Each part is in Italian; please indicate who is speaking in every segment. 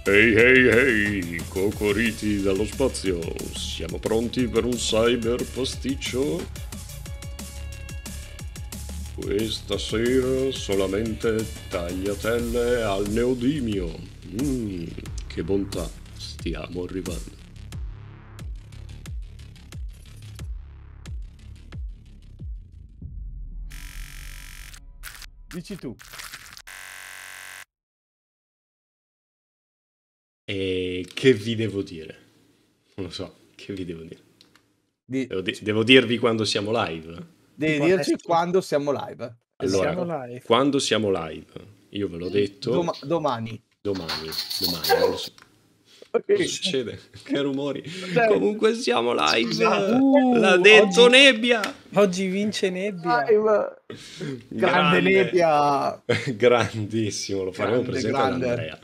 Speaker 1: Ehi ehi ehi, cocoriti dallo spazio, siamo pronti per un cyber pasticcio? Questa sera solamente tagliatelle al neodimio. Che bontà, stiamo arrivando.
Speaker 2: Dici tu.
Speaker 1: E che vi devo dire? Non lo so, che vi devo dire?
Speaker 2: Di-
Speaker 1: Devo dirvi quando siamo live?
Speaker 2: Devi
Speaker 3: Tipo
Speaker 2: dirci
Speaker 3: adesso
Speaker 2: quando siamo live.
Speaker 1: Allora,
Speaker 3: siamo live.
Speaker 1: quando siamo live? Io ve l'ho detto.
Speaker 2: Domani.
Speaker 1: Domani, non lo so. Cosa succede? Che rumori?
Speaker 2: Cos'è?
Speaker 1: Comunque siamo live.
Speaker 3: Uh,
Speaker 1: L'ha detto
Speaker 3: oggi-
Speaker 1: Nebbia.
Speaker 3: Oggi vince Nebbia.
Speaker 2: Live. Grande nebbia.
Speaker 1: Grandissimo, lo faremo
Speaker 2: Grande,
Speaker 1: presente
Speaker 2: grande.
Speaker 1: ad Andrea.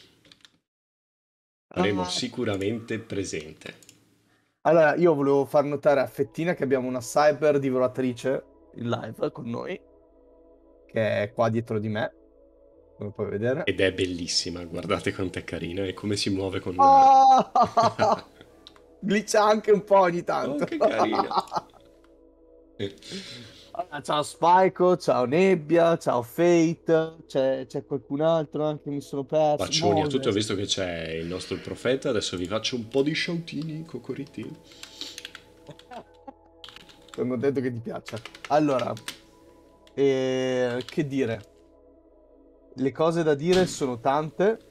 Speaker 1: Faremo
Speaker 2: Ah.
Speaker 1: sicuramente presente.
Speaker 2: Allora, io volevo far notare a Fettina che abbiamo una cyber divoratrice in live con noi, che è qua dietro di me, come puoi vedere.
Speaker 1: Ed è bellissima, guardate quanto è carina e come si muove con...
Speaker 2: Oh! Glitcha anche un po' ogni tanto.
Speaker 1: Oh, che carina.
Speaker 2: Allora, ciao Spyco, ciao Nebbia, ciao Fate, c'è qualcun altro anche mi sono perso.
Speaker 1: Bacioni a tutti, ho
Speaker 2: Molles.
Speaker 1: visto che c'è il nostro profeta, adesso vi faccio un po' di shoutini, cocoriti.
Speaker 2: Sono contento che ti piaccia. Allora, che dire? Le cose da dire sono tante,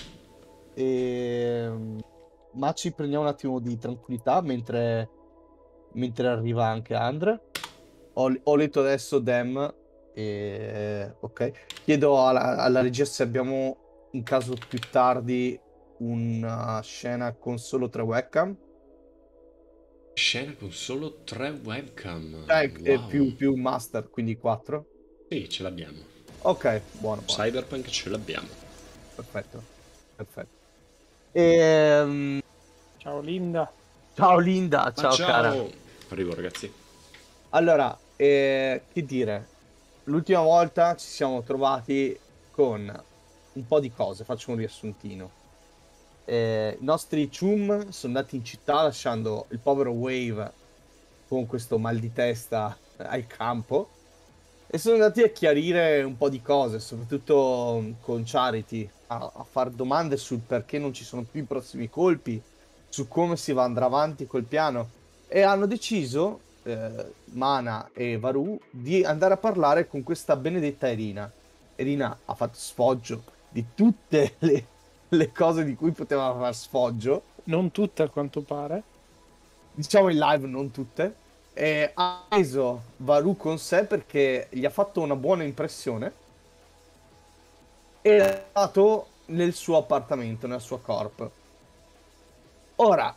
Speaker 2: ma ci prendiamo un attimo di tranquillità mentre arriva anche Andre. Ho letto adesso Dem, ok. Chiedo alla regia se abbiamo in caso più tardi una scena con solo 3 webcam.
Speaker 1: Scena con solo 3 webcam.
Speaker 2: Cioè,
Speaker 1: Wow.
Speaker 2: più master, quindi 4.
Speaker 1: Sì, ce l'abbiamo.
Speaker 2: Ok, buono, buono.
Speaker 1: Cyberpunk ce l'abbiamo.
Speaker 2: Perfetto, perfetto. Ehm,
Speaker 3: Ciao Linda.
Speaker 2: Ciao Linda, ciao cara.
Speaker 1: Arrivo ragazzi.
Speaker 2: Allora, che dire, l'ultima volta ci siamo trovati con un po' di cose, faccio un riassuntino. I nostri chum sono andati in città lasciando il povero Wave con questo mal di testa al campo e sono andati a chiarire un po' di cose, soprattutto con Charity, a fare domande sul perché non ci sono più i prossimi colpi, su come si va andrà avanti col piano e hanno deciso, Mana e Varu, di andare a parlare con questa benedetta Irina. Irina ha fatto sfoggio di tutte le cose di cui poteva far sfoggio,
Speaker 3: Non tutte a quanto pare.
Speaker 2: diciamo in live, non tutte, e ha preso Varu con sé perché gli ha fatto una buona impressione e l'ha dato nel suo appartamento, nella sua corp. Ora,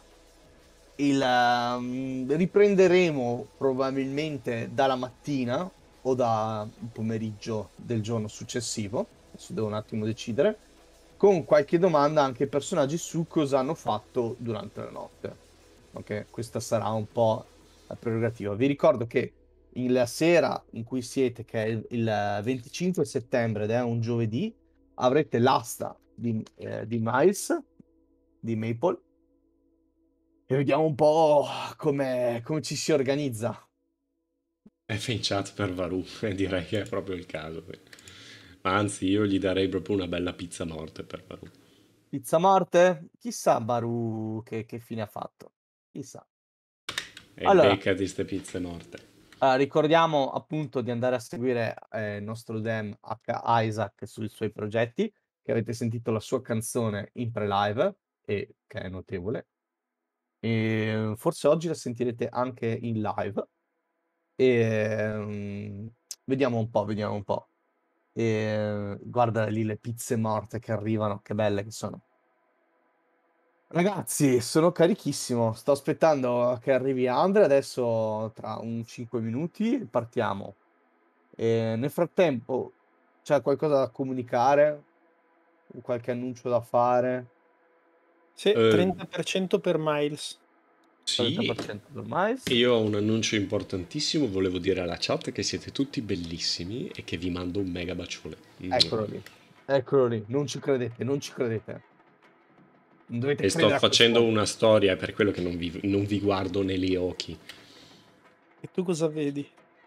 Speaker 2: riprenderemo probabilmente dalla mattina o dal pomeriggio del giorno successivo, adesso devo un attimo decidere, con qualche domanda anche ai personaggi su cosa hanno fatto durante la notte. Ok, questa sarà un po' la prerogativa. Vi ricordo che la sera in cui siete, che è il 25 settembre ed è un giovedì, avrete l'asta di Miles, di Maple, e vediamo un po' come ci si organizza.
Speaker 1: F in chat per Varu, direi che è proprio il caso. Ma anzi, io gli darei proprio una bella pizza morte per Varu.
Speaker 2: Pizza morte? Chissà Baru che fine ha fatto. Chissà.
Speaker 1: E
Speaker 2: Allora,
Speaker 1: becca di ste pizze morte.
Speaker 2: ricordiamo appunto di andare a seguire il nostro Dem H. Isaac sui suoi progetti, che avete sentito la sua canzone in pre-live e che è notevole. E forse oggi la sentirete anche in live. Vediamo un po', vediamo un po'. Guarda lì le pizze morte che arrivano, che belle che sono. Ragazzi, sono carichissimo. Sto aspettando che arrivi Andre. Adesso, tra un 5 minuti, partiamo. Nel frattempo, c'è qualcosa da comunicare? Qualche annuncio da fare?
Speaker 3: Sì,
Speaker 1: Eh,
Speaker 3: 30% per Miles.
Speaker 1: sì,
Speaker 2: 30% ormai?
Speaker 1: io ho un annuncio importantissimo. Volevo dire alla chat che siete tutti bellissimi e che vi mando un mega bacione.
Speaker 2: Eccolo lì. Eccolo lì. Non ci credete, non ci credete. Non dovete
Speaker 1: E sto
Speaker 2: credere a
Speaker 1: facendo
Speaker 2: quest'uomo.
Speaker 1: una storia, per quello che non vi guardo negli occhi.
Speaker 3: E tu cosa vedi?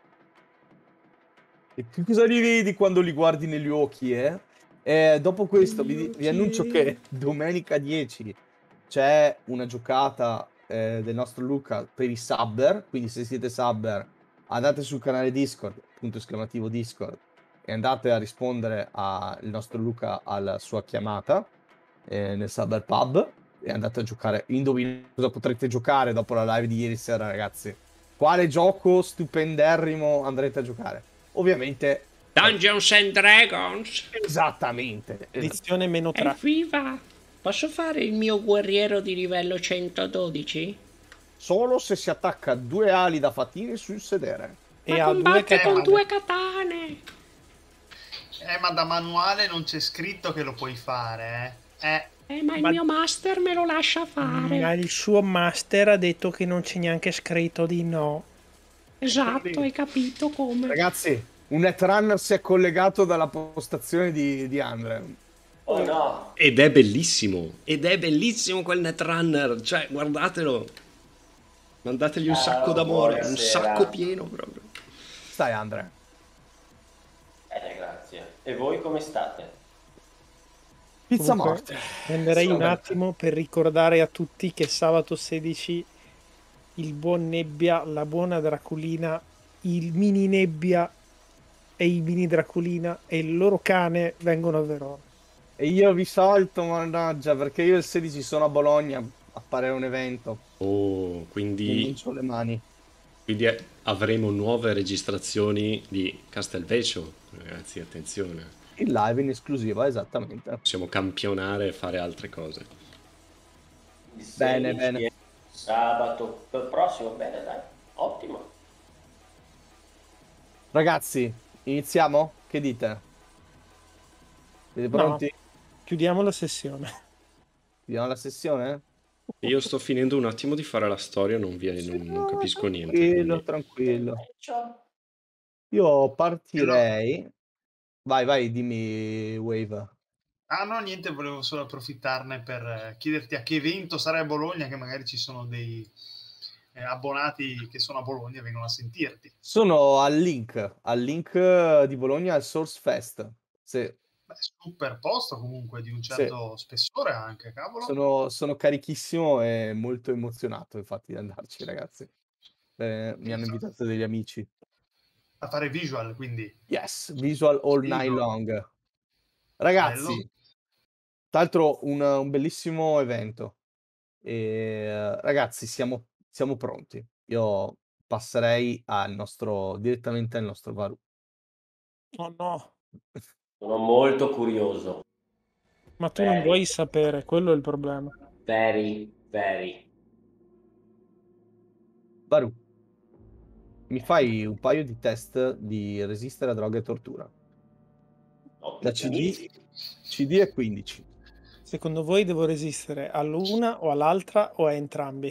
Speaker 2: E tu cosa li vedi quando li guardi negli occhi, eh? Dopo questo vi annuncio che domenica 10 c'è una giocata del nostro Luca per i subber, quindi se siete subber andate sul canale Discord, punto esclamativo Discord, e andate a rispondere al nostro Luca alla sua chiamata nel Subber Pub e andate a giocare. Indovinate cosa potrete giocare dopo la live di ieri sera, ragazzi. Quale gioco stupenderrimo andrete a giocare? Ovviamente,
Speaker 1: Dungeons and Dragons!
Speaker 2: esattamente.
Speaker 3: Edizione meno 3.
Speaker 1: Evviva! Posso fare il mio guerriero di livello 112?
Speaker 2: Solo se si attacca due ali da fattini sul sedere.
Speaker 3: E ha due katane.
Speaker 1: due katane!
Speaker 4: Ma da manuale non c'è scritto che lo puoi fare,
Speaker 1: Ma il
Speaker 3: Ma-
Speaker 1: mio master me lo lascia fare.
Speaker 3: Ma il suo master ha detto che non c'è neanche scritto di no.
Speaker 1: Esatto, hai capito come.
Speaker 2: Ragazzi, un Netrunner si è collegato dalla postazione di Andre.
Speaker 5: Oh no,
Speaker 1: Ed è bellissimo quel Netrunner, cioè guardatelo. Mandategli un sacco d'amore, un
Speaker 5: buonasera.
Speaker 1: sacco pieno proprio.
Speaker 2: Stai, Andre?
Speaker 5: grazie. E voi come state?
Speaker 2: Pizza
Speaker 3: Comunque,
Speaker 2: morte.
Speaker 3: prenderei un
Speaker 5: Vabbè.
Speaker 3: attimo per ricordare a tutti che sabato 16 il buon Nebbia, la buona Draculina, il mini Nebbia e i mini Draculina e il loro cane vengono a Verona.
Speaker 2: E io vi salto, mannaggia, perché io il 16 sono a Bologna a fare un evento.
Speaker 1: Oh, quindi
Speaker 2: Non ho le mani.
Speaker 1: avremo nuove registrazioni di Castelvecchio, ragazzi, attenzione.
Speaker 2: Il live in esclusiva, esattamente.
Speaker 1: Possiamo campionare e fare altre cose.
Speaker 5: Il
Speaker 2: Bene,
Speaker 5: 16
Speaker 2: bene.
Speaker 5: è sabato per prossimo, bene dai, ottimo.
Speaker 2: Ragazzi, iniziamo? Che dite? Siete
Speaker 3: No.
Speaker 2: pronti?
Speaker 3: Chiudiamo la sessione.
Speaker 2: Vediamo la sessione?
Speaker 1: Io sto finendo un attimo di fare la storia, non capisco niente.
Speaker 2: Tranquillo,
Speaker 1: quindi-
Speaker 2: tranquillo.
Speaker 5: Ciao.
Speaker 2: Io partirei... Vai, dimmi, Wave.
Speaker 4: Ah no, niente, volevo solo approfittarne per chiederti a che evento sarai a Bologna, che magari ci sono dei abbonati che sono a Bologna e vengono a sentirti.
Speaker 2: Sono al link di Bologna al Source Fest. Sì,
Speaker 4: Beh, super posto comunque, di un certo spessore anche, cavolo.
Speaker 2: sono carichissimo e molto emozionato, infatti, di andarci, ragazzi. Mi hanno invitato degli amici.
Speaker 4: A fare visual, quindi
Speaker 2: Yes, visual all
Speaker 4: Figo.
Speaker 2: night long. Ragazzi,
Speaker 4: bello.
Speaker 2: tra l'altro un bellissimo evento. Ragazzi, siamo pronti. Io passerei direttamente al nostro Varu.
Speaker 3: Oh no,
Speaker 5: Sono molto curioso.
Speaker 3: ma tu non vuoi sapere, quello è il problema.
Speaker 5: Very, very.
Speaker 2: Varu, mi fai un paio di test di resistere a droga e tortura. Da CD e 15.
Speaker 3: Secondo voi devo resistere all'una o all'altra o a entrambi?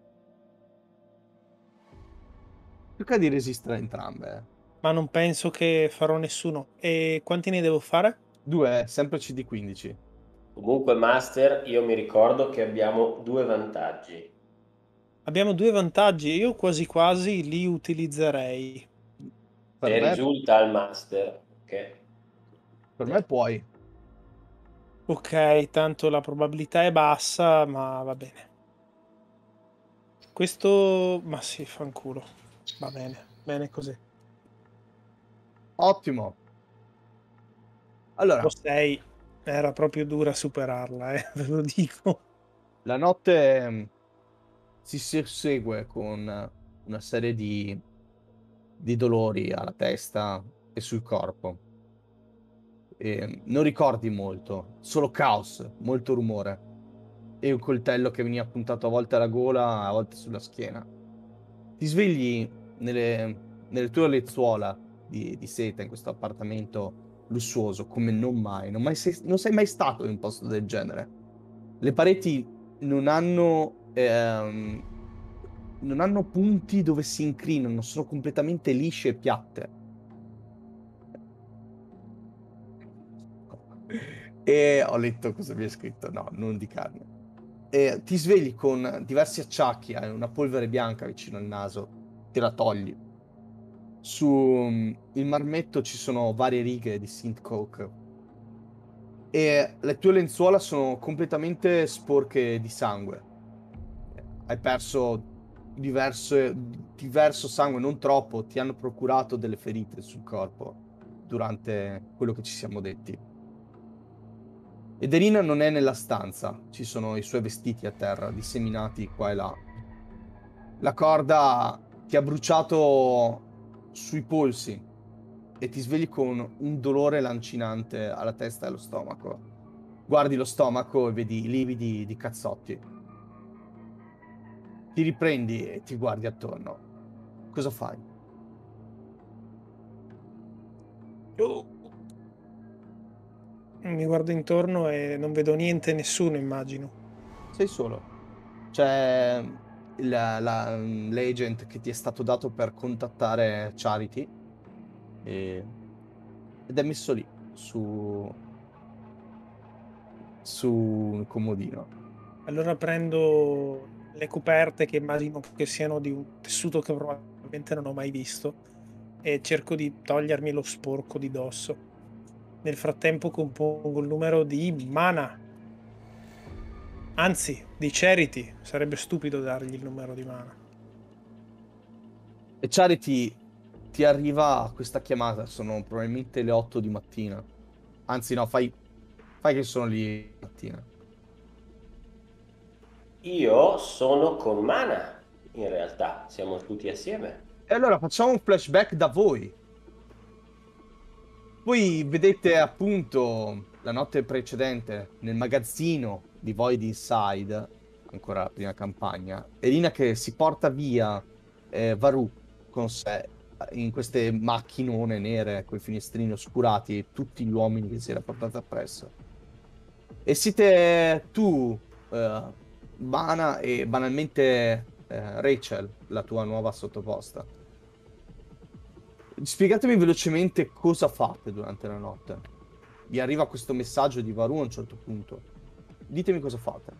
Speaker 2: Cerca di resistere a entrambe.
Speaker 3: Ma non penso che farò nessuno. E quanti ne devo fare?
Speaker 2: 2, sempre CD 15.
Speaker 5: Comunque, Master, io mi ricordo che abbiamo due vantaggi.
Speaker 3: Abbiamo due vantaggi, io quasi quasi li utilizzerei.
Speaker 2: Per
Speaker 5: Se
Speaker 2: me,
Speaker 5: risulta al Master, ok?
Speaker 2: per me puoi.
Speaker 3: Ok, tanto la probabilità è bassa, ma va bene. Questo, ma sì, fanculo. Va bene, bene così.
Speaker 2: Ottimo. Allora,
Speaker 3: Lo 6 era proprio dura superarla, ve lo dico.
Speaker 2: la notte si sussegue con una serie di dolori alla testa e sul corpo. Non ricordi molto, solo caos, molto rumore e un coltello che veniva puntato a volte alla gola, a volte sulla schiena. Ti svegli nelle tue lenzuola di seta in questo appartamento lussuoso come non mai. Non sei mai stato in un posto del genere. Le pareti non hanno punti dove si incrinano, sono completamente lisce e piatte. E ho letto cosa mi hai scritto. No, non di carne. e ti svegli con diversi acciacchi, hai una polvere bianca vicino al naso, te la togli. Il marmetto ci sono varie righe di Synth Coke e le tue lenzuola sono completamente sporche di sangue. Hai perso diverso sangue, non troppo, ti hanno procurato delle ferite sul corpo durante quello che ci siamo detti. Ederina non è nella stanza, ci sono i suoi vestiti a terra, disseminati qua e là. La corda ti ha bruciato sui polsi e ti svegli con un dolore lancinante alla testa e allo stomaco. Guardi lo stomaco e vedi i lividi di cazzotti. Ti riprendi e ti guardi attorno. Cosa fai?
Speaker 3: Mi guardo intorno e non vedo niente, nessuno, immagino.
Speaker 2: Sei solo. C'è l'agent che ti è stato dato per contattare Charity ed è messo lì su un comodino.
Speaker 3: Allora prendo le coperte, che immagino che siano di un tessuto che probabilmente non ho mai visto, e cerco di togliermi lo sporco di dosso. Nel frattempo compongo il numero di Mana. Anzi, di Charity. Sarebbe stupido dargli il numero di Mana.
Speaker 2: E Charity ti arriva questa chiamata, sono probabilmente le 8 di mattina. Anzi no, fai che sono lì mattina.
Speaker 5: Io sono con Mana, in realtà, siamo tutti assieme.
Speaker 2: E allora facciamo un flashback da voi. Voi vedete appunto la notte precedente nel magazzino di Void Inside, ancora la prima campagna, Elina che si porta via Varù con sé in queste macchinone nere con i finestrini oscurati e tutti gli uomini che si era portato appresso. E siete tu, Mana e banalmente Rachel, la tua nuova sottoposta. Spiegatemi velocemente cosa fate durante la notte. Vi arriva questo messaggio di Varù a un certo punto. Ditemi cosa fate.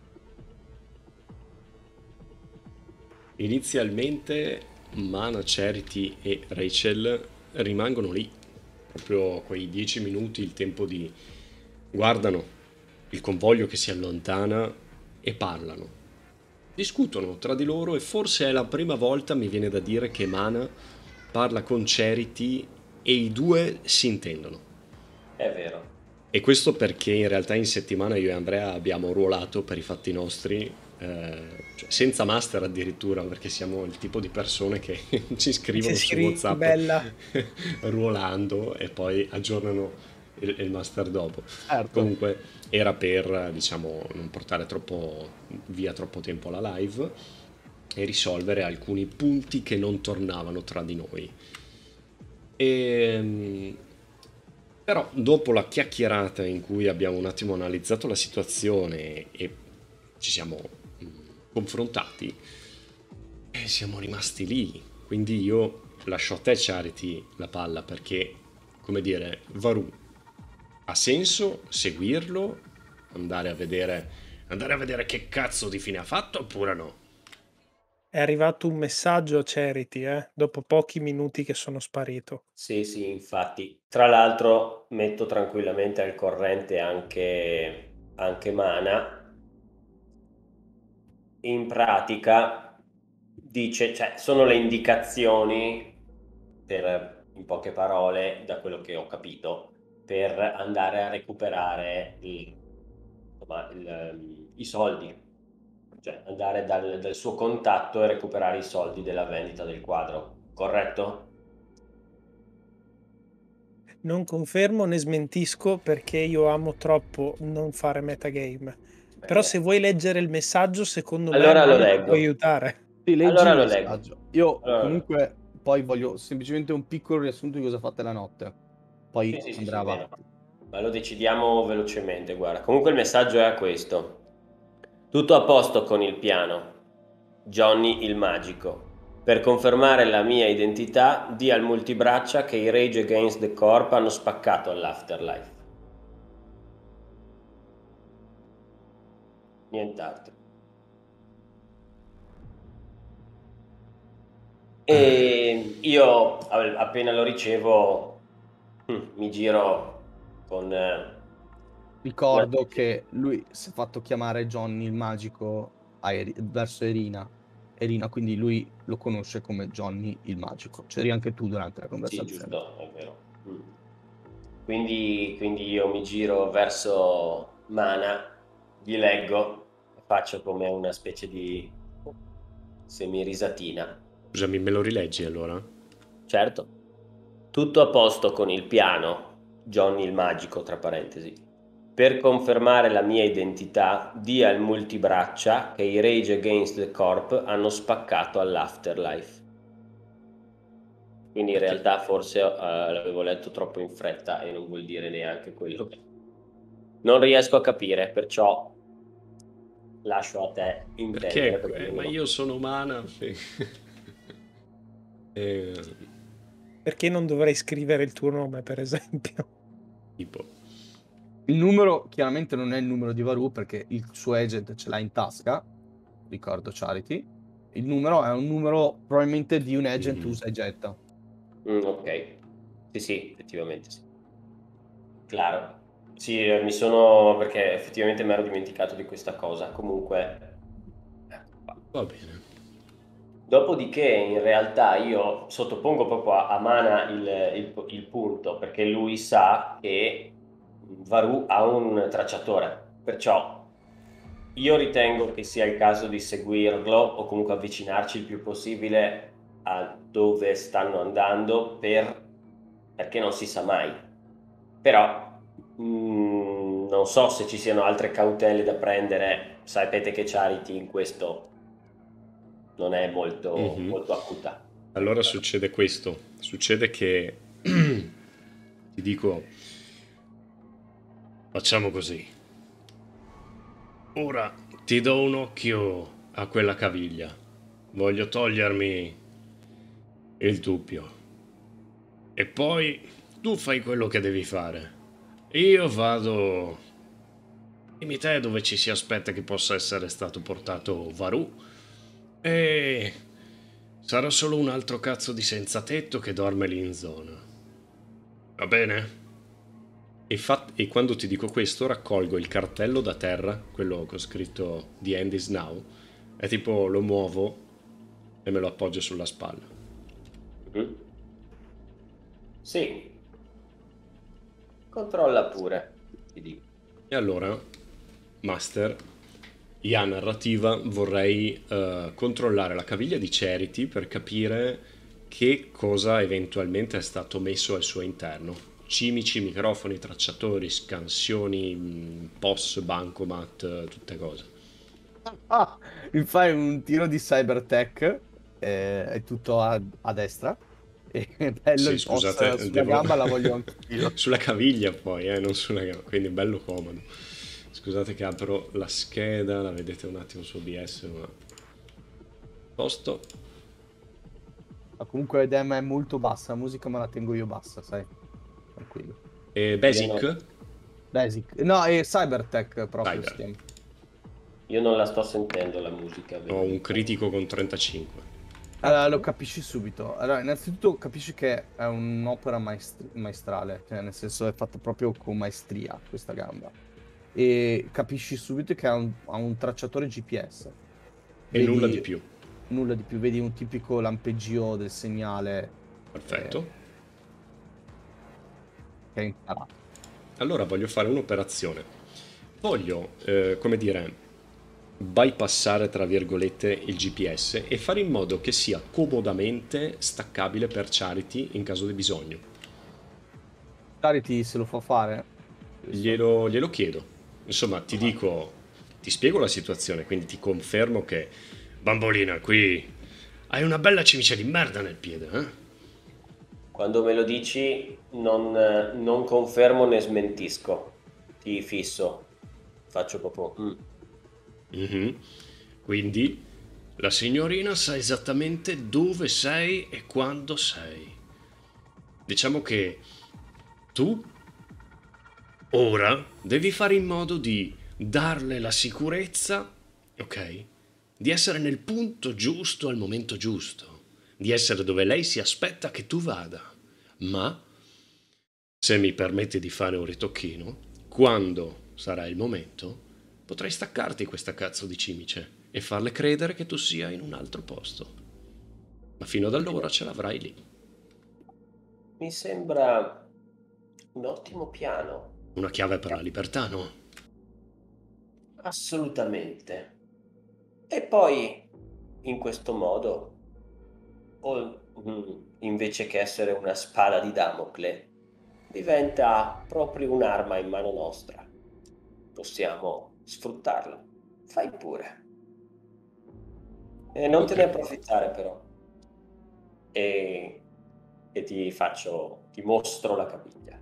Speaker 1: Inizialmente Mana, Charity e Rachel rimangono lì, proprio quei 10 minuti, il tempo di... guardano il convoglio che si allontana e parlano. Discutono tra di loro e forse è la prima volta, mi viene da dire, che Mana parla con Charity e i due si intendono.
Speaker 5: È vero.
Speaker 1: E questo perché in realtà in settimana io e Andrea abbiamo ruolato per i fatti nostri, cioè senza master addirittura, perché siamo il tipo di persone che ci scrivono su WhatsApp
Speaker 3: bella.
Speaker 1: ruolando e poi aggiornano il master dopo.
Speaker 2: Certo.
Speaker 1: Comunque era per, diciamo, non portare via troppo tempo alla live e risolvere alcuni punti che non tornavano tra di noi. Però dopo la chiacchierata in cui abbiamo un attimo analizzato la situazione e ci siamo confrontati, siamo rimasti lì. Quindi io lascio a te, Charity, la palla, perché, come dire, Varù, ha senso seguirlo, andare a vedere che cazzo di fine ha fatto oppure no?
Speaker 3: È arrivato un messaggio a Charity, dopo pochi minuti che sono sparito.
Speaker 5: Sì, infatti. Tra l'altro metto tranquillamente al corrente anche Mana. In pratica dice, cioè, sono le indicazioni in poche parole, da quello che ho capito, per andare a recuperare i soldi. Cioè andare dal suo contatto e recuperare i soldi della vendita del quadro, corretto?
Speaker 3: Non confermo né smentisco, perché io amo troppo non fare metagame. Però se vuoi leggere il messaggio, secondo
Speaker 5: Allora
Speaker 3: me
Speaker 5: lo
Speaker 3: ti
Speaker 5: leggo.
Speaker 3: può aiutare.
Speaker 2: Sì, leggi
Speaker 5: Allora
Speaker 2: il
Speaker 5: lo leggo.
Speaker 2: messaggio. Io
Speaker 5: Allora,
Speaker 2: comunque poi voglio semplicemente un piccolo riassunto di cosa fate la notte. Poi
Speaker 5: sì,
Speaker 2: andrà
Speaker 5: bene.
Speaker 2: avanti.
Speaker 5: Ma lo decidiamo velocemente, guarda. Comunque il messaggio è questo. Tutto a posto con il piano. Johnny il magico. Per confermare la mia identità, di al multibraccia che i Rage Against the Corp hanno spaccato all'Afterlife. Nient'altro. E io appena lo ricevo mi giro con
Speaker 2: Ricordo che lui si è fatto chiamare Johnny il magico verso Irina. Irina, quindi lui lo conosce come Johnny il magico. C'eri anche tu durante la
Speaker 5: Sì,
Speaker 2: conversazione.
Speaker 5: giusto, è vero. Quindi io mi giro verso Mana, gli leggo e faccio come una specie di semirisatina.
Speaker 1: Scusami, me lo rileggi allora?
Speaker 5: Certo. Tutto a posto con il piano, Johnny il magico, tra parentesi. Per confermare la mia identità, dia il multibraccia che i Rage Against the Corp hanno spaccato all'Afterlife. Quindi in realtà forse l'avevo letto troppo in fretta e non vuol dire neanche quello che... Non riesco a capire, perciò lascio a te intendere.
Speaker 1: Perché? Ma io sono Mana.
Speaker 3: Perché non dovrei scrivere il tuo nome, per esempio?
Speaker 1: Tipo.
Speaker 2: Il numero chiaramente non è il numero di Varu perché il suo agent ce l'ha in tasca, ricordo Charity. Il numero è un numero probabilmente di un agent usa e getta.
Speaker 5: Ok. Sì, effettivamente sì. Claro. Sì, perché effettivamente mi ero dimenticato di questa cosa. Comunque...
Speaker 1: Va bene.
Speaker 5: Dopodiché in realtà io sottopongo proprio a Mana il punto, perché lui sa che Varu ha un tracciatore, perciò io ritengo che sia il caso di seguirlo o comunque avvicinarci il più possibile a dove stanno andando perché non si sa mai. Però non so se ci siano altre cautele da prendere. Sapete che Charity in questo non è molto acuta.
Speaker 1: Allora succede questo. Succede che ti dico, facciamo così. Ora ti do un occhio a quella caviglia. Voglio togliermi il dubbio. E poi tu fai quello che devi fare. Io vado... Dimmi te dove ci si aspetta che possa essere stato portato Varu. E... sarà solo un altro cazzo di senza tetto che dorme lì in zona. Va bene? E quando ti dico questo raccolgo il cartello da terra, quello con scritto The End is Now, e tipo lo muovo e me lo appoggio sulla spalla.
Speaker 5: Sì. Controlla pure, ti dico.
Speaker 1: E allora, Master, IA narrativa, vorrei controllare la caviglia di Charity per capire che cosa eventualmente è stato messo al suo interno. Cimici, microfoni, tracciatori, scansioni, POS, bancomat, tutte cose.
Speaker 2: Mi fai un tiro di cybertech, è tutto a destra. È bello
Speaker 1: Sì,
Speaker 2: il POS
Speaker 1: scusate,
Speaker 2: sulla gamba, la voglio anch'io.
Speaker 1: Sulla caviglia poi, non sulla gamba, quindi è bello comodo. Scusate che apro la scheda, la vedete un attimo su OBS, ma... Posto.
Speaker 2: Ma comunque l'EDM è molto bassa, la musica me la tengo io bassa, sai? Tranquillo.
Speaker 1: E Basic?
Speaker 2: Basic. No, è cybertech proprio.
Speaker 1: Cyber.
Speaker 5: Io non la sto sentendo la musica.
Speaker 1: Ho un critico con 35.
Speaker 2: Allora, lo capisci subito. Allora, innanzitutto capisci che è un'opera maestrale, cioè nel senso è fatta proprio con maestria questa gamba. E capisci subito che ha un tracciatore GPS.
Speaker 1: E nulla di più.
Speaker 2: Nulla di più, vedi un tipico lampeggio del segnale.
Speaker 1: Perfetto.
Speaker 2: Che è imparato.
Speaker 1: Allora voglio fare un'operazione. Voglio, come dire, bypassare tra virgolette il GPS e fare in modo che sia comodamente staccabile per Charity in caso di bisogno.
Speaker 2: Charity se lo fa fare?
Speaker 1: Glielo chiedo. Insomma, ti dico, ti spiego la situazione, quindi ti confermo che, bambolina, qui hai una bella cimicia di merda nel piede, eh?
Speaker 5: Quando me lo dici non confermo né smentisco, ti fisso, faccio proprio...
Speaker 1: Quindi la signorina sa esattamente dove sei e quando sei. Diciamo che tu ora devi fare in modo di darle la sicurezza, ok? Di essere nel punto giusto al momento giusto. di essere dove lei si aspetta che tu vada, ma se mi permetti di fare un ritocchino, quando sarà il momento, potrai staccarti questa cazzo di cimice e farle credere che tu sia in un altro posto. Ma fino ad allora ce l'avrai lì.
Speaker 5: Mi sembra un ottimo piano.
Speaker 1: Una chiave per la libertà, no?
Speaker 5: Assolutamente. E poi, in questo modo, invece che essere una spada di Damocle, diventa proprio un'arma in mano nostra. Possiamo sfruttarla. Fai pure. E non te ne approfittare però. E ti mostro la caviglia.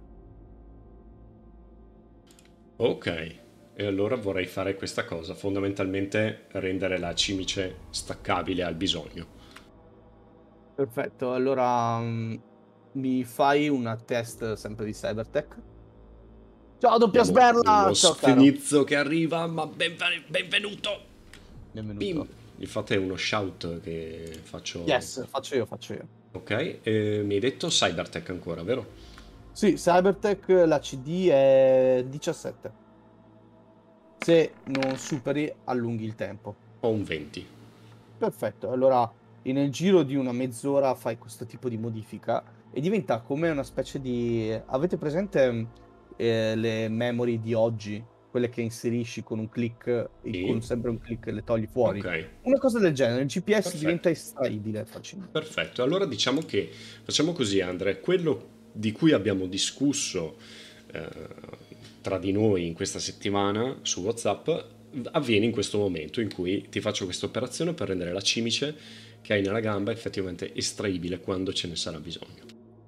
Speaker 1: Ok, e allora vorrei fare questa cosa, fondamentalmente rendere la cimice staccabile al bisogno.
Speaker 2: Perfetto, allora mi fai una test sempre di Cybertech. Ciao, doppia
Speaker 1: Abbiamo
Speaker 2: sberla!
Speaker 1: uno
Speaker 2: Ciao, caro.
Speaker 1: sfinizzo che arriva, ma benvenuto!
Speaker 2: Benvenuto.
Speaker 1: Bim! Gli fate uno shout che faccio...
Speaker 2: Yes, faccio io.
Speaker 1: Ok, mi hai detto Cybertech ancora, vero?
Speaker 2: Sì, Cybertech, la CD è 17. Se non superi, allunghi il tempo.
Speaker 1: Ho un 20.
Speaker 2: Perfetto, allora nel giro di una mezz'ora fai questo tipo di modifica e diventa come una specie di... Avete presente le memory di oggi? Quelle che inserisci con un click e
Speaker 1: Sì.
Speaker 2: con sempre un click le togli fuori?
Speaker 1: Ok.
Speaker 2: Una cosa del genere, il GPS
Speaker 1: Perfetto.
Speaker 2: diventa estraibile facilmente.
Speaker 1: Perfetto, allora diciamo che facciamo così, Andre, quello di cui abbiamo discusso tra di noi in questa settimana su WhatsApp avviene in questo momento in cui ti faccio questa operazione per rendere la cimice che hai nella gamba effettivamente estraibile quando ce ne sarà bisogno.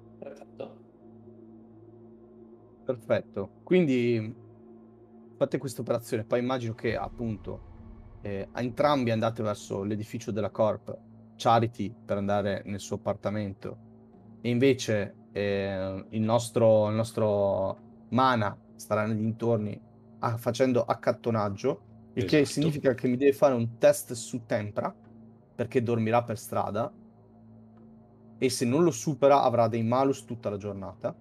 Speaker 2: Perfetto, quindi fate questa operazione, poi immagino che appunto a entrambi andate verso l'edificio della Corp, Charity per andare nel suo appartamento e invece il nostro Mana starà nei dintorni facendo accattonaggio, il che
Speaker 1: Esatto.
Speaker 2: significa che mi deve fare un test su tempra perché dormirà per strada e se non lo supera avrà dei malus tutta la giornata.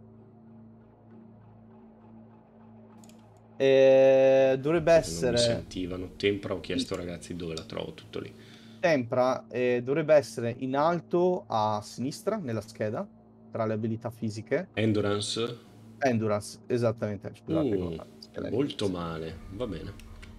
Speaker 2: Dovrebbe
Speaker 1: Non mi
Speaker 2: essere
Speaker 1: sentivano. Tempra, ho chiesto ragazzi dove la trovo, tutto lì.
Speaker 2: tempra, dovrebbe essere in alto a sinistra nella scheda tra le abilità fisiche.
Speaker 1: Endurance?
Speaker 2: Endurance, esattamente. Scusate,
Speaker 1: molto male, va bene.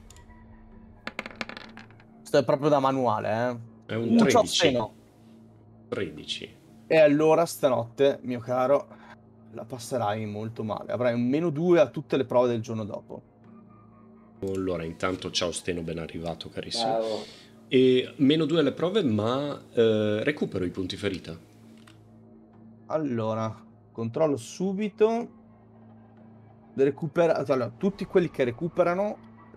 Speaker 2: Questo è proprio da manuale,
Speaker 1: È un 13.
Speaker 2: Steno.
Speaker 1: 13.
Speaker 2: E allora stanotte, mio caro, la passerai molto male. Avrai un -2 a tutte le prove del giorno dopo.
Speaker 1: Allora, intanto ciao Steno, ben arrivato carissimo.
Speaker 5: Ciao.
Speaker 1: E -2 alle prove, ma recupero i punti ferita.
Speaker 2: Allora, controllo subito. Allora, tutti quelli che recuperano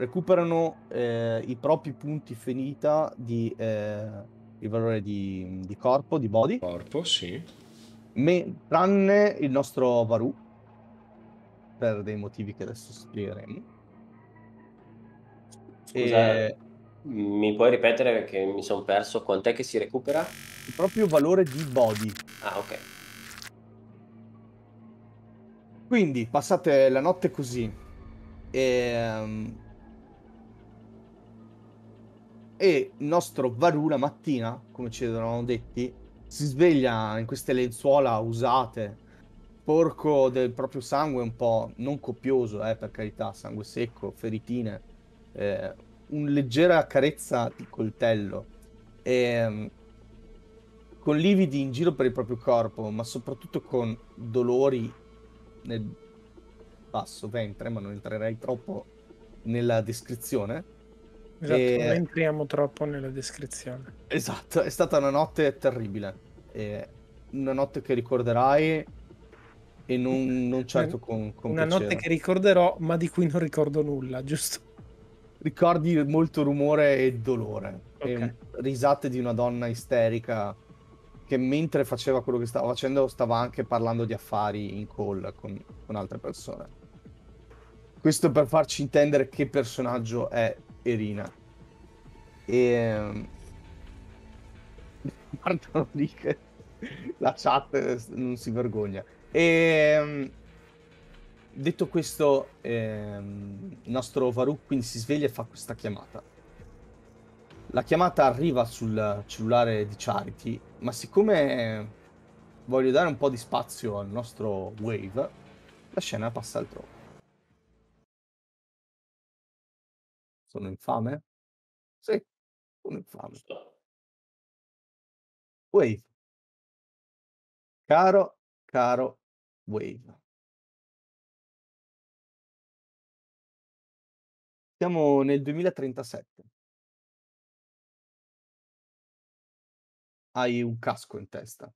Speaker 2: i propri punti ferita di il valore di corpo, di body.
Speaker 1: Corpo, sì.
Speaker 2: Tranne il nostro Varù, per dei motivi che adesso spiegheremo.
Speaker 5: Scusa, mi puoi ripetere che mi sono perso? Quant'è che si recupera?
Speaker 2: Il proprio valore di body.
Speaker 5: Ah, ok.
Speaker 2: Quindi passate la notte così e il nostro Varù la mattina, come ci eravamo detti, si sveglia in queste lenzuola usate, sporco del proprio sangue, un po' non copioso, per carità, sangue secco, feritine, un leggera carezza di coltello, con lividi in giro per il proprio corpo, ma soprattutto con dolori nel basso ventre, ma non entrerei troppo nella descrizione.
Speaker 3: Esatto, non entriamo troppo nella descrizione.
Speaker 2: Esatto, è stata una notte terribile, una notte che ricorderai e non certo con
Speaker 3: una
Speaker 2: piacere.
Speaker 3: notte che ricorderò, ma di cui non ricordo nulla, giusto?
Speaker 2: Ricordi molto rumore e dolore,
Speaker 3: Okay.
Speaker 2: e risate di una donna isterica che mentre faceva quello che stava facendo stava anche parlando di affari in call con altre persone. Questo per farci intendere che personaggio è Irina. Guardano lì che la chat non si vergogna. E detto questo, il nostro Varuk quindi si sveglia e fa questa chiamata. La chiamata arriva sul cellulare di Charity, ma siccome voglio dare un po' di spazio al nostro Wave, la scena passa altrove. Sono infame? Sì, sono infame.
Speaker 5: Giusto.
Speaker 2: Wave. Caro Wave. Siamo nel 2037. Hai un casco in testa.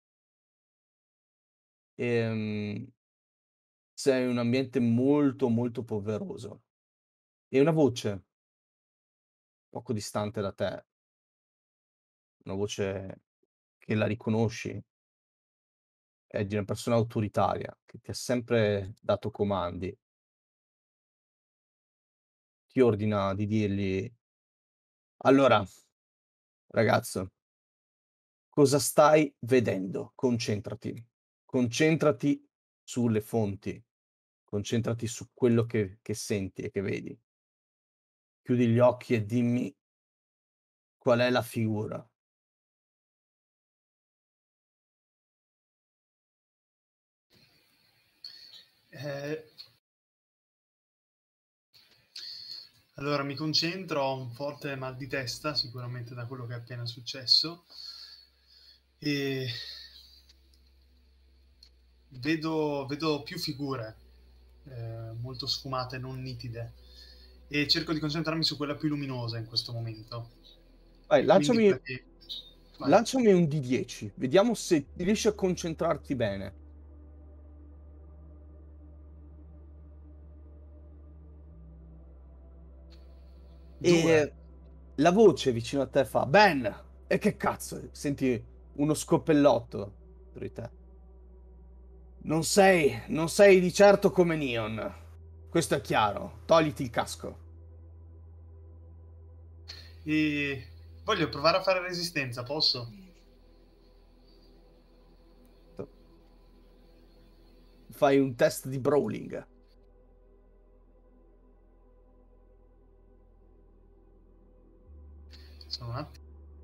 Speaker 2: Sei in un ambiente molto, molto polveroso. E una voce poco distante da te, una voce che la riconosci, è di una persona autoritaria che ti ha sempre dato comandi. Ti ordina di dirgli: "Allora, ragazzo, cosa stai vedendo? Concentrati. Concentrati sulle fonti. Concentrati su quello che senti e che vedi. Chiudi gli occhi e dimmi qual è la figura."
Speaker 4: Allora mi concentro, ho un forte mal di testa, sicuramente da quello che è appena successo, e vedo più figure, molto sfumate, non nitide, e cerco di concentrarmi su quella più luminosa in questo momento.
Speaker 2: Vai,
Speaker 4: E quindi
Speaker 2: lanciami
Speaker 4: vai.
Speaker 2: lanciami un D10. Vediamo se riesci a concentrarti bene.
Speaker 4: Due.
Speaker 2: E la voce vicino a te fa: "Ben, e che cazzo?" Senti uno scoppellotto dietro di te. Non sei di certo come Neon. Questo è chiaro. Togliti il casco."
Speaker 4: E voglio provare a fare resistenza, posso?
Speaker 2: Fai un test di brawling.
Speaker 4: Sono un attimo.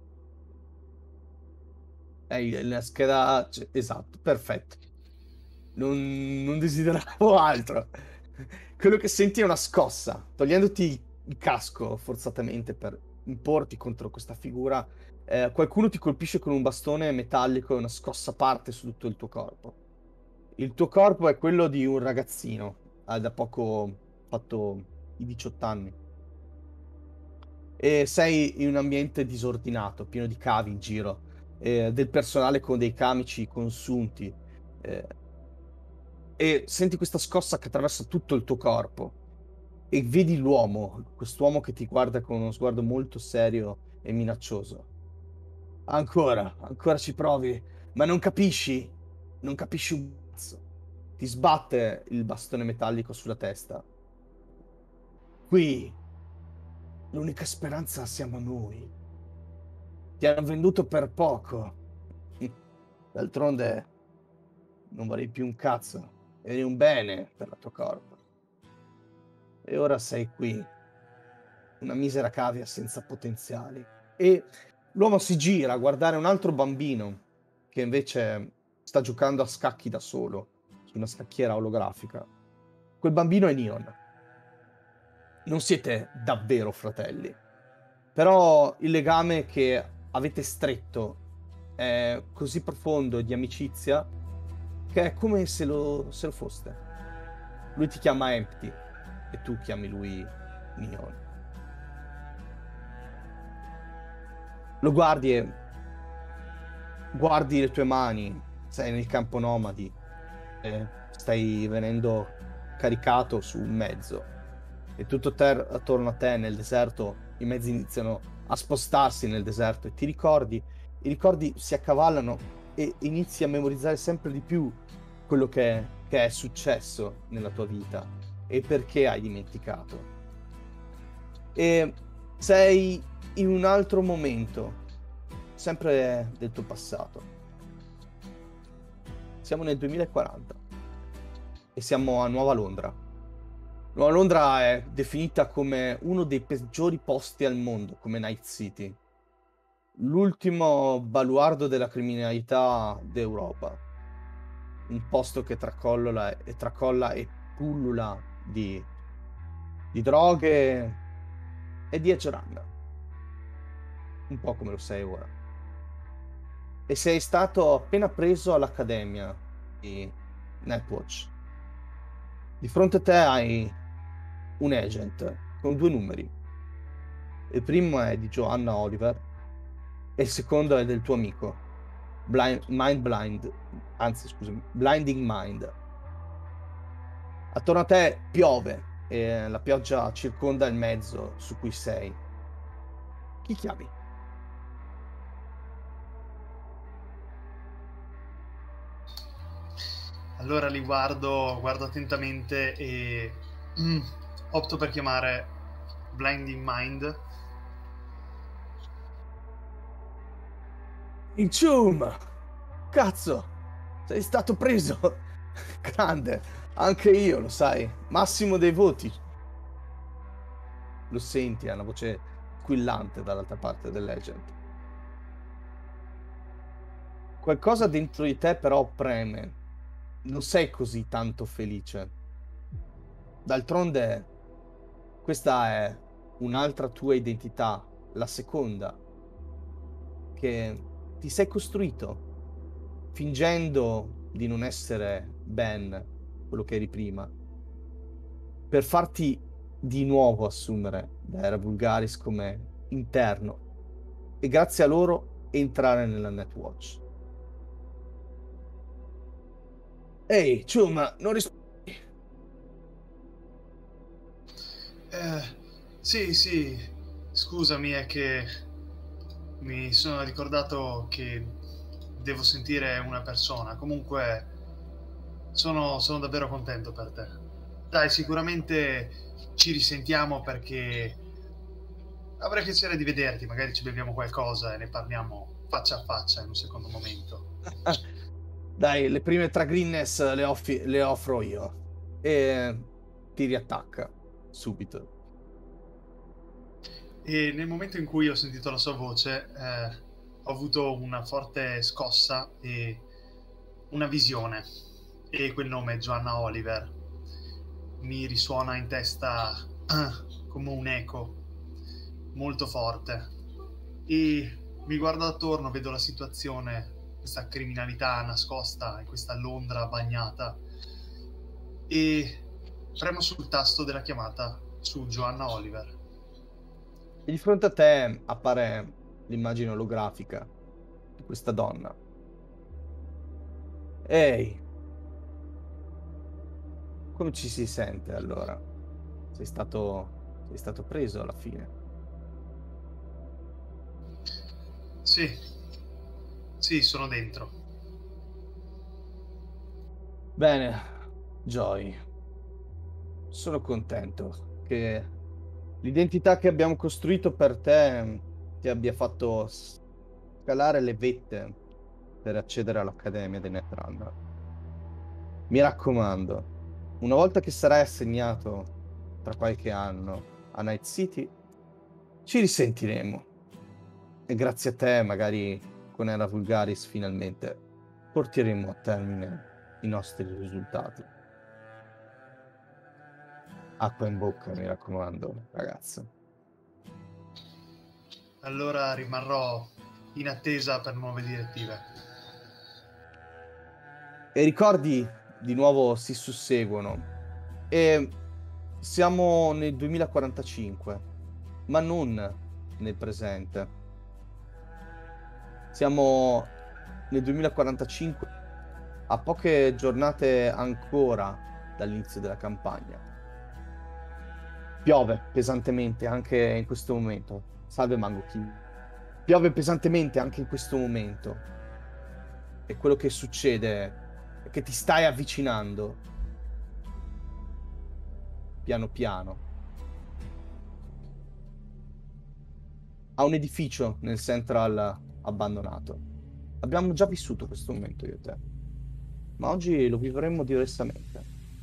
Speaker 2: La scheda... esatto, perfetto. Non desideravo altro. Quello che senti è una scossa. Togliendoti il casco forzatamente per importi contro questa figura, qualcuno ti colpisce con un bastone metallico e una scossa parte su tutto il tuo corpo. Il tuo corpo è quello di un ragazzino, ha da poco fatto i 18 anni. E sei in un ambiente disordinato, pieno di cavi in giro, del personale con dei camici consunti, e senti questa scossa che attraversa tutto il tuo corpo e vedi l'uomo, quest'uomo che ti guarda con uno sguardo molto serio e minaccioso. Ancora ci provi, ma non capisci? Non capisci un cazzo. Ti sbatte il bastone metallico sulla testa. Qui l'unica speranza siamo noi. Ti hanno venduto per poco. D'altronde non vali più un cazzo. Eri un bene per la tua corpo. E ora sei qui, una misera cavia senza potenziali. E l'uomo si gira a guardare un altro bambino che invece sta giocando a scacchi da solo su una scacchiera olografica. Quel bambino è Neon. Non siete davvero fratelli, però il legame che avete stretto è così profondo di amicizia che è come se lo foste. Lui ti chiama Empty e tu chiami lui Neon. Lo guardi e guardi le tue mani, sei nel campo nomadi, stai venendo caricato su un mezzo e tutto attorno a te nel deserto i mezzi iniziano a spostarsi nel deserto e i ricordi si accavallano e inizi a memorizzare sempre di più quello che è successo nella tua vita e perché hai dimenticato. E sei in un altro momento, sempre del tuo passato. Siamo nel 2040 e siamo a Nuova Londra. Nuova Londra è definita come uno dei peggiori posti al mondo, come Night City. L'ultimo baluardo della criminalità d'Europa. Un posto che tracolla e pullula di droghe e di edge runner. Un po' come lo sei ora. E sei stato appena preso all'Accademia di Netwatch. Di fronte a te hai un agent con 2 numeri. Il primo è di Joanna Oliver e il secondo è del tuo amico, Blinding Mind. Attorno a te piove e la pioggia circonda il mezzo su cui sei. Chi chiami?
Speaker 4: Allora li guardo attentamente e opto per chiamare Blinding Mind.
Speaker 2: In cium! Cazzo! Sei stato preso! Grande! Anche io, lo sai. Massimo dei voti. Lo senti, ha una voce squillante dall'altra parte dell'agent. Qualcosa dentro di te però preme. Non sei così tanto felice. D'altronde, questa è un'altra tua identità, la seconda, che ti sei costruito, fingendo di non essere Ben, quello che eri prima, per farti di nuovo assumere da Era Vulgaris come interno e grazie a loro entrare nella Netwatch. Ehi, Chum, non rispondi.
Speaker 4: Sì, scusami, è che mi sono ricordato che devo sentire una persona. Comunque sono davvero contento per te. Dai, sicuramente ci risentiamo perché avrei piacere di vederti, magari ci beviamo qualcosa e ne parliamo faccia a faccia in un secondo momento.
Speaker 2: Dai, le prime 3 Greenness le offro io. E ti riattacca subito.
Speaker 4: E nel momento in cui ho sentito la sua voce, ho avuto una forte scossa e una visione. E quel nome, Joanna Oliver, mi risuona in testa come un eco molto forte. E mi guardo attorno, vedo la situazione, questa criminalità nascosta in questa Londra bagnata, e premo sul tasto della chiamata su Joanna Oliver.
Speaker 2: E di fronte a te appare l'immagine olografica di questa donna. Ehi, come ci si sente allora? Sei stato preso alla fine.
Speaker 4: Sì, sono dentro.
Speaker 2: Bene, Joy. Sono contento che l'identità che abbiamo costruito per te ti abbia fatto scalare le vette per accedere all'Accademia dei Netrunner. Mi raccomando, una volta che sarai assegnato tra qualche anno a Night City, ci risentiremo. E grazie a te, magari con Era Vulgaris, finalmente porteremo a termine i nostri risultati. Acqua in bocca, mi raccomando, ragazzo.
Speaker 4: Allora rimarrò in attesa per nuove direttive.
Speaker 2: E ricordi di nuovo si susseguono. E siamo nel 2045, ma non nel presente. Siamo nel 2045, a poche giornate ancora dall'inizio della campagna. Piove pesantemente anche in questo momento. Salve Mango King. Piove pesantemente anche in questo momento. E quello che succede è che ti stai avvicinando piano piano a un edificio nel Central abbandonato. Abbiamo già vissuto questo momento io e te, ma oggi lo vivremo diversamente.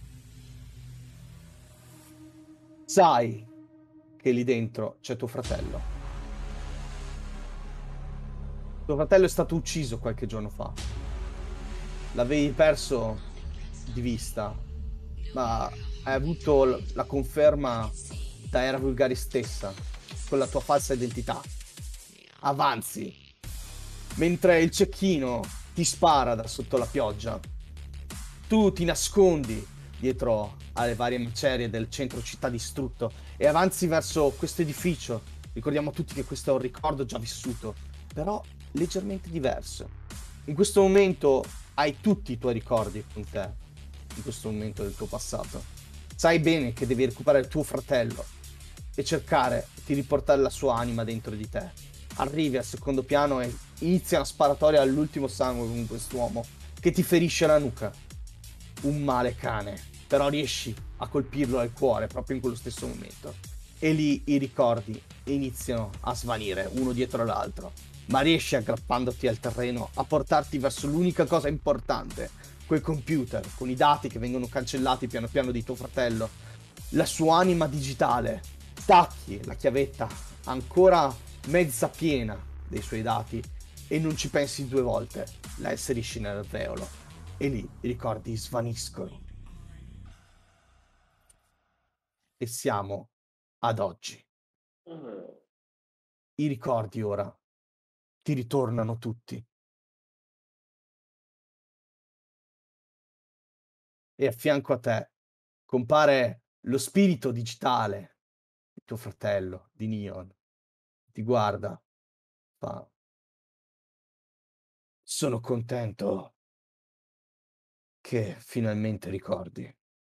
Speaker 2: Sai che lì dentro c'è tuo fratello. Tuo fratello è stato ucciso qualche giorno fa. L'avevi perso di vista, ma hai avuto la conferma da Era Vulgari stessa, con la tua falsa identità. Avanzi, mentre il cecchino ti spara da sotto la pioggia, tu ti nascondi dietro alle varie macerie del centro città distrutto e avanzi verso questo edificio. Ricordiamo tutti che questo è un ricordo già vissuto, però leggermente diverso. In questo momento hai tutti i tuoi ricordi con te, in questo momento del tuo passato. Sai bene che devi recuperare il tuo fratello e cercare di riportare la sua anima dentro di te. Arrivi al secondo piano e inizia una sparatoria all'ultimo sangue con quest'uomo che ti ferisce la nuca. Un male cane, però riesci a colpirlo al cuore proprio in quello stesso momento. E lì i ricordi iniziano a svanire uno dietro l'altro, ma riesci, aggrappandoti al terreno, a portarti verso l'unica cosa importante, quel computer con i dati che vengono cancellati piano piano di tuo fratello, la sua anima digitale. Tacchi la chiavetta ancora mezza piena dei suoi dati e non ci pensi due volte, la inserisci nell'alveolo e lì i ricordi svaniscono. E siamo ad oggi. I ricordi ora ti ritornano tutti. E a fianco a te compare lo spirito digitale di tuo fratello, di Neon. Ti guarda, fa: sono contento che finalmente ricordi.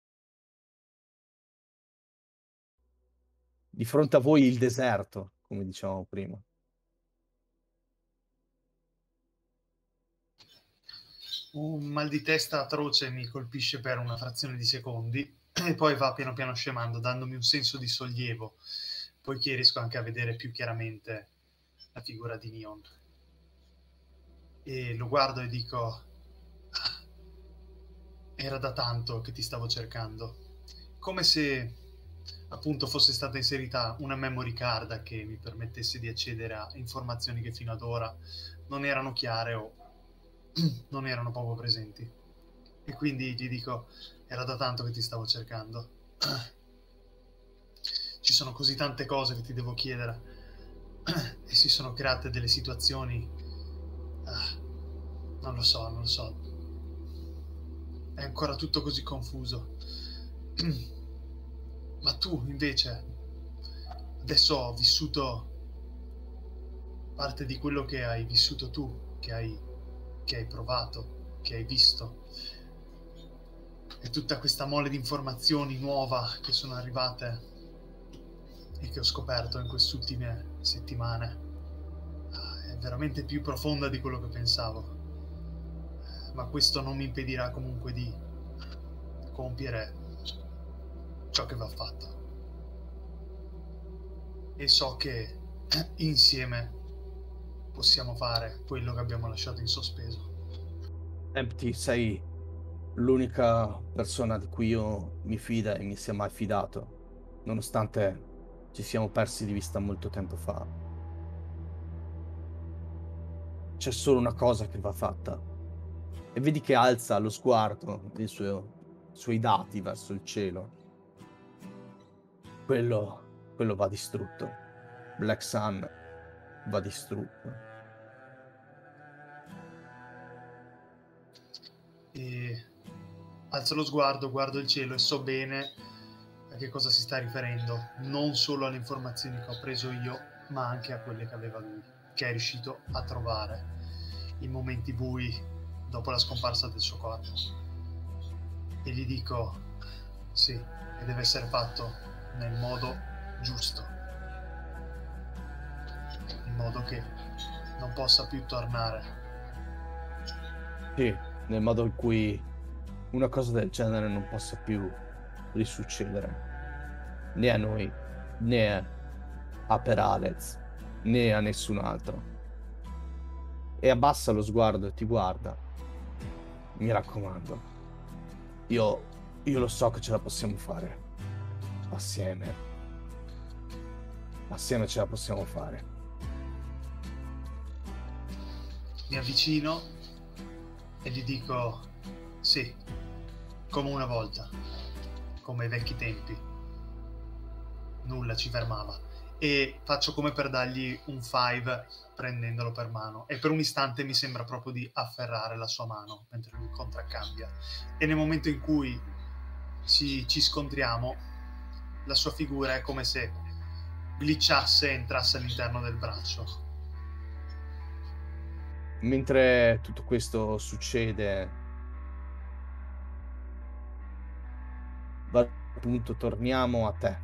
Speaker 2: Di fronte a voi il deserto, come dicevamo prima.
Speaker 4: Un mal di testa atroce mi colpisce per una frazione di secondi e poi va piano piano scemando, dandomi un senso di sollievo, poiché riesco anche a vedere più chiaramente la figura di Neon. E lo guardo e dico: "Ah, era da tanto che ti stavo cercando", come se appunto fosse stata inserita una memory card che mi permettesse di accedere a informazioni che fino ad ora non erano chiare o non erano proprio presenti. E quindi gli dico: era da tanto che ti stavo cercando. Ci sono così tante cose che ti devo chiedere e si sono create delle situazioni, non lo so, è ancora tutto così confuso. Ma tu invece adesso ho vissuto parte di quello che hai vissuto tu, che hai provato, che hai visto, e tutta questa mole di informazioni nuova che sono arrivate e che ho scoperto in quest'ultime settimane è veramente più profonda di quello che pensavo, ma questo non mi impedirà comunque di compiere ciò che va fatto, e so che insieme possiamo fare quello che abbiamo lasciato in sospeso.
Speaker 2: Empty, sei l'unica persona di cui io mi fido e mi sia mai fidato, nonostante ci siamo persi di vista molto tempo fa. C'è solo una cosa che va fatta, e vedi che alza lo sguardo dei suoi dati verso il cielo. Quello va distrutto. Black Sun va distrutto.
Speaker 4: E alzo lo sguardo, guardo il cielo e so bene a che cosa si sta riferendo, non solo alle informazioni che ho preso io, ma anche a quelle che aveva lui, che è riuscito a trovare in momenti bui dopo la scomparsa del suo corpo. E gli dico: sì, e deve essere fatto nel modo giusto, in modo che non possa più tornare.
Speaker 2: Sì, nel modo in cui una cosa del genere non possa più risuccedere, né a noi, né a Per Alex, né a nessun altro. e abbassa lo sguardo e ti guarda. Mi raccomando, io lo so che ce la possiamo fare. Assieme ce la possiamo fare.
Speaker 4: Mi avvicino e gli dico: sì, come una volta, come ai vecchi tempi. Nulla ci fermava. E faccio come per dargli un 5 prendendolo per mano, e per un istante mi sembra proprio di afferrare la sua mano mentre lui contraccambia, e nel momento in cui ci scontriamo la sua figura è come se glitchasse e entrasse all'interno del braccio.
Speaker 2: Mentre tutto questo succede, appunto, torniamo a te.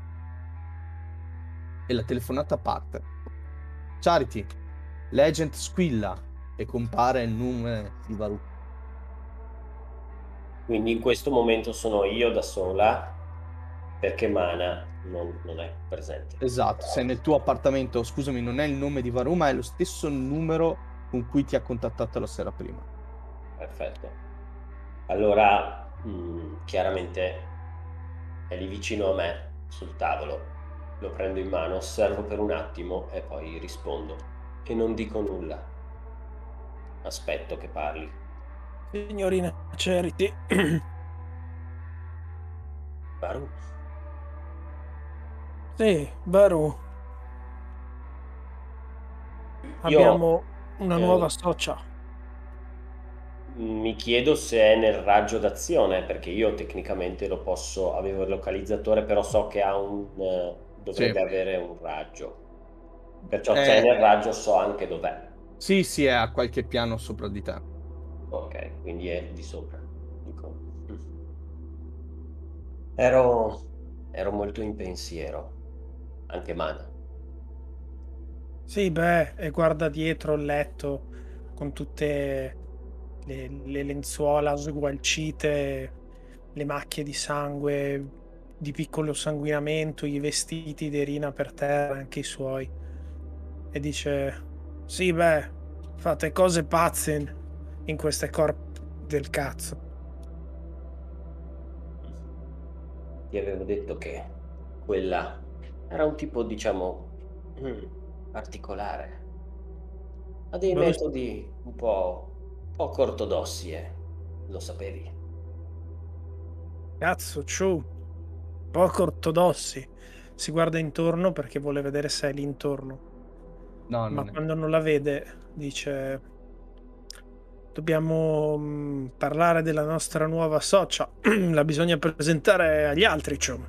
Speaker 2: E la telefonata parte. Charity, l'agent squilla e compare il nome di Varù.
Speaker 5: Quindi in questo momento sono io da sola, perché Mana non è presente.
Speaker 2: Esatto, sei nel tuo appartamento. Scusami, non è il nome di Varù, ma è lo stesso numero con cui ti ha contattato la sera prima.
Speaker 5: Perfetto. Allora, chiaramente è lì vicino a me, sul tavolo. Lo prendo in mano, osservo per un attimo e poi rispondo. E non dico nulla. Aspetto che parli.
Speaker 3: Signorina Charity.
Speaker 5: Varù?
Speaker 3: Sì, Baru. Abbiamo una nuova socia.
Speaker 5: Mi chiedo se è nel raggio d'azione, perché io tecnicamente lo posso, avevo il localizzatore, però so che ha dovrebbe avere un raggio. Perciò se è nel raggio so anche dov'è.
Speaker 2: Sì, è a qualche piano sopra di te.
Speaker 5: Ok, quindi è di sopra. Dico. Ero molto in pensiero. Anche Mana.
Speaker 3: Sì, beh, e guarda dietro il letto con tutte le lenzuola sgualcite, le macchie di sangue, di piccolo sanguinamento, i vestiti di Irina per terra, anche i suoi. E dice: sì, beh, fate cose pazze in queste corp del cazzo.
Speaker 5: Ti avevo detto che quella era un tipo, diciamo, particolare. Ha dei metodi un po' poco ortodossi, lo sapevi?
Speaker 3: Cazzo, ciu, poco ortodossi. Si guarda intorno perché vuole vedere se è lì intorno.
Speaker 2: No,
Speaker 3: ma quando non la vede dice: dobbiamo parlare della nostra nuova socia. La bisogna presentare agli altri, ciò.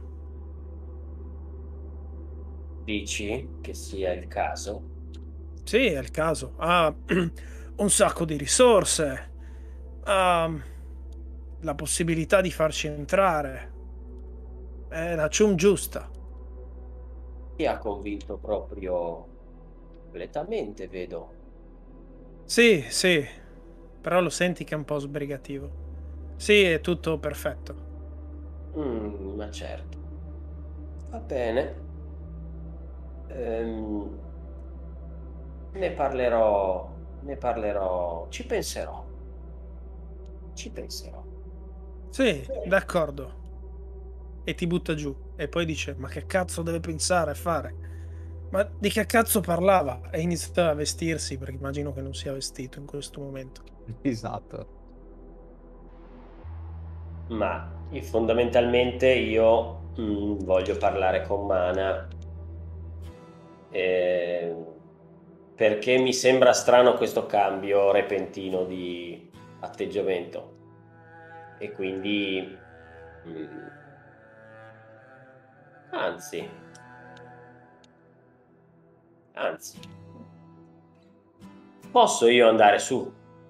Speaker 5: Dici che sia il caso?
Speaker 3: Sì, è il caso. Ha un sacco di risorse, ha la possibilità di farci entrare. È la cium giusta.
Speaker 5: Ti ha convinto proprio completamente, vedo.
Speaker 3: Sì, però lo senti che è un po' sbrigativo. Sì, è tutto perfetto.
Speaker 5: Ma certo. Va bene. Ne parlerò. Ci penserò.
Speaker 3: Sì, d'accordo. E ti butta giù. E poi dice: ma che cazzo deve pensare e fare? Ma di che cazzo parlava? E inizia a vestirsi, perché immagino che non sia vestito in questo momento.
Speaker 2: Esatto.
Speaker 5: Ma fondamentalmente io voglio parlare con Mana, perché mi sembra strano questo cambio repentino di atteggiamento, e quindi anzi posso io andare su?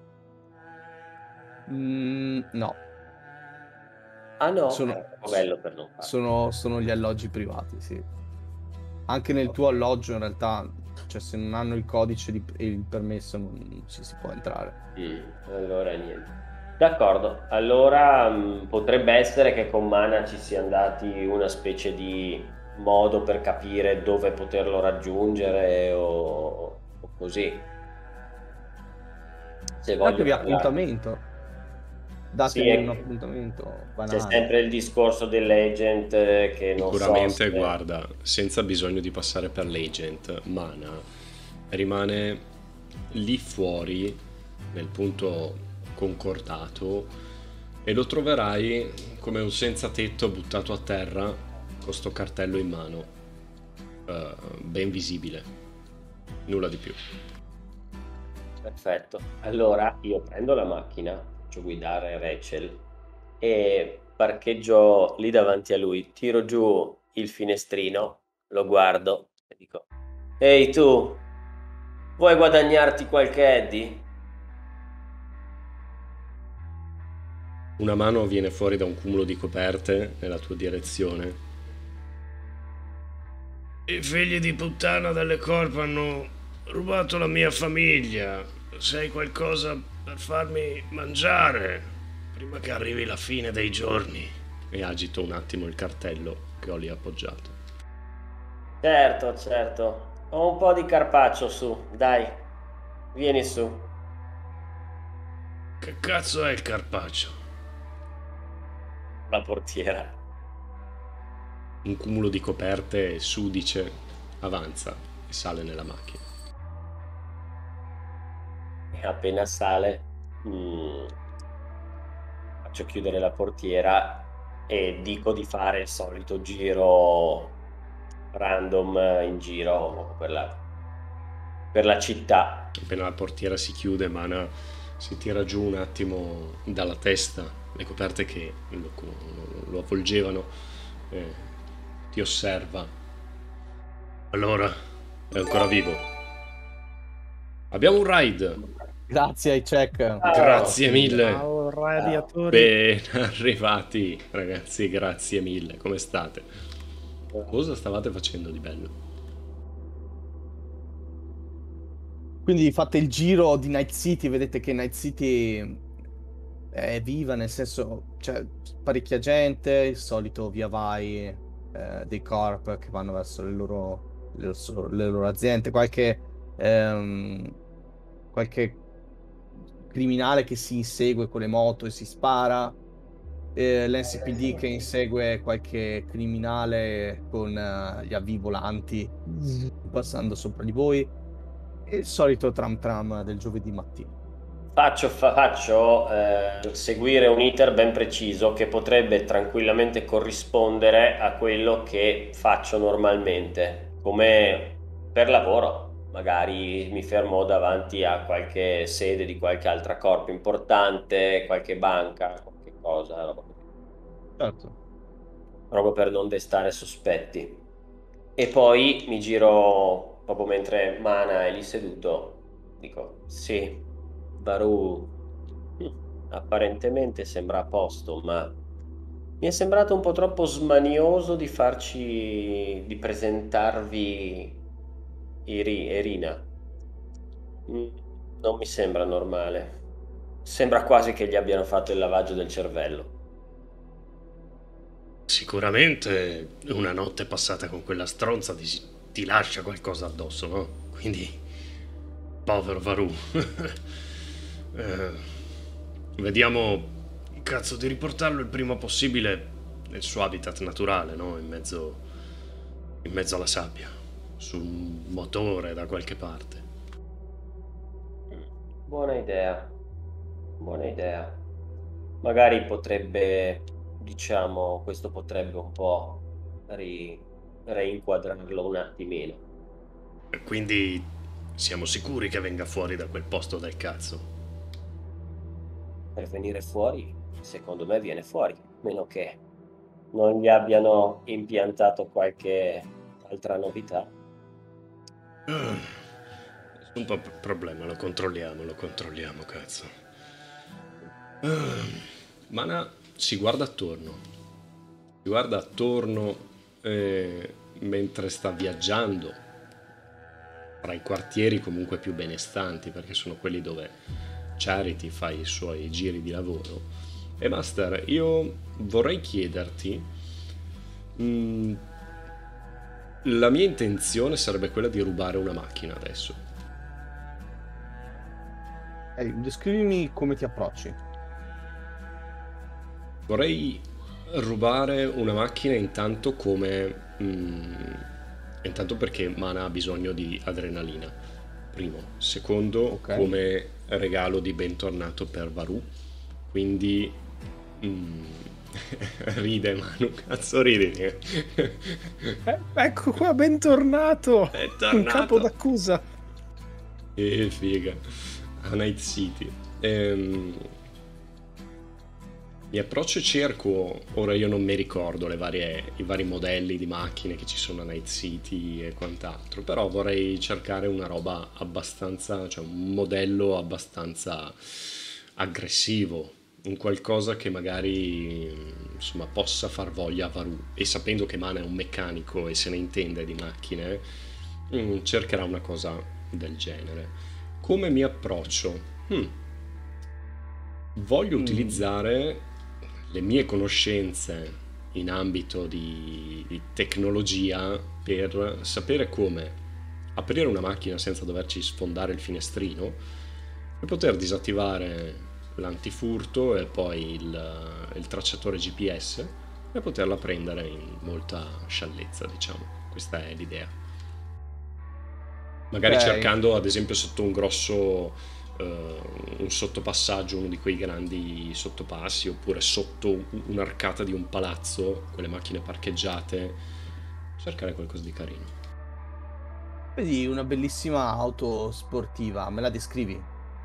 Speaker 2: No.
Speaker 5: Ah no?
Speaker 2: Sono
Speaker 5: bello per non farlo.
Speaker 2: sono gli alloggi privati, sì. Anche nel tuo alloggio in realtà, cioè, se non hanno il codice e il permesso non ci si può entrare.
Speaker 5: Allora niente. D'accordo, allora potrebbe essere che con Mana ci sia andati una specie di modo per capire dove poterlo raggiungere o così. se voglio
Speaker 2: Datevi
Speaker 5: parlare.
Speaker 2: appuntamento. Datevi
Speaker 5: Sì,
Speaker 2: un appuntamento
Speaker 5: c'è
Speaker 2: banale.
Speaker 5: sempre il discorso dell'agent che non so
Speaker 1: Sicuramente,
Speaker 5: se...
Speaker 1: guarda, senza bisogno di passare per l'agent, Mana rimane lì fuori nel punto concordato e lo troverai come un senza tetto buttato a terra con sto cartello in mano, ben visibile, nulla di più.
Speaker 5: Perfetto. Allora io prendo la macchina, faccio guidare Rachel e parcheggio lì davanti a lui, tiro giù il finestrino, lo guardo e dico: Ehi tu, vuoi guadagnarti qualche Eddie?
Speaker 1: Una mano viene fuori da un cumulo di coperte nella tua direzione. I figli di puttana delle corp hanno rubato la mia famiglia. Se hai qualcosa per farmi mangiare prima che arrivi la fine dei giorni. E agito un attimo il cartello che ho lì appoggiato.
Speaker 5: Certo, certo. Ho un po' di carpaccio su, dai, vieni su.
Speaker 1: Che cazzo è il carpaccio?
Speaker 5: La portiera.
Speaker 1: Un cumulo di coperte sudice avanza e sale nella macchina.
Speaker 5: E appena sale, faccio chiudere la portiera e dico di fare il solito giro random in giro per la città.
Speaker 1: Appena la portiera si chiude, Mana si tira giù un attimo dalla testa le coperte che lo avvolgevano e ti osserva. Allora, è ancora vivo. Abbiamo un raid.
Speaker 2: Grazie ai check.
Speaker 1: Grazie mille.
Speaker 3: Ciao, radiatori.
Speaker 1: Ben arrivati, ragazzi, grazie mille. Come state? Cosa stavate facendo di bello?
Speaker 2: Quindi fate il giro di Night City, vedete che Night City è viva, nel senso c'è parecchia gente, il solito via vai dei corp che vanno verso le loro aziende, qualche criminale che si insegue con le moto e si spara, l'NCPD che insegue qualche criminale con gli avvi volanti passando sopra di voi, e il solito tram del giovedì mattina.
Speaker 5: Faccio seguire un iter ben preciso che potrebbe tranquillamente corrispondere a quello che faccio normalmente, come per lavoro. Magari mi fermo davanti a qualche sede di qualche altra corp importante, qualche banca, qualche cosa,
Speaker 2: Certo.
Speaker 5: proprio per non destare sospetti. E poi mi giro proprio mentre Mana è lì seduto, dico: sì, Baru apparentemente sembra a posto, ma mi è sembrato un po' troppo smanioso di presentarvi Irina. Non mi sembra normale. Sembra quasi che gli abbiano fatto il lavaggio del cervello.
Speaker 1: Sicuramente una notte passata con quella stronza ti lascia qualcosa addosso, no? Quindi, povero Varu. Vediamo, cazzo, di riportarlo il prima possibile nel suo habitat naturale, no? In mezzo alla sabbia, su un motore da qualche parte.
Speaker 5: Buona idea. Buona idea. Magari potrebbe, diciamo, questo potrebbe un po' reinquadrarlo un attimino.
Speaker 1: Quindi siamo sicuri che venga fuori da quel posto del cazzo?
Speaker 5: Per venire fuori, secondo me viene fuori, meno che non gli abbiano impiantato qualche altra novità.
Speaker 1: Un po' problema, lo controlliamo, cazzo. Mana si guarda attorno mentre sta viaggiando tra i quartieri comunque più benestanti, perché sono quelli dove Charity fa i suoi giri di lavoro. E Master, io vorrei chiederti, la mia intenzione sarebbe quella di rubare una macchina adesso.
Speaker 2: Descrivimi come ti approcci.
Speaker 1: Vorrei rubare una macchina intanto intanto perché Mana ha bisogno di adrenalina. Primo. Secondo,
Speaker 2: Ok.
Speaker 1: come regalo di bentornato per Varù. Quindi... ride Manu, cazzo ridi?
Speaker 3: Ecco qua, bentornato!
Speaker 1: Bentornato.
Speaker 3: Un capo d'accusa.
Speaker 1: Figa. A Night City. Mi approccio e cerco, ora io non mi ricordo i vari modelli di macchine che ci sono a Night City e quant'altro, però vorrei cercare una roba abbastanza, cioè un modello abbastanza aggressivo, un qualcosa che magari insomma possa far voglia a Varù, e sapendo che Mana è un meccanico e se ne intende di macchine, cercherà una cosa del genere. Come mi approccio? Voglio utilizzare le mie conoscenze in ambito di tecnologia per sapere come aprire una macchina senza doverci sfondare il finestrino e poter disattivare l'antifurto e poi il tracciatore GPS e poterla prendere in molta sciallezza, diciamo. Questa è l'idea. Magari
Speaker 2: Ok.
Speaker 1: cercando ad esempio sotto un sottopassaggio, uno di quei grandi sottopassi, oppure sotto un'arcata di un palazzo, quelle macchine parcheggiate, cercare qualcosa di carino.
Speaker 2: Vedi una bellissima auto sportiva, me la descrivi?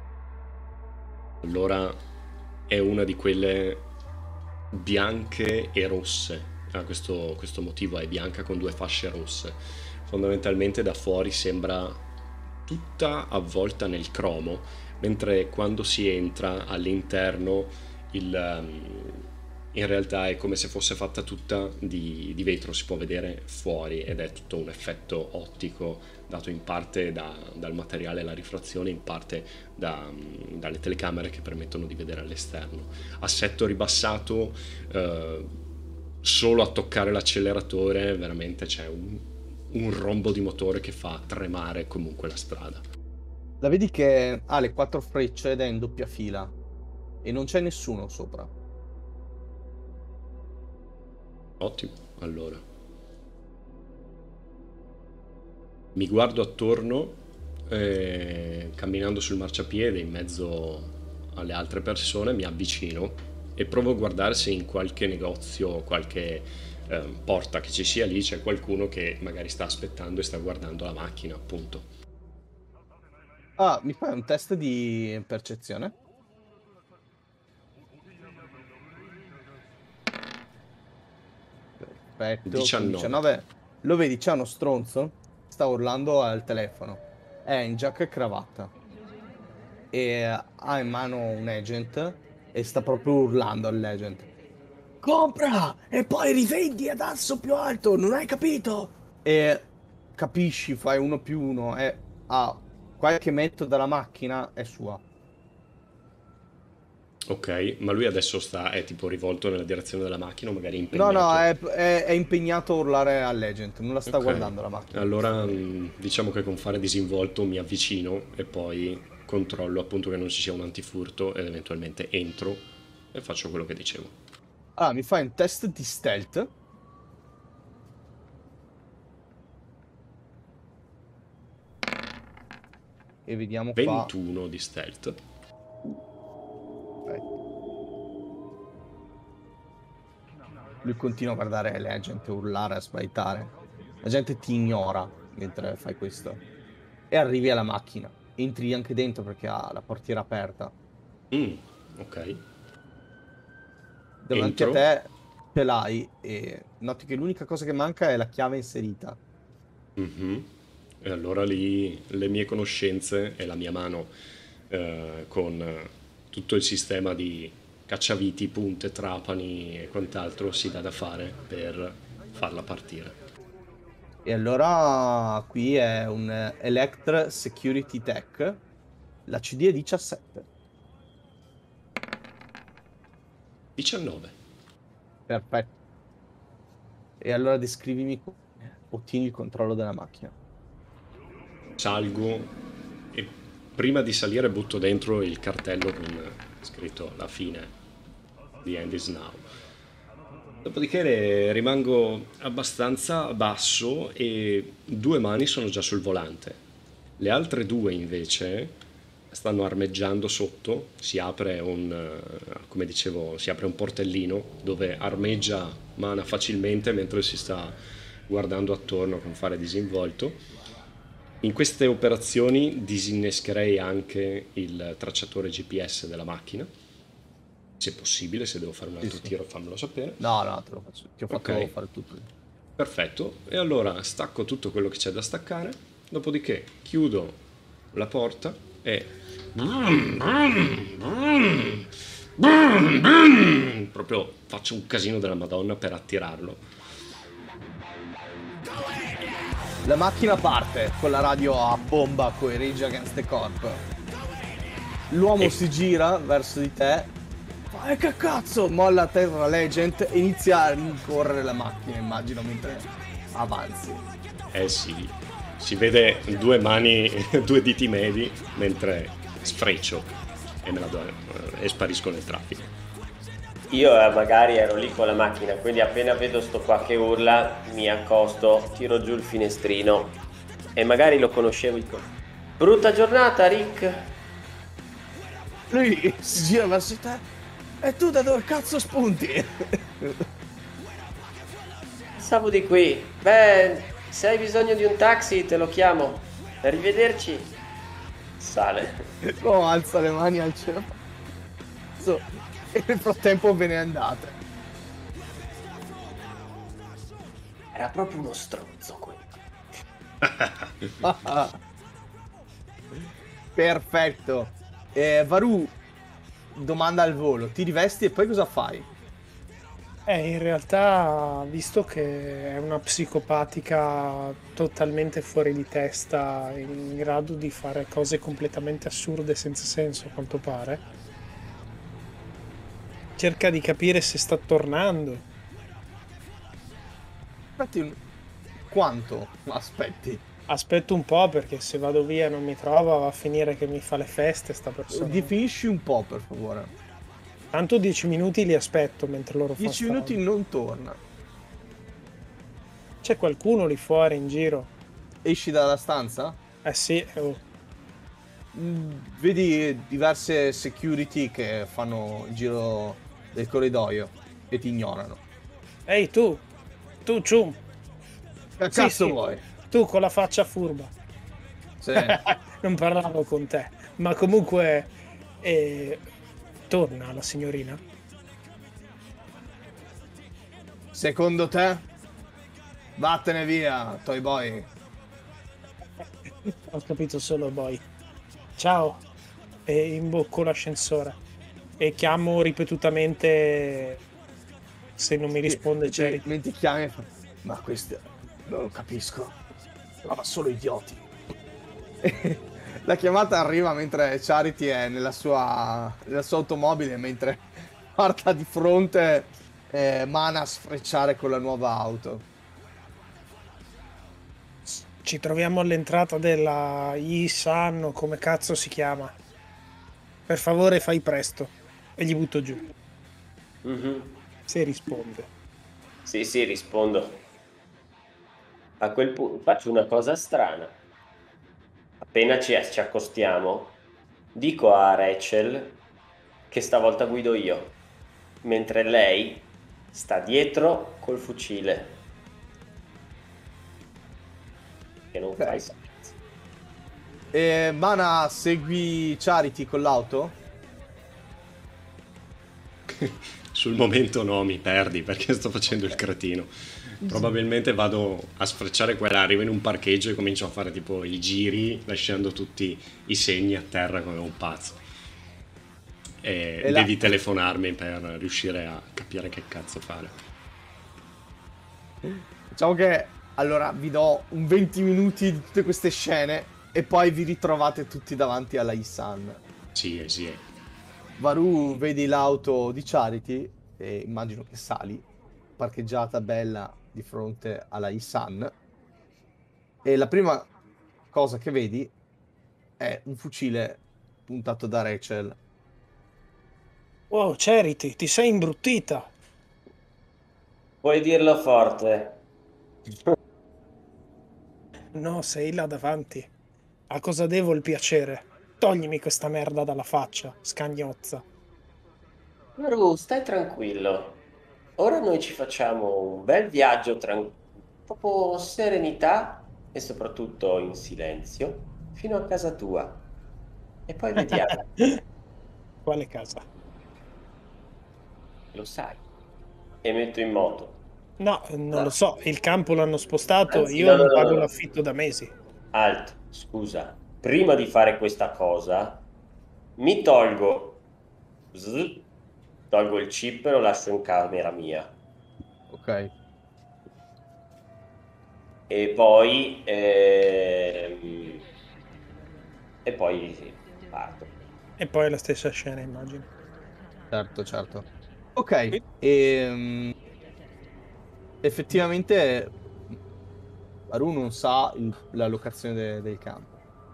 Speaker 1: Allora è una di quelle bianche e rosse. Questo motivo è bianca con 2 fasce rosse. Fondamentalmente da fuori sembra tutta avvolta nel cromo, mentre quando si entra all'interno in realtà è come se fosse fatta tutta di vetro, si può vedere fuori ed è tutto un effetto ottico dato in parte dal materiale e la rifrazione, in parte dalle telecamere che permettono di vedere all'esterno. Assetto ribassato, solo a toccare l'acceleratore veramente c'è un rombo di motore che fa tremare comunque la strada.
Speaker 2: La vedi che ha le 4 frecce ed è in doppia fila e non c'è nessuno sopra.
Speaker 1: Ottimo, allora. Mi guardo attorno, camminando sul marciapiede in mezzo alle altre persone, mi avvicino e provo a guardare se in qualche negozio, qualche porta che ci sia lì, c'è qualcuno che magari sta aspettando e sta guardando la macchina, appunto.
Speaker 2: Mi fai un test di percezione? Perfetto,
Speaker 1: 19.
Speaker 2: 19. Lo vedi, c'è uno stronzo, sta urlando al telefono. È in giacca e cravatta. E ha in mano un agent e sta proprio urlando all'agent. Compra e poi rivendi ad asso più alto, non hai capito? E capisci, fai 1+1 e a qualche metro dalla macchina è sua.
Speaker 1: Ok, ma lui adesso è tipo rivolto nella direzione della macchina o magari
Speaker 2: No,
Speaker 1: impegnato?
Speaker 2: è impegnato a urlare all'agent, non la sta
Speaker 1: Ok,
Speaker 2: guardando la macchina.
Speaker 1: allora diciamo che con fare disinvolto mi avvicino e poi controllo appunto che non ci sia un antifurto ed eventualmente entro e faccio quello che dicevo.
Speaker 2: Allora, mi fai un test di stealth. E vediamo qua.
Speaker 1: 21 di stealth.
Speaker 2: Perfetto. Lui continua a guardare la gente, a urlare, a sbraitare. La gente ti ignora mentre fai questo. E arrivi alla macchina. Entri anche dentro perché ha la portiera aperta.
Speaker 1: Ok.
Speaker 2: Davanti
Speaker 1: Entro.
Speaker 2: a te ce l'hai e noti che l'unica cosa che manca è la chiave inserita.
Speaker 1: Mhm. E allora lì le mie conoscenze e la mia mano con tutto il sistema di cacciaviti, punte, trapani e quant'altro si dà da fare per farla partire.
Speaker 2: E allora qui è un Electra Security Tech. La CD è 17.
Speaker 1: 19.
Speaker 2: Perfetto. E allora descrivimi come ottieni il controllo della macchina.
Speaker 1: Salgo e prima di salire butto dentro il cartello con scritto la fine, The end is now. Dopodiché rimango abbastanza basso e 2 mani sono già sul volante. Le altre 2 invece stanno armeggiando sotto, come dicevo, si apre un portellino dove armeggia Mana facilmente mentre si sta guardando attorno con fare disinvolto. In queste operazioni disinnescherei anche il tracciatore GPS della macchina, se possibile. Se devo fare un altro tiro fammelo sapere.
Speaker 2: No, te lo faccio. Ti ho fatto
Speaker 1: Ok.
Speaker 2: fare tutto.
Speaker 1: Perfetto, e allora stacco tutto quello che c'è da staccare, dopodiché chiudo la porta e proprio faccio un casino della Madonna per attirarlo.
Speaker 2: La macchina parte con la radio a bomba con i Rage Against the Corp. L'uomo si gira verso di te. Fa, che cazzo? Molla a terra Legend e inizia a rincorrere la macchina, immagino, mentre avanzi.
Speaker 1: Eh sì, si vede 2 mani, 2 diti medi mentre sfreccio e me la do e sparisco nel traffico.
Speaker 5: Io magari ero lì con la macchina, quindi appena vedo sto qua che urla, mi accosto, tiro giù il finestrino e magari lo conoscevo. Dico, brutta giornata, Rick.
Speaker 2: Lui si gira verso te. E tu da dove cazzo spunti?
Speaker 5: Stavo di qui. Beh, se hai bisogno di un taxi te lo chiamo. Arrivederci. Sale.
Speaker 2: Oh, alza le mani al cielo. E nel frattempo ve ne andate.
Speaker 5: Era proprio uno stronzo quello.
Speaker 2: Perfetto. Varù, domanda al volo. Ti rivesti e poi cosa fai?
Speaker 3: In realtà, visto che è una psicopatica totalmente fuori di testa, in grado di fare cose completamente assurde senza senso, a quanto pare, cerca di capire se sta tornando.
Speaker 2: Aspetti quanto aspetti?
Speaker 3: Aspetto un po', perché se vado via e non mi trova va a finire che mi fa le feste sta persona.
Speaker 2: Definisci un po', per favore.
Speaker 3: Tanto 10 minuti li aspetto mentre loro fanno
Speaker 2: 10 minuti non torna.
Speaker 3: C'è qualcuno lì fuori in giro?
Speaker 2: Esci dalla stanza?
Speaker 3: Eh sì,
Speaker 2: Vedi diverse security che fanno il giro del corridoio e ti ignorano.
Speaker 3: Ehi tu Chum,
Speaker 2: Che
Speaker 3: Sì,
Speaker 2: cazzo
Speaker 3: sì.
Speaker 2: vuoi?
Speaker 3: tu con la faccia furba.
Speaker 2: Sì.
Speaker 3: Non parlavo con te, ma comunque torna la signorina?
Speaker 2: Secondo te? Vattene via, Toy Boy.
Speaker 3: Ho capito solo boy. Ciao. E imbocco l'ascensore e chiamo ripetutamente. Se non mi risponde Charity.
Speaker 2: Mentre chiami e fa, ma questo non lo capisco. Ma solo idioti. La chiamata arriva mentre Charity è nella sua automobile, mentre guarda di fronte Mana a sfrecciare con la nuova auto.
Speaker 3: Ci troviamo all'entrata della Isan o come cazzo si chiama. Per favore fai presto. E gli butto giù. Se risponde.
Speaker 5: Sì, rispondo. A quel punto faccio una cosa strana. Appena ci accostiamo, dico a Rachel che stavolta guido io, mentre lei sta dietro col fucile. Che non fai senso.
Speaker 2: Mana, segui Charity con l'auto?
Speaker 1: Sul momento no, mi perdi perché sto facendo il cretino. Probabilmente vado a sfrecciare quella, arrivo in un parcheggio e comincio a fare tipo i giri lasciando tutti i segni a terra come un pazzo. E devi telefonarmi per riuscire a capire che cazzo fare.
Speaker 2: Diciamo che allora vi do un 20 minuti di tutte queste scene e poi vi ritrovate tutti davanti alla Isan.
Speaker 1: Sì.
Speaker 2: Varù, vedi l'auto di Charity e immagino che sali, parcheggiata bella di fronte alla Isan. E la prima cosa che vedi è un fucile puntato da Rachel.
Speaker 3: Wow, Charity, ti sei imbruttita.
Speaker 5: Puoi dirlo forte.
Speaker 3: No, sei là davanti. A cosa devo il piacere? Toglimi questa merda dalla faccia, scagnozza.
Speaker 5: Maru, stai tranquillo. Ora noi ci facciamo un bel viaggio, proprio serenità e soprattutto in silenzio, fino a casa tua. E poi vediamo,
Speaker 3: Quale casa?
Speaker 5: lo sai. E metto in moto.
Speaker 3: No, non lo so. Il campo l'hanno spostato.
Speaker 5: Anzi,
Speaker 3: Io
Speaker 5: no, no,
Speaker 3: non
Speaker 5: no,
Speaker 3: pago
Speaker 5: no.
Speaker 3: l'affitto da mesi.
Speaker 5: Alto, scusa. Prima di fare questa cosa, mi tolgo il chip e lo lascio in camera mia.
Speaker 2: Ok.
Speaker 5: E poi, sì, parto.
Speaker 3: E poi è la stessa scena, immagino.
Speaker 2: Certo, certo. Ok, effettivamente Aru non sa la locazione del campo.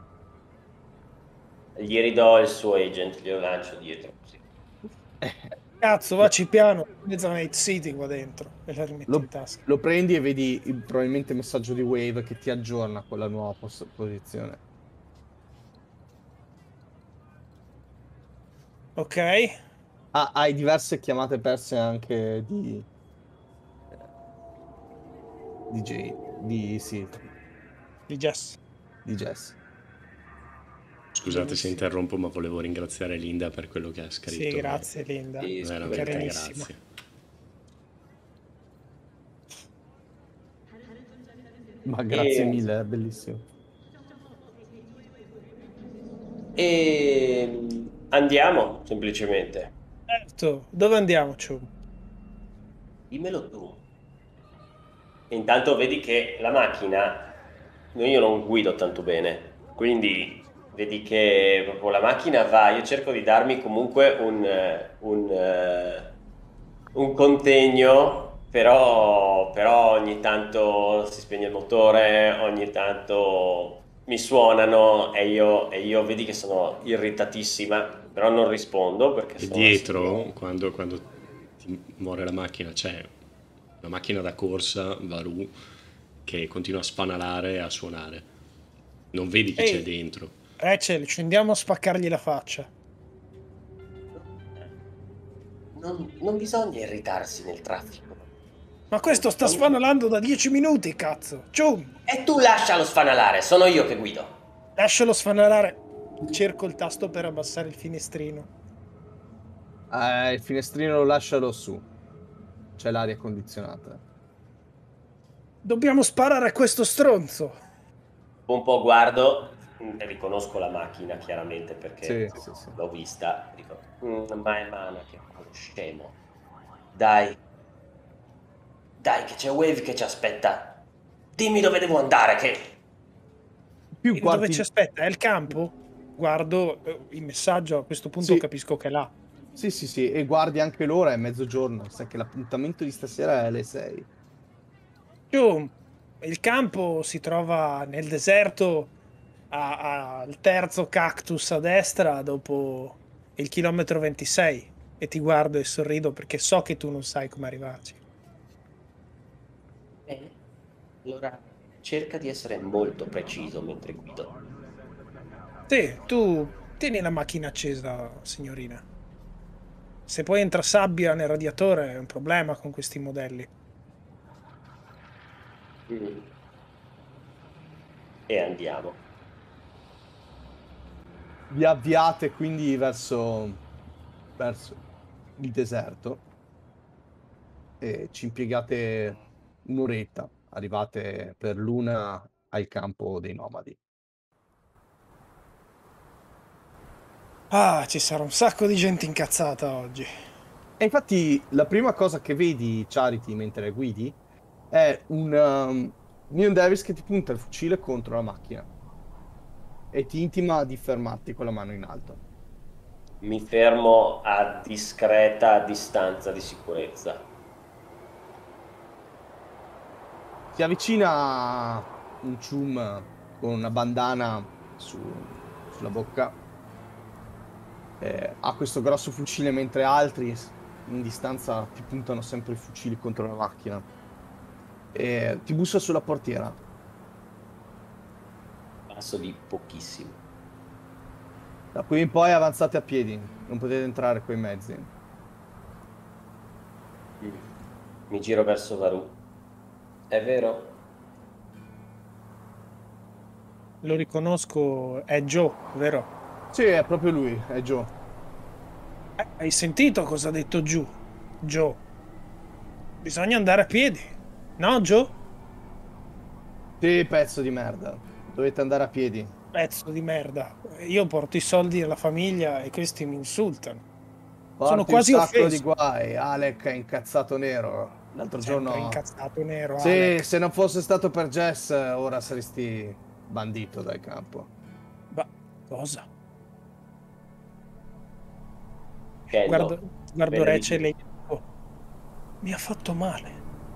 Speaker 5: Gli ridò il suo agent, glielo lancio dietro così.
Speaker 3: Cazzo, vacci piano. Mezzo Night City qua dentro. E la rimetti in tasca.
Speaker 2: Lo prendi e vedi probabilmente il messaggio di Wave che ti aggiorna con la nuova posizione.
Speaker 3: Ok.
Speaker 2: Ah, hai diverse chiamate perse anche sì,
Speaker 3: Di Jess.
Speaker 2: di Jess.
Speaker 1: Scusate se interrompo, ma volevo ringraziare Linda per quello che ha
Speaker 3: Sì,
Speaker 1: scritto.
Speaker 3: grazie Linda.
Speaker 5: Sì,
Speaker 1: Veramente
Speaker 3: Carinissima.
Speaker 1: grazie.
Speaker 2: Ma grazie mille, è bellissimo.
Speaker 5: E andiamo, semplicemente.
Speaker 3: Certo, dove andiamo, Ciu?
Speaker 5: Dimmelo tu. Intanto vedi che la macchina, io non guido tanto bene, quindi vedi che proprio la macchina va, io cerco di darmi comunque un contegno, però ogni tanto si spegne il motore, ogni tanto mi suonano e io vedi che sono irritatissima, però non rispondo perché
Speaker 1: E
Speaker 5: sono
Speaker 1: dietro, quando ti muore la macchina, c'è una macchina da corsa, Varu, che continua a spanalare e a suonare. Non vedi chi c'è
Speaker 3: Ehi.
Speaker 1: dentro.
Speaker 3: Rachel, scendiamo a spaccargli la faccia.
Speaker 5: Non bisogna irritarsi nel traffico.
Speaker 3: Ma questo sta sfanalando da 10 minuti, cazzo. Ciu,
Speaker 5: E tu lascialo sfanalare, sono io che guido.
Speaker 3: lascialo sfanalare. Cerco il tasto per abbassare il finestrino.
Speaker 2: Il finestrino lascialo su. C'è l'aria condizionata.
Speaker 3: Dobbiamo sparare a questo stronzo.
Speaker 5: Un po' guardo, riconosco la macchina chiaramente perché
Speaker 2: Sì.
Speaker 5: l'ho vista. Dico, ma è Mana che è quello scemo. Dai, che c'è Wave che ci aspetta. Dimmi dove devo andare, che...
Speaker 2: Più
Speaker 3: Dove ci aspetta? È il campo? Guardo il messaggio, a questo punto
Speaker 2: Sì.
Speaker 3: capisco che è là.
Speaker 2: Sì, e guardi anche l'ora, è mezzogiorno, sai che l'appuntamento di stasera è alle 6.
Speaker 3: Ciu, il campo si trova nel deserto al terzo cactus a destra dopo il chilometro 26 e ti guardo e sorrido perché so che tu non sai come arrivarci.
Speaker 5: Bene, allora cerca di essere molto preciso mentre guido.
Speaker 3: Sì, tu tieni la macchina accesa, signorina. Se poi entra sabbia nel radiatore è un problema con questi modelli.
Speaker 5: E andiamo.
Speaker 2: Vi avviate quindi verso il deserto e ci impiegate un'oretta. Arrivate per l'una al campo dei nomadi.
Speaker 3: Ah, ci sarà un sacco di gente incazzata oggi.
Speaker 2: E infatti la prima cosa che vedi, Charity, mentre guidi, è un Neon Davis che ti punta il fucile contro la macchina e ti intima di fermarti con la mano in alto.
Speaker 5: Mi fermo a discreta distanza di sicurezza.
Speaker 2: Si avvicina un chum con una bandana sulla bocca. Ha questo grosso fucile mentre altri in distanza ti puntano sempre i fucili contro la macchina. Ti bussa sulla portiera.
Speaker 5: Passo di pochissimo.
Speaker 2: Da qui in poi avanzate a piedi, non potete entrare coi mezzi.
Speaker 5: Mi giro verso Varù. È vero?
Speaker 3: Lo riconosco, è Joe, vero?
Speaker 2: Sì, è proprio lui, è Joe.
Speaker 3: Hai sentito cosa ha detto Joe? Bisogna andare a piedi, no Joe?
Speaker 2: Sì, pezzo di merda. Dovete andare a piedi.
Speaker 3: Pezzo di merda. Io porto i soldi alla famiglia e questi mi insultano.
Speaker 2: Porti
Speaker 3: Sono quasi
Speaker 2: un sacco
Speaker 3: offeso.
Speaker 2: di guai. Alec è incazzato nero. L'altro
Speaker 3: Sempre
Speaker 2: giorno...
Speaker 3: incazzato nero.
Speaker 2: Sì,
Speaker 3: Alec.
Speaker 2: se non fosse stato per Jess, ora saresti bandito dal campo.
Speaker 3: Ma cosa?
Speaker 5: Scendo.
Speaker 3: Guardo Rachel e dico, mi ha fatto male.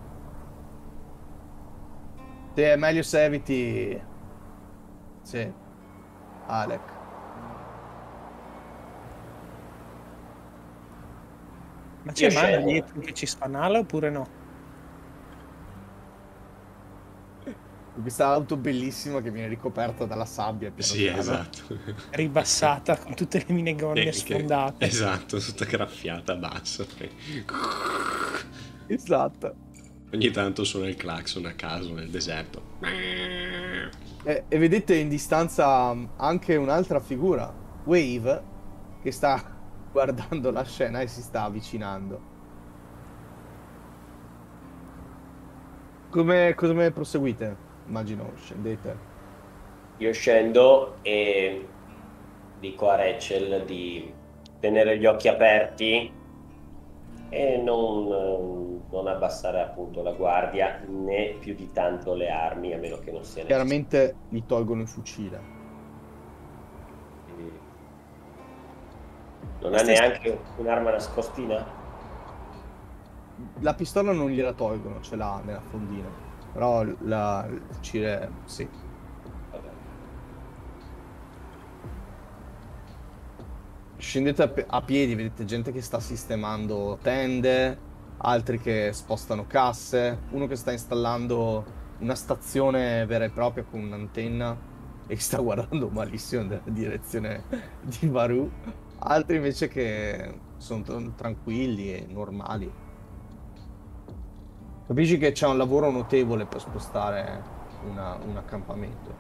Speaker 2: Sì, è meglio se eviti... Sì. Alec.
Speaker 3: Ma c'è
Speaker 5: Io
Speaker 3: Mana
Speaker 5: scendo.
Speaker 3: dietro che ci spanala oppure no?
Speaker 2: Questa auto bellissima che viene ricoperta dalla sabbia. piano
Speaker 1: Sì,
Speaker 2: piano.
Speaker 1: esatto.
Speaker 3: Ribassata con tutte le minegonne sfondate.
Speaker 1: Esatto, tutta graffiata basso.
Speaker 2: Esatto.
Speaker 1: Ogni tanto suona il clacson a caso nel deserto.
Speaker 2: E vedete in distanza anche un'altra figura, Wave, che sta guardando la scena e si sta avvicinando. Come proseguite? Immagino scendete.
Speaker 5: Io scendo e dico a Rachel di tenere gli occhi aperti e non abbassare appunto la guardia né più di tanto le armi, a meno che non sia necessario.
Speaker 2: Chiaramente gli tolgono il fucile.
Speaker 5: Non ha neanche un'arma nascostina?
Speaker 2: La pistola non gliela tolgono, ce l'ha nella fondina. Però il fucile sì.
Speaker 5: Vabbè.
Speaker 2: Scendete a piedi, vedete gente che sta sistemando tende, altri che spostano casse, uno che sta installando una stazione vera e propria con un'antenna e che sta guardando malissimo nella direzione di Varù, altri invece che sono tranquilli e normali. Capisci che c'è un lavoro notevole per spostare un accampamento.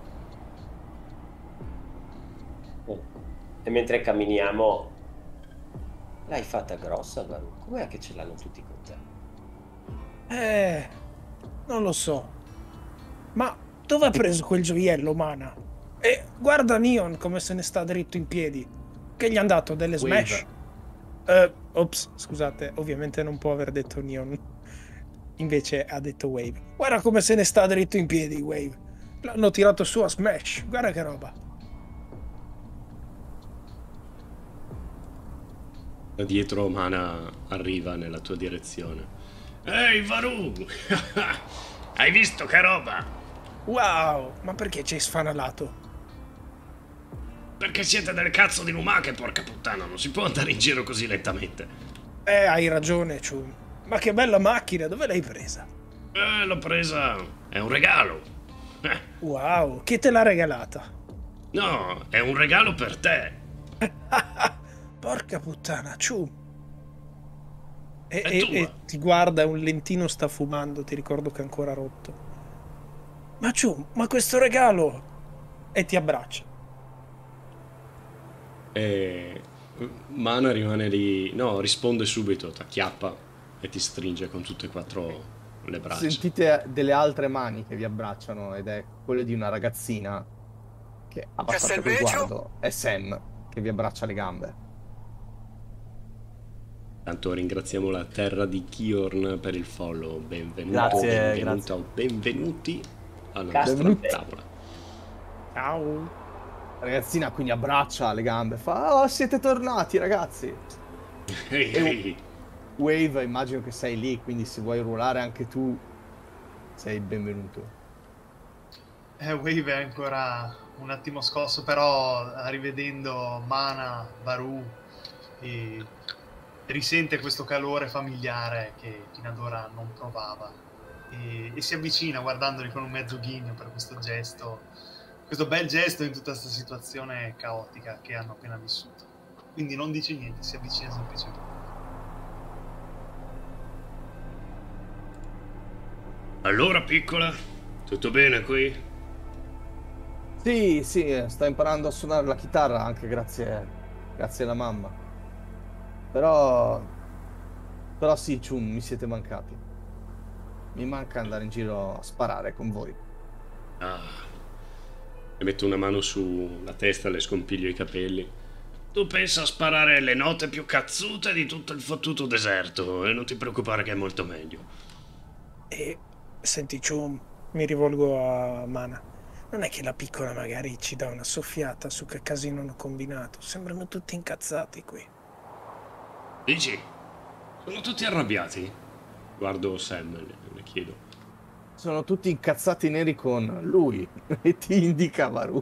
Speaker 5: E mentre camminiamo, l'hai fatta grossa, Varù? Com'è che ce l'hanno tutti con te?
Speaker 3: Non lo so. Ma dove ha preso quel gioiello, Mana? E guarda Neon come se ne sta dritto in piedi. Che gli hanno dato delle smash? Ops, scusate, ovviamente non può aver detto Neon. Invece ha detto Wave. Guarda come se ne sta dritto in piedi, Wave. L'hanno tirato su a smash. Guarda che roba.
Speaker 1: Da dietro Mana arriva nella tua direzione. Ehi, Varù! Hai visto che roba?
Speaker 3: Wow, ma perché ci hai sfanalato?
Speaker 1: Perché siete del cazzo di lumache, porca puttana, non si può andare in giro così lentamente.
Speaker 3: Hai ragione, Chum. Ma che bella macchina, dove l'hai presa?
Speaker 1: L'ho presa... è un regalo.
Speaker 3: Wow, chi te l'ha regalata?
Speaker 1: No, è un regalo per te.
Speaker 3: Porca puttana, Chum.
Speaker 1: È
Speaker 3: E ti guarda, un lentino sta fumando, ti ricordo che è ancora rotto. Ma Chum, ma questo regalo! E ti abbraccia.
Speaker 1: E Mana rimane lì, no, risponde subito, t'acchiappa e ti stringe con tutte e quattro le braccia.
Speaker 2: Sentite delle altre mani che vi abbracciano ed è quella di una ragazzina che abbassate quel guardo. È Sam che vi abbraccia le gambe.
Speaker 1: Tanto ringraziamo la terra di Kiorn per il follow. Benvenuto,
Speaker 2: Grazie,
Speaker 1: benvenuta o benvenuti alla
Speaker 5: Castro
Speaker 1: nostra
Speaker 5: te.
Speaker 1: tavola.
Speaker 3: Ciao.
Speaker 2: La ragazzina quindi abbraccia le gambe, fa: "Oh, siete tornati, ragazzi!"
Speaker 1: Ehi,
Speaker 2: Wave, immagino che sei lì, quindi se vuoi ruolare anche tu, sei il benvenuto.
Speaker 4: Wave è ancora un attimo scosso, però rivedendo Mana, Varù, e risente questo calore familiare che fino ad ora non provava, e si avvicina guardandoli con un mezzo ghigno per questo gesto, questo bel gesto in tutta questa situazione caotica che hanno appena vissuto. Quindi non dice niente, si avvicina semplicemente.
Speaker 1: Allora, piccola, tutto bene qui?
Speaker 2: Sì, sì, sta imparando a suonare la chitarra anche grazie alla mamma. Però sì, Chum, mi siete mancati. Mi manca andare in giro a sparare con voi.
Speaker 1: Ah, le metto una mano sulla testa, le scompiglio i capelli. Tu pensa a sparare le note più cazzute di tutto il fottuto deserto e non ti preoccupare che è molto meglio.
Speaker 3: E senti, Chum, mi rivolgo a Mana. Non è che la piccola magari ci dà una soffiata su che casino hanno combinato? Sembrano tutti incazzati qui.
Speaker 1: Dici? Sono tutti arrabbiati? Guardo Sam, le chiedo.
Speaker 2: Sono tutti incazzati neri con lui e ti indica Varù.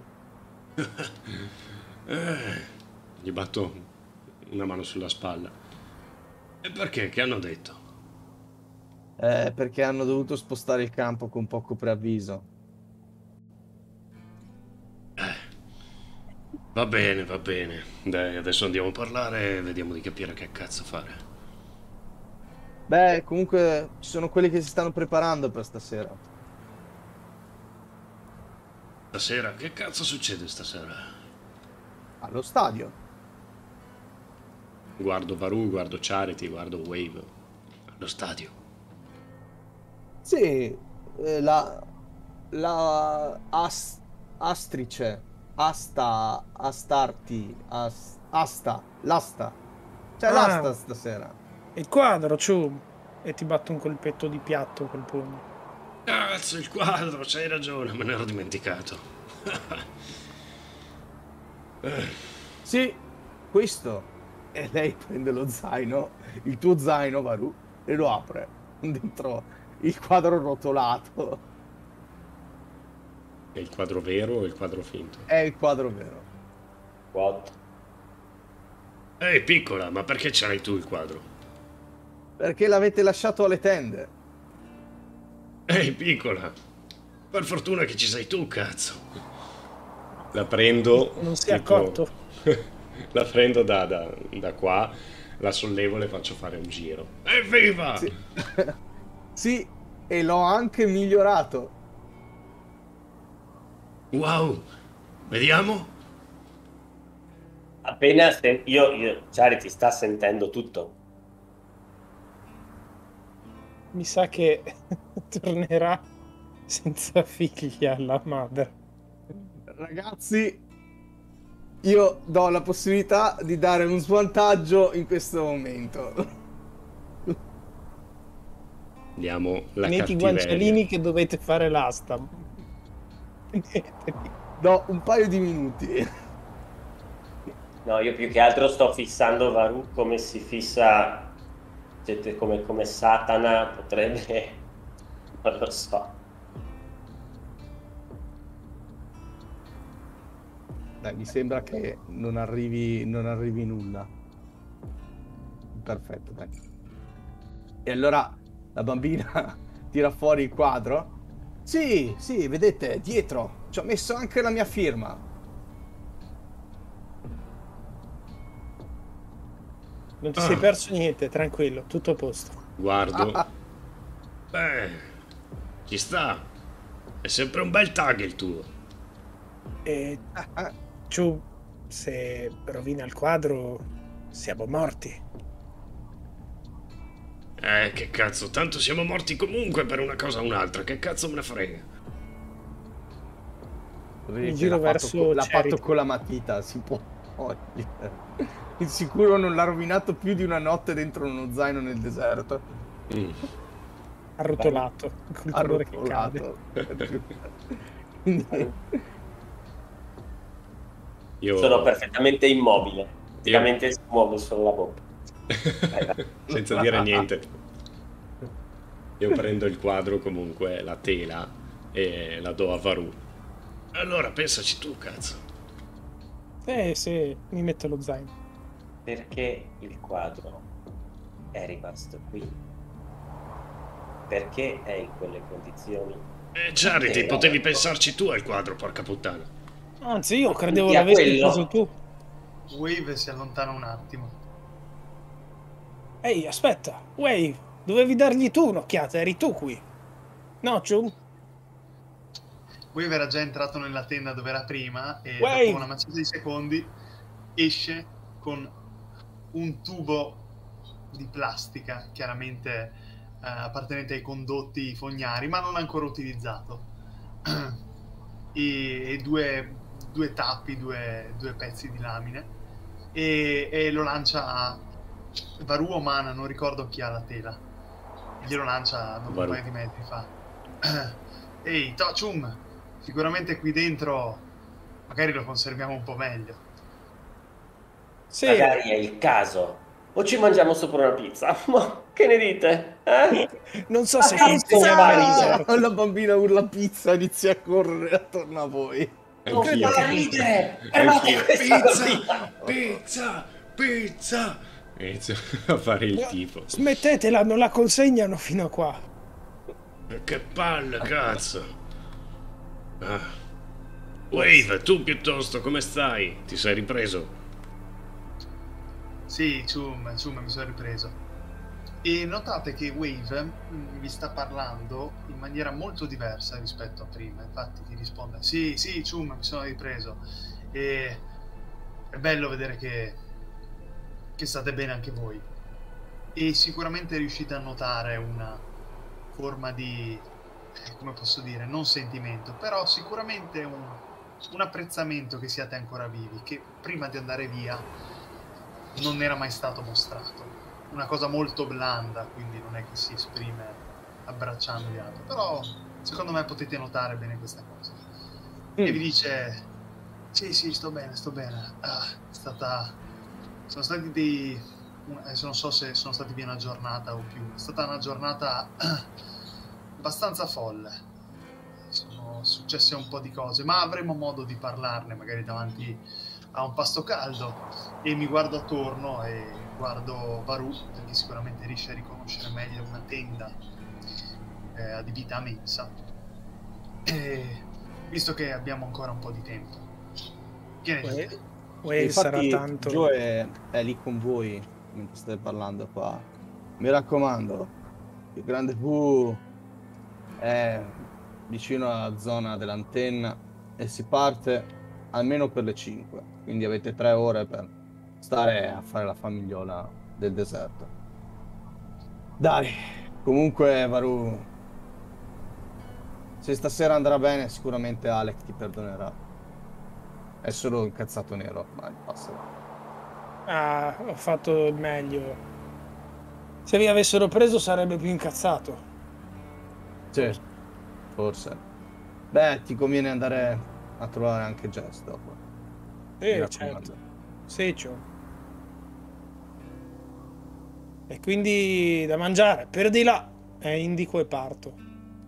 Speaker 1: Gli batto una mano sulla spalla. E perché? Che hanno detto?
Speaker 2: Perché hanno dovuto spostare il campo con poco preavviso.
Speaker 1: Va bene, va bene. Dai, adesso andiamo a parlare e vediamo di capire che cazzo fare.
Speaker 2: Beh, comunque ci sono quelli che si stanno preparando per stasera.
Speaker 1: Stasera? Che cazzo succede stasera?
Speaker 2: Allo stadio.
Speaker 1: Guardo Varù, guardo Charity, guardo Wave. Allo stadio.
Speaker 2: Sì, Astrice, l'asta. C'è l'asta stasera.
Speaker 3: Il quadro, Chum. E ti batto un colpetto di piatto col pugno.
Speaker 1: Cazzo, il quadro, c'hai ragione, me ne ero dimenticato.
Speaker 2: Sì, questo. E lei prende lo zaino, il tuo zaino, Varù, e lo apre. Dentro il quadro rotolato.
Speaker 1: È il quadro vero o il quadro finto?
Speaker 2: È il quadro vero.
Speaker 5: What?
Speaker 1: Ehi, piccola, ma perché c'hai tu il quadro?
Speaker 2: Perché l'avete lasciato alle tende.
Speaker 1: Ehi, piccola, per fortuna che ci sei tu, cazzo. La prendo.
Speaker 3: Non si è accorto.
Speaker 1: La prendo da qua, la sollevo e le faccio fare un giro. Evviva!
Speaker 2: Sì. Sì, e l'ho anche migliorato.
Speaker 1: Wow, vediamo?
Speaker 5: Appena io Charity sta sentendo tutto.
Speaker 3: Mi sa che tornerà senza figlia la madre.
Speaker 2: Ragazzi, io do la possibilità di dare un svantaggio in questo momento.
Speaker 1: Andiamo la
Speaker 3: Metti i
Speaker 1: cattiveria.
Speaker 3: guancialini che dovete fare l'asta.
Speaker 2: Do un paio di minuti.
Speaker 5: No, io più che altro sto fissando Varù come si fissa, cioè, come Satana potrebbe, non lo so.
Speaker 2: Dai, mi sembra che non arrivi nulla. Perfetto, dai. E allora la bambina tira fuori il quadro. Sì, vedete, dietro. Ci ho messo anche la mia firma.
Speaker 3: Non ti sei perso niente, tranquillo, tutto a posto.
Speaker 1: Guardo. Beh, ci sta. È sempre un bel tag il tuo.
Speaker 3: E Ciu, se rovina il quadro, siamo morti.
Speaker 1: Che cazzo, tanto siamo morti comunque per una cosa o un'altra, che cazzo me ne frega?
Speaker 3: Mi giro verso
Speaker 2: l'ha
Speaker 3: Charity.
Speaker 2: fatto con la matita, si può di sicuro non l'ha rovinato più di una notte dentro uno zaino nel deserto.
Speaker 3: Arrotolato, col colore che cade.
Speaker 2: Quindi,
Speaker 1: Io...
Speaker 5: Sono perfettamente immobile, praticamente si muove solo la bocca.
Speaker 1: senza dire niente. Io prendo il quadro, comunque la tela, e la do a Varù. Allora pensaci tu, cazzo.
Speaker 3: Sì, mi metto lo zaino.
Speaker 5: Perché il quadro è rimasto qui? Perché è in quelle condizioni?
Speaker 1: Charity, potevi pensarci tu al quadro, porca puttana.
Speaker 3: Anzi, io credevo
Speaker 5: Via
Speaker 3: l'avessi
Speaker 5: quello.
Speaker 3: preso tu.
Speaker 4: Wave si allontana un attimo.
Speaker 3: Ehi, aspetta, Wave, dovevi dargli tu un'occhiata, eri tu qui. No, Chum?
Speaker 4: Wave era già entrato nella tenda dove era prima e
Speaker 3: Wave!
Speaker 4: dopo una manciata di secondi esce con un tubo di plastica, chiaramente appartenente ai condotti fognari, ma non ancora utilizzato. e due tappi, due pezzi di lamine e lo lancia a Varu o Mana, non ricordo chi ha la tela. Glielo lancia dopo un
Speaker 1: Varu.
Speaker 4: paio di metri fa. Ehi, Tochum, sicuramente qui dentro magari lo conserviamo un po' meglio.
Speaker 3: Sì,
Speaker 5: Magari è il caso. O ci mangiamo sopra una pizza. Ma che ne dite?
Speaker 3: non so se
Speaker 5: Ma
Speaker 3: consigliamo
Speaker 5: pizza!
Speaker 3: la pizza.
Speaker 2: La bambina urla pizza e inizia a correre attorno a voi.
Speaker 5: Non
Speaker 1: Anch'io.
Speaker 5: fa ridere!
Speaker 1: Anch'io.
Speaker 5: Questa
Speaker 1: Pizza! Pizza! Pizza! Inizio a fare il tipo.
Speaker 3: Smettetela, non la consegnano fino a qua.
Speaker 1: Che palle, cazzo! Ah. Wave, tu piuttosto, come stai? Ti sei ripreso?
Speaker 4: Sì, Chum, mi sono ripreso. E notate che Wave vi sta parlando in maniera molto diversa rispetto a prima. Infatti ti risponde: Sì, Chum, mi sono ripreso. E è bello vedere che state bene anche voi. E sicuramente riuscite a notare una forma di, come posso dire, non sentimento, però sicuramente un apprezzamento che siate ancora vivi, che prima di andare via non era mai stato mostrato. Una cosa molto blanda, quindi non è che si esprime abbracciando gli altri, però secondo me potete notare bene questa cosa. E vi dice: sì, sto bene. Sono stati adesso non so se sono stati via una giornata o più. È stata una giornata abbastanza folle. Sono successe un po' di cose, ma avremo modo di parlarne magari davanti a un pasto caldo. E mi guardo attorno e guardo Varu, perché sicuramente riesce a riconoscere meglio una tenda adibita a mensa. E visto che abbiamo ancora un po' di tempo, che ne dite?
Speaker 3: Wave sarà
Speaker 2: Infatti,
Speaker 3: tanto.
Speaker 2: Joe è lì con voi mentre state parlando qua. Mi raccomando, il grande V è vicino alla zona dell'antenna e si parte almeno per le 5. Quindi avete 3 ore per stare a fare la famigliola del deserto. Dai, comunque Varu, se stasera andrà bene sicuramente Alec ti perdonerà. È solo incazzato nero, ma passerà.
Speaker 3: Ah, ho fatto il meglio. Se vi avessero preso sarebbe più incazzato.
Speaker 2: Sì, forse. Beh, ti conviene andare a trovare anche Jess dopo. Mi raccomando.
Speaker 3: Certo. Seccio. E quindi da mangiare. Per di là. Indico e parto.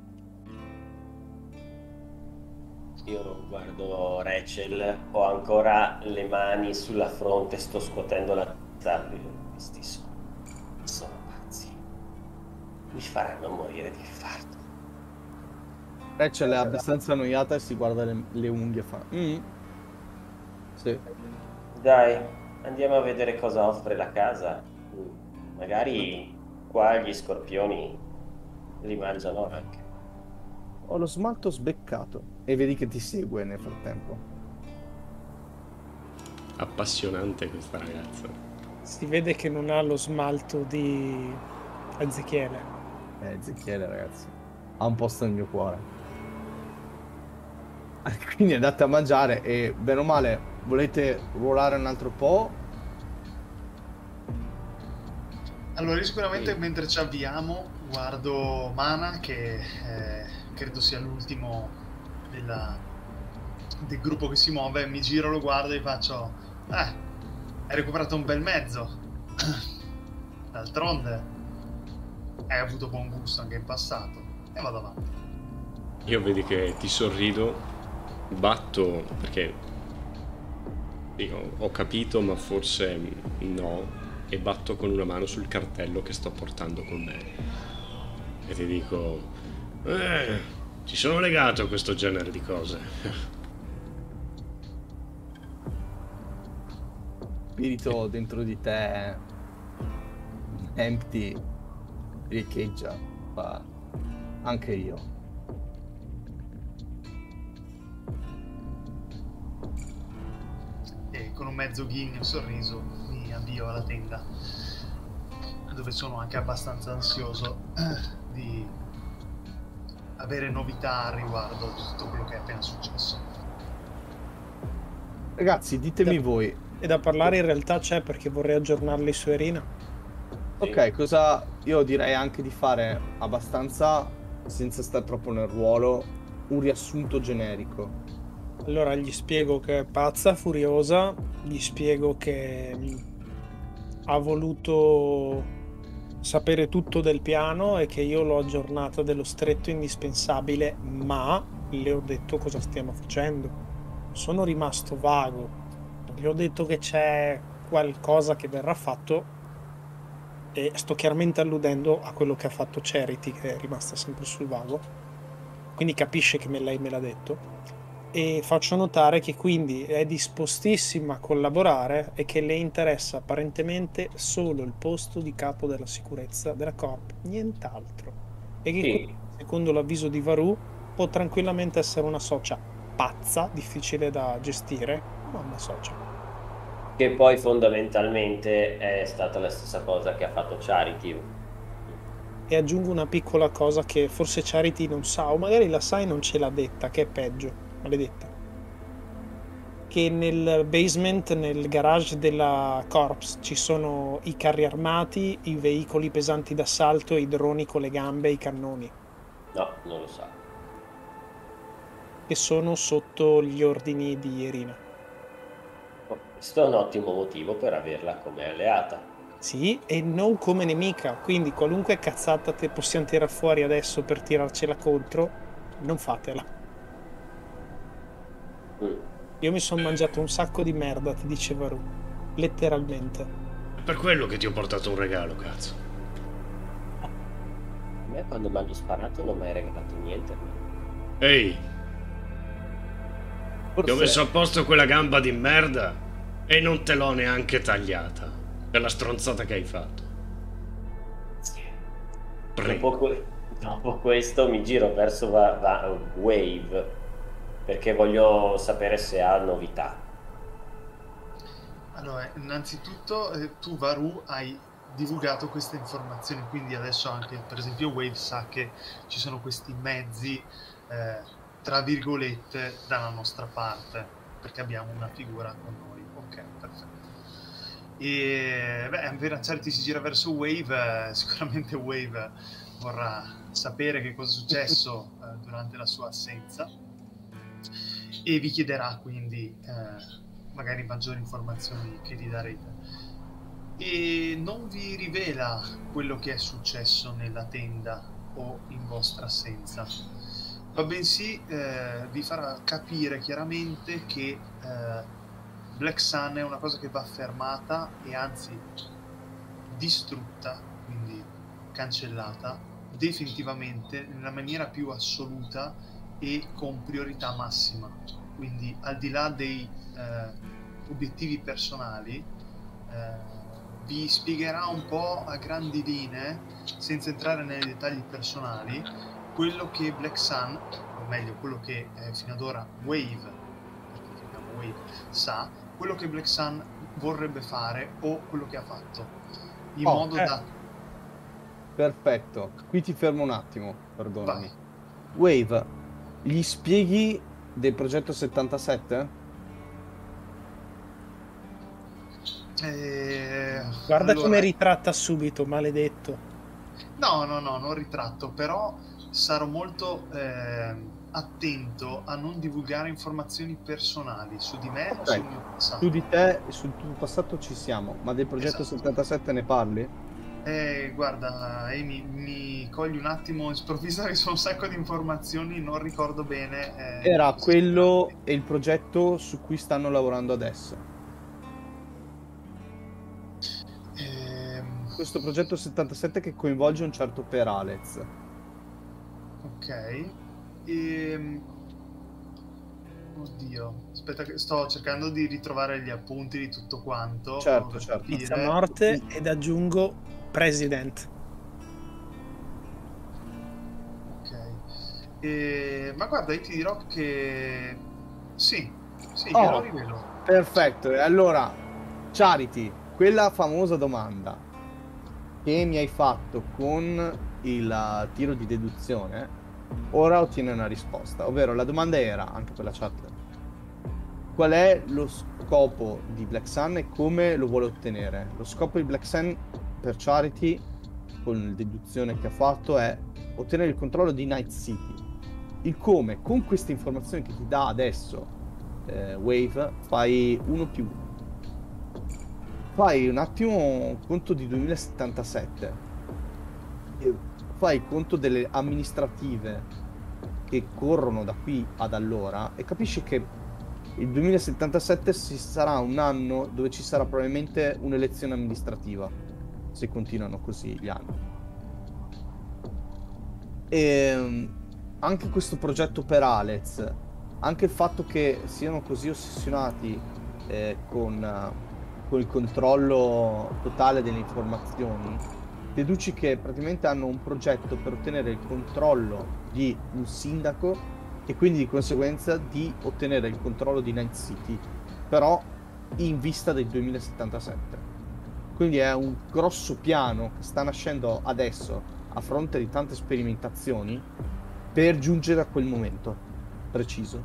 Speaker 5: Io guardo Rachel, ho ancora le mani sulla fronte, sto scuotendo la testa. Questi sono pazzi. Mi faranno morire di infarto.
Speaker 2: Rachel è abbastanza annoiata e si guarda le unghie e fa. Sì.
Speaker 5: Dai, andiamo a vedere cosa offre la casa. Magari qua gli scorpioni li mangiano anche.
Speaker 2: Ho lo smalto sbeccato e vedi che ti segue nel frattempo.
Speaker 1: Appassionante questa ragazza.
Speaker 3: Si vede che non ha lo smalto di Ezechiele.
Speaker 2: Ezechiele, ragazzi, ha un posto nel mio cuore. Quindi andate a mangiare e, bene o male, volete ruolare un altro po'?
Speaker 4: Allora, io sicuramente mentre ci avviamo guardo Mana, che credo sia l'ultimo del gruppo che si muove, mi giro, lo guardo e faccio: hai recuperato un bel mezzo. D'altronde hai avuto buon gusto anche in passato. E vado avanti.
Speaker 1: Io vedi che ti sorrido batto perché io ho capito, ma forse no, e batto con una mano sul cartello che sto portando con me e ti dico: ci sono legato a questo genere di cose.
Speaker 2: Spirito dentro di te, empty, riecheggia, fa anche io.
Speaker 4: E con un mezzo ghigno e sorriso mi avvio alla tenda, dove sono anche abbastanza ansioso di avere novità a riguardo di tutto quello che è appena successo.
Speaker 2: Ragazzi, ditemi voi.
Speaker 3: E da parlare in realtà c'è, perché vorrei aggiornarli su Erina.
Speaker 2: Ok, cosa io direi anche di fare abbastanza, senza stare troppo nel ruolo, un riassunto generico.
Speaker 3: Allora gli spiego che è pazza, furiosa, gli spiego che ha voluto sapere tutto del piano e che io l'ho aggiornata dello stretto indispensabile, ma le ho detto cosa stiamo facendo. Sono rimasto vago. Gli ho detto che c'è qualcosa che verrà fatto e sto chiaramente alludendo a quello che ha fatto Charity, che è rimasta sempre sul vago, quindi capisce che lei me l'ha detto, e faccio notare che quindi è dispostissima a collaborare e che le interessa apparentemente solo il posto di capo della sicurezza della Corp, nient'altro, e che
Speaker 5: Sì.
Speaker 3: secondo l'avviso di Varù può tranquillamente essere una socia pazza, difficile da gestire, ma una socia.
Speaker 5: Che poi fondamentalmente è stata la stessa cosa che ha fatto Charity.
Speaker 3: E aggiungo una piccola cosa che forse Charity non sa, o magari la sa e non ce l'ha detta, che è peggio, maledetta. Che nel basement, nel garage della Corps, ci sono i carri armati, i veicoli pesanti d'assalto, i droni con le gambe e i cannoni,
Speaker 5: No, non lo sa.
Speaker 3: che sono sotto gli ordini di Irina.
Speaker 5: Questo è un ottimo motivo per averla come alleata.
Speaker 3: Sì, e non come nemica, quindi qualunque cazzata te possiamo tirar fuori adesso per tirarcela contro, non fatela. Io mi sono mangiato un sacco di merda, ti dice Varù, letteralmente.
Speaker 1: È per quello che ti ho portato un regalo, cazzo.
Speaker 5: A me quando mi hanno sparato non mi hai regalato niente.
Speaker 1: Ehi, ti ho messo a posto quella gamba di merda e non te l'ho neanche tagliata per la stronzata che hai fatto.
Speaker 5: Dopo questo mi giro verso Wave perché voglio sapere se ha novità.
Speaker 4: Allora, innanzitutto tu Varù hai divulgato queste informazioni, quindi adesso anche per esempio Wave sa che ci sono questi mezzi tra virgolette dalla nostra parte, perché abbiamo una figura con noi. Ok, perfetto. E beh, appena Charity si gira verso Wave, sicuramente Wave vorrà sapere che cosa è successo durante la sua assenza e vi chiederà quindi magari maggiori informazioni che gli darete, e non vi rivela quello che è successo nella tenda o in vostra assenza, ma bensì vi farà capire chiaramente che Black Sun è una cosa che va fermata e anzi distrutta, quindi cancellata definitivamente nella maniera più assoluta e con priorità massima. Quindi al di là dei obiettivi personali vi spiegherà un po' a grandi linee, senza entrare nei dettagli personali, quello che Black Sun, o meglio quello che fino ad ora Wave, perché chiamiamo Wave, sa, quello che Black Sun vorrebbe fare o quello che ha fatto, in modo da...
Speaker 2: Perfetto, qui ti fermo un attimo, perdonami. Vai. Wave, gli spieghi del progetto 77?
Speaker 3: Guarda
Speaker 4: allora...
Speaker 3: come ritratta subito, maledetto.
Speaker 4: No, non ritratto, però sarò molto attento a non divulgare informazioni personali su di me o sul mio passato.
Speaker 2: Su di te e sul tuo passato ci siamo, ma del progetto 77 ne parli?
Speaker 4: Guarda, Amy, mi cogli un attimo in sprovvisa che sono un sacco di informazioni, non ricordo bene.
Speaker 2: Era quello e il progetto su cui stanno lavorando adesso. Questo progetto 77 che coinvolge un certo Peralez.
Speaker 4: Ok. Oddio, aspetta che sto cercando di ritrovare gli appunti di tutto quanto.
Speaker 2: Certo,
Speaker 4: per
Speaker 2: certo.
Speaker 4: capire.
Speaker 3: Pizza morte ed aggiungo President.
Speaker 4: Ok. Ma guarda, io ti dirò che sì,
Speaker 2: Oh,
Speaker 4: glielo rivelo.
Speaker 2: Perfetto. E allora, Charity, quella famosa domanda che mi hai fatto con il tiro di deduzione, ora ottiene una risposta. Ovvero, la domanda era, anche per la chat, qual è lo scopo di Black Sun e come lo vuole ottenere? Lo scopo di Black Sun per Charity, con la deduzione che ha fatto, è ottenere il controllo di Night City. Il come, con queste informazioni che ti dà adesso Wave, fai 1+1. Fai un attimo conto di 2077. E fai conto delle amministrative che corrono da qui ad allora e capisci che il 2077 sarà un anno dove ci sarà probabilmente un'elezione amministrativa, se continuano così gli anni. E anche questo progetto per Alex, anche il fatto che siano così ossessionati con il controllo totale delle informazioni, deduci che praticamente hanno un progetto per ottenere il controllo di un sindaco e quindi di conseguenza di ottenere il controllo di Night City, però in vista del 2077. Quindi è un grosso piano che sta nascendo adesso a fronte di tante sperimentazioni per giungere a quel momento preciso.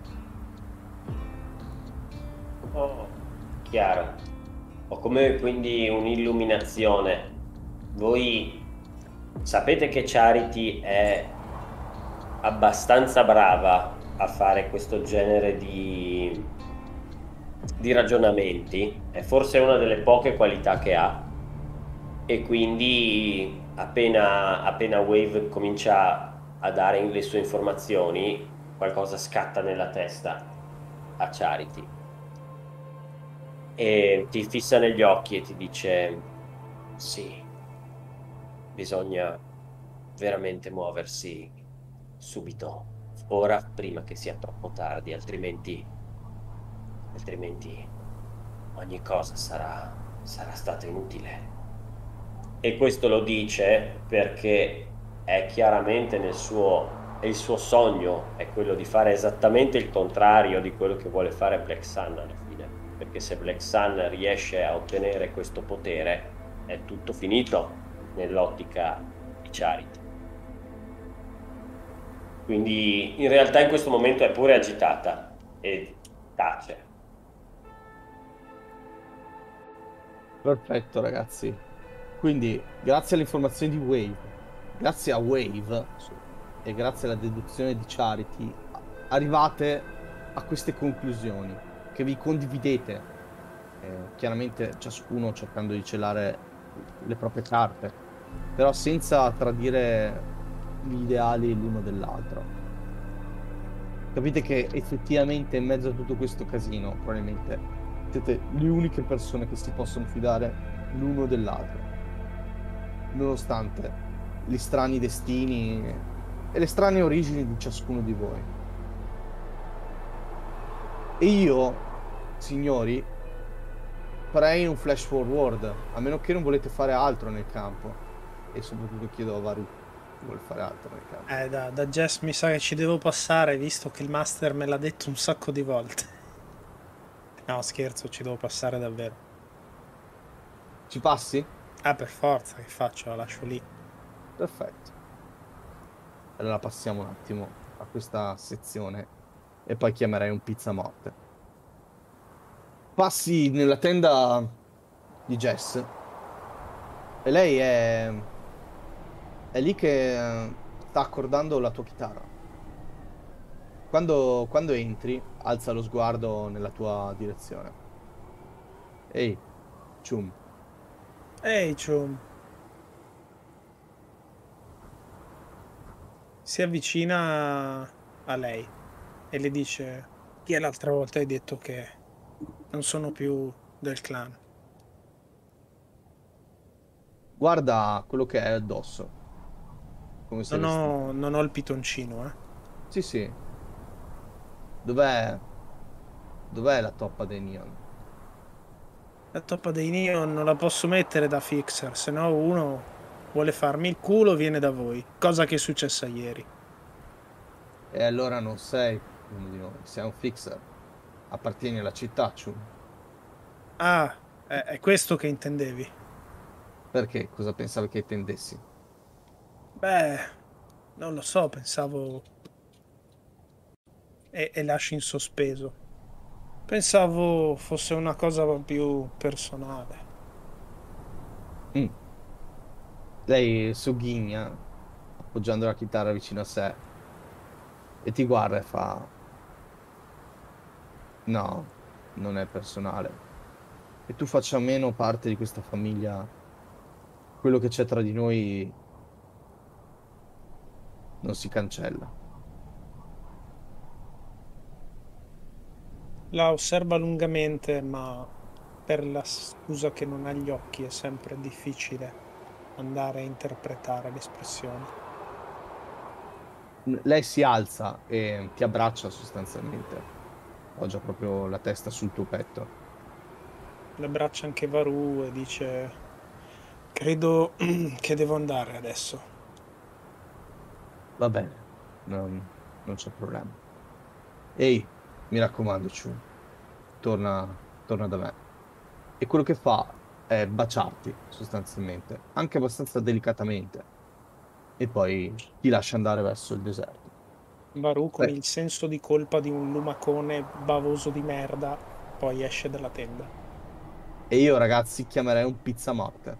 Speaker 5: Oh, chiaro. Ho come quindi un'illuminazione. Voi sapete che Charity è abbastanza brava a fare questo genere di ragionamenti, è forse una delle poche qualità che ha, e quindi appena Wave comincia a dare le sue informazioni, qualcosa scatta nella testa a Charity e ti fissa negli occhi e ti dice: sì, bisogna veramente muoversi subito, ora, prima che sia troppo tardi, altrimenti ogni cosa sarà stata inutile. E questo lo dice perché è chiaramente il suo sogno è quello di fare esattamente il contrario di quello che vuole fare Black Sun alla fine, perché se Black Sun riesce a ottenere questo potere è tutto finito nell'ottica di Charity. Quindi in realtà in questo momento è pure agitata e tace.
Speaker 2: Perfetto, ragazzi. Quindi, grazie alle informazioni di Wave, grazie a Wave e grazie alla deduzione di Charity, arrivate a queste conclusioni che vi condividete, chiaramente ciascuno cercando di celare le proprie carte, però senza tradire gli ideali l'uno dell'altro. Capite che effettivamente in mezzo a tutto questo casino probabilmente siete le uniche persone che si possono fidare l'uno dell'altro, nonostante gli strani destini e le strane origini di ciascuno di voi. E io, signori, farei un flash forward, a meno che non volete fare altro nel campo, e soprattutto chiedo a Varu se vuole fare altro nel campo.
Speaker 3: Da Jess mi sa che ci devo passare, visto che il master me l'ha detto un sacco di volte. No, scherzo, ci devo passare davvero.
Speaker 2: Ci passi?
Speaker 3: Ah, per forza, che faccio? La lascio lì.
Speaker 2: Perfetto. Allora passiamo un attimo a questa sezione e poi chiamerei un pizza morte. Passi nella tenda di Jess e lei è lì che sta accordando la tua chitarra. Quando entri, alza lo sguardo nella tua direzione. Ehi, Chum.
Speaker 3: Ehi, Chum. si avvicina a lei e le dice: chi è l'altra volta hai detto che non sono più del clan?
Speaker 2: Guarda quello che è addosso. Come sei vestito.
Speaker 3: Non ho il pitoncino,
Speaker 2: Sì, sì. Dov'è la toppa dei neon?
Speaker 3: La toppa dei neon non la posso mettere da fixer, se no uno vuole farmi il culo viene da voi, cosa che è successa ieri.
Speaker 2: E allora non sei uno di noi, sei un fixer. Appartieni alla città, Chum.
Speaker 3: Ah, è questo che intendevi?
Speaker 2: Perché? Cosa pensavi che intendessi?
Speaker 3: Beh, non lo so, pensavo... E lasci in sospeso. Pensavo fosse una cosa più personale.
Speaker 2: Mm. Lei sogghigna, appoggiando la chitarra vicino a sé, e ti guarda e fa: no, non è personale. E tu faccia meno parte di questa famiglia, quello che c'è tra di noi non si cancella.
Speaker 3: La osserva lungamente, ma per la scusa che non ha gli occhi è sempre difficile andare a interpretare l'espressione.
Speaker 2: Lei si alza e ti abbraccia sostanzialmente. Poggia proprio la testa sul tuo petto.
Speaker 3: Le abbraccia anche Varu e dice: credo che devo andare adesso.
Speaker 2: Va bene, non c'è problema. Ehi, mi raccomando, Ciu, torna da me. E quello che fa è baciarti, sostanzialmente, anche abbastanza delicatamente, e poi ti lascia andare verso il deserto.
Speaker 3: Varu, con
Speaker 2: Beh,
Speaker 3: il senso di colpa di un lumacone bavoso di merda, poi esce dalla tenda.
Speaker 2: e io, ragazzi, chiamerei un pizzamorte.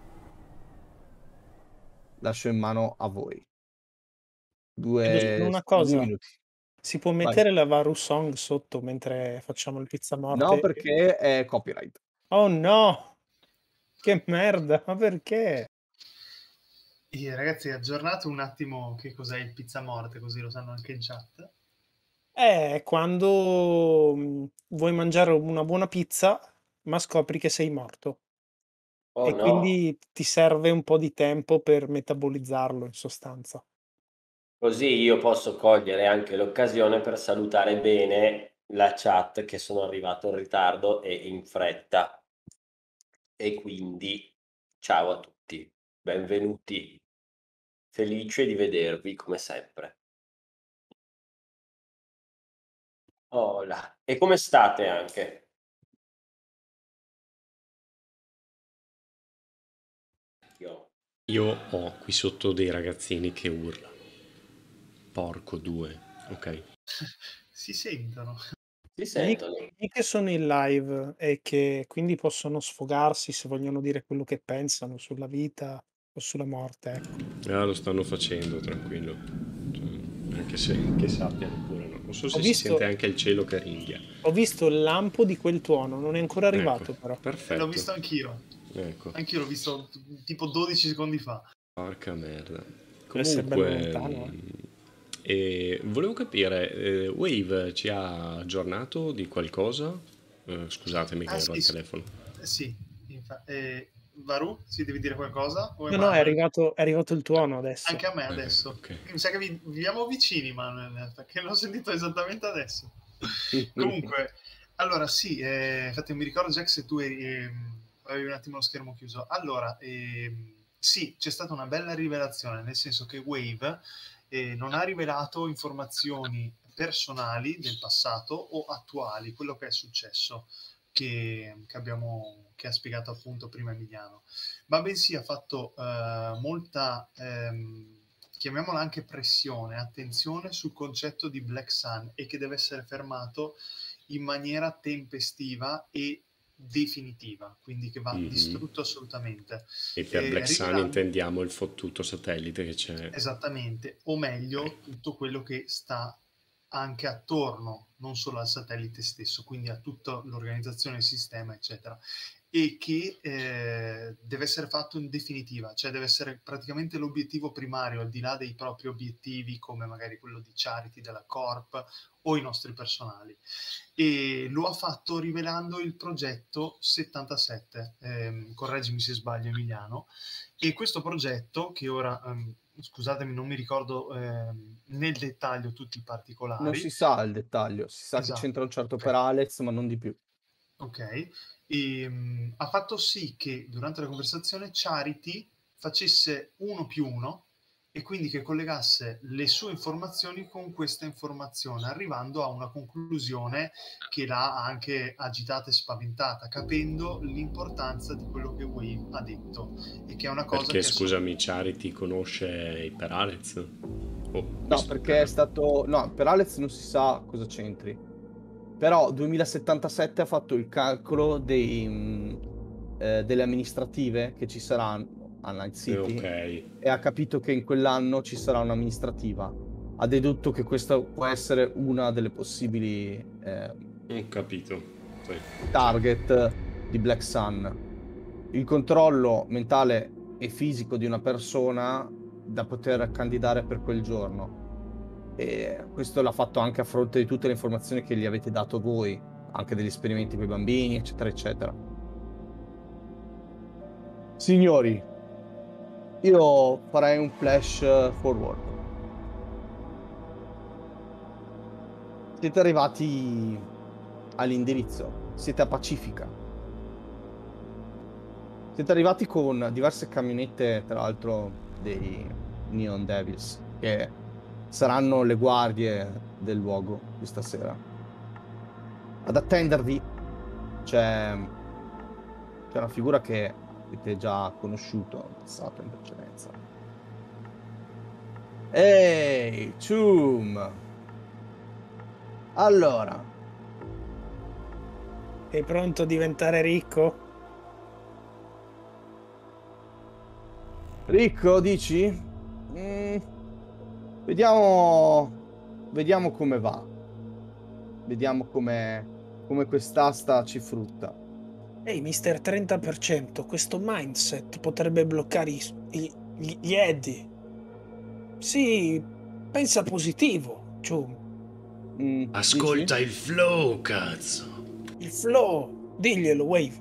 Speaker 2: Lascio in mano a voi.
Speaker 3: Chiedo solo una
Speaker 2: Due
Speaker 3: cosa:
Speaker 2: minuti.
Speaker 3: si può
Speaker 2: Vai.
Speaker 3: mettere la Varu Song sotto mentre facciamo il
Speaker 2: No,
Speaker 3: pizzamorte?
Speaker 2: perché è copyright.
Speaker 3: Oh no! Che merda, ma perché?
Speaker 4: E ragazzi, aggiornate un attimo che cos'è il pizza morte, così lo sanno anche in chat.
Speaker 3: È quando vuoi mangiare una buona pizza, ma scopri che sei morto.
Speaker 5: Oh
Speaker 3: E
Speaker 5: no,
Speaker 3: quindi ti serve un po' di tempo per metabolizzarlo, in sostanza.
Speaker 5: così io posso cogliere anche l'occasione per salutare bene la chat che sono arrivato in ritardo e in fretta. E quindi ciao a tutti, benvenuti, felice di vedervi come sempre. Hola. E come state anche? Io.
Speaker 1: Io ho qui sotto dei ragazzini che urlano. Porco due, ok.
Speaker 4: Si sentono.
Speaker 5: Si
Speaker 3: Gli
Speaker 5: sentono?
Speaker 3: che sono in live e che quindi possono sfogarsi se vogliono dire quello che pensano sulla vita o sulla morte, ecco.
Speaker 1: Ah, lo stanno facendo, tranquillo. Cioè, anche se che sappiano pure, no? Non so
Speaker 3: Ho
Speaker 1: se si sente
Speaker 3: visto,
Speaker 1: anche il cielo che ringhia.
Speaker 3: ho visto il lampo di quel tuono, non è ancora
Speaker 1: Ecco,
Speaker 3: arrivato però.
Speaker 4: L'ho
Speaker 1: perfetto.
Speaker 4: visto anch'io.
Speaker 1: Ecco,
Speaker 4: Anch'io l'ho visto tipo 12 secondi fa.
Speaker 1: porca merda.
Speaker 3: Deve essere bello
Speaker 1: Comunque,
Speaker 3: lontano,
Speaker 1: volevo capire, Wave ci ha aggiornato di qualcosa? Scusatemi che
Speaker 4: Ah
Speaker 1: ero
Speaker 4: sì,
Speaker 1: al telefono.
Speaker 4: sì. Varu, si devi dire qualcosa? O
Speaker 3: No, no,
Speaker 4: Emanuele?
Speaker 3: è arrivato il tuono adesso.
Speaker 4: Anche a me adesso.
Speaker 1: Ok.
Speaker 4: Mi sa che viviamo vicini, Manuel, perché l'ho sentito esattamente adesso. Comunque, allora sì, infatti mi ricordo Jack se tu avevi un attimo lo schermo chiuso. Allora, sì, c'è stata una bella rivelazione, nel senso che Wave non ha rivelato informazioni personali del passato o attuali, quello che è successo, che ha spiegato appunto prima Emiliano, ma bensì ha fatto molta, chiamiamola anche pressione, attenzione sul concetto di Black Sun e che deve essere fermato in maniera tempestiva e definitiva, quindi che va
Speaker 1: Mhm.
Speaker 4: distrutto assolutamente.
Speaker 1: E per Black Sun
Speaker 4: Rivelando
Speaker 1: intendiamo il fottuto satellite che c'è.
Speaker 4: esattamente, o meglio,
Speaker 1: Ecco.
Speaker 4: tutto quello che sta anche attorno, non solo al satellite stesso, quindi a tutta l'organizzazione, il sistema, eccetera. e che deve essere fatto in definitiva, cioè deve essere praticamente l'obiettivo primario, al di là dei propri obiettivi come magari quello di charity della Corp o i nostri personali. E lo ha fatto rivelando il progetto 77, correggimi se sbaglio Emiliano, e questo progetto che ora, scusatemi, non mi ricordo nel dettaglio tutti i particolari.
Speaker 2: Non si sa il dettaglio, si sa che
Speaker 4: Esatto,
Speaker 2: c'entra un certo
Speaker 4: ok.
Speaker 2: per Alex, ma non di più.
Speaker 4: Ok, e ha fatto sì che durante la conversazione Charity facesse 1+1 e quindi che collegasse le sue informazioni con questa informazione, arrivando a una conclusione che l'ha anche agitata e spaventata, capendo l'importanza di quello che Wave ha detto e che è una cosa
Speaker 1: Perché,
Speaker 4: che
Speaker 1: scusami, Charity conosce Hyper Alex?
Speaker 2: No, perché è stato... No, per Alex non si sa cosa c'entri. Però 2077 ha fatto il calcolo delle amministrative che ci saranno a Night City
Speaker 1: Ok,
Speaker 2: e ha capito che in quell'anno ci sarà un'amministrativa. Ha dedotto che questa può essere una delle possibili
Speaker 1: ho capito. Sì.
Speaker 2: target di Black Sun. Il controllo mentale e fisico di una persona da poter candidare per quel giorno. E questo l'ha fatto anche a fronte di tutte le informazioni che gli avete dato voi, anche degli esperimenti con i bambini, eccetera, eccetera. Signori, io farei un flash forward. Siete arrivati all'indirizzo, siete a Pacifica. Siete arrivati con diverse camionette, tra l'altro dei Neon Devils, che saranno le guardie del luogo questa sera. Ad attendervi c'è una figura che avete già conosciuto in passato, in precedenza. Ehi, Chum! Allora,
Speaker 3: Sei pronto a diventare ricco?
Speaker 2: ricco, dici? Vediamo come va. Vediamo come quest'asta ci frutta.
Speaker 3: Ehi, mister 30%, questo mindset potrebbe bloccare gli Eddie. Sì, pensa positivo, Chum.
Speaker 1: Ascolta
Speaker 2: Dici?
Speaker 1: il flow, cazzo.
Speaker 3: Il flow, diglielo, Wave.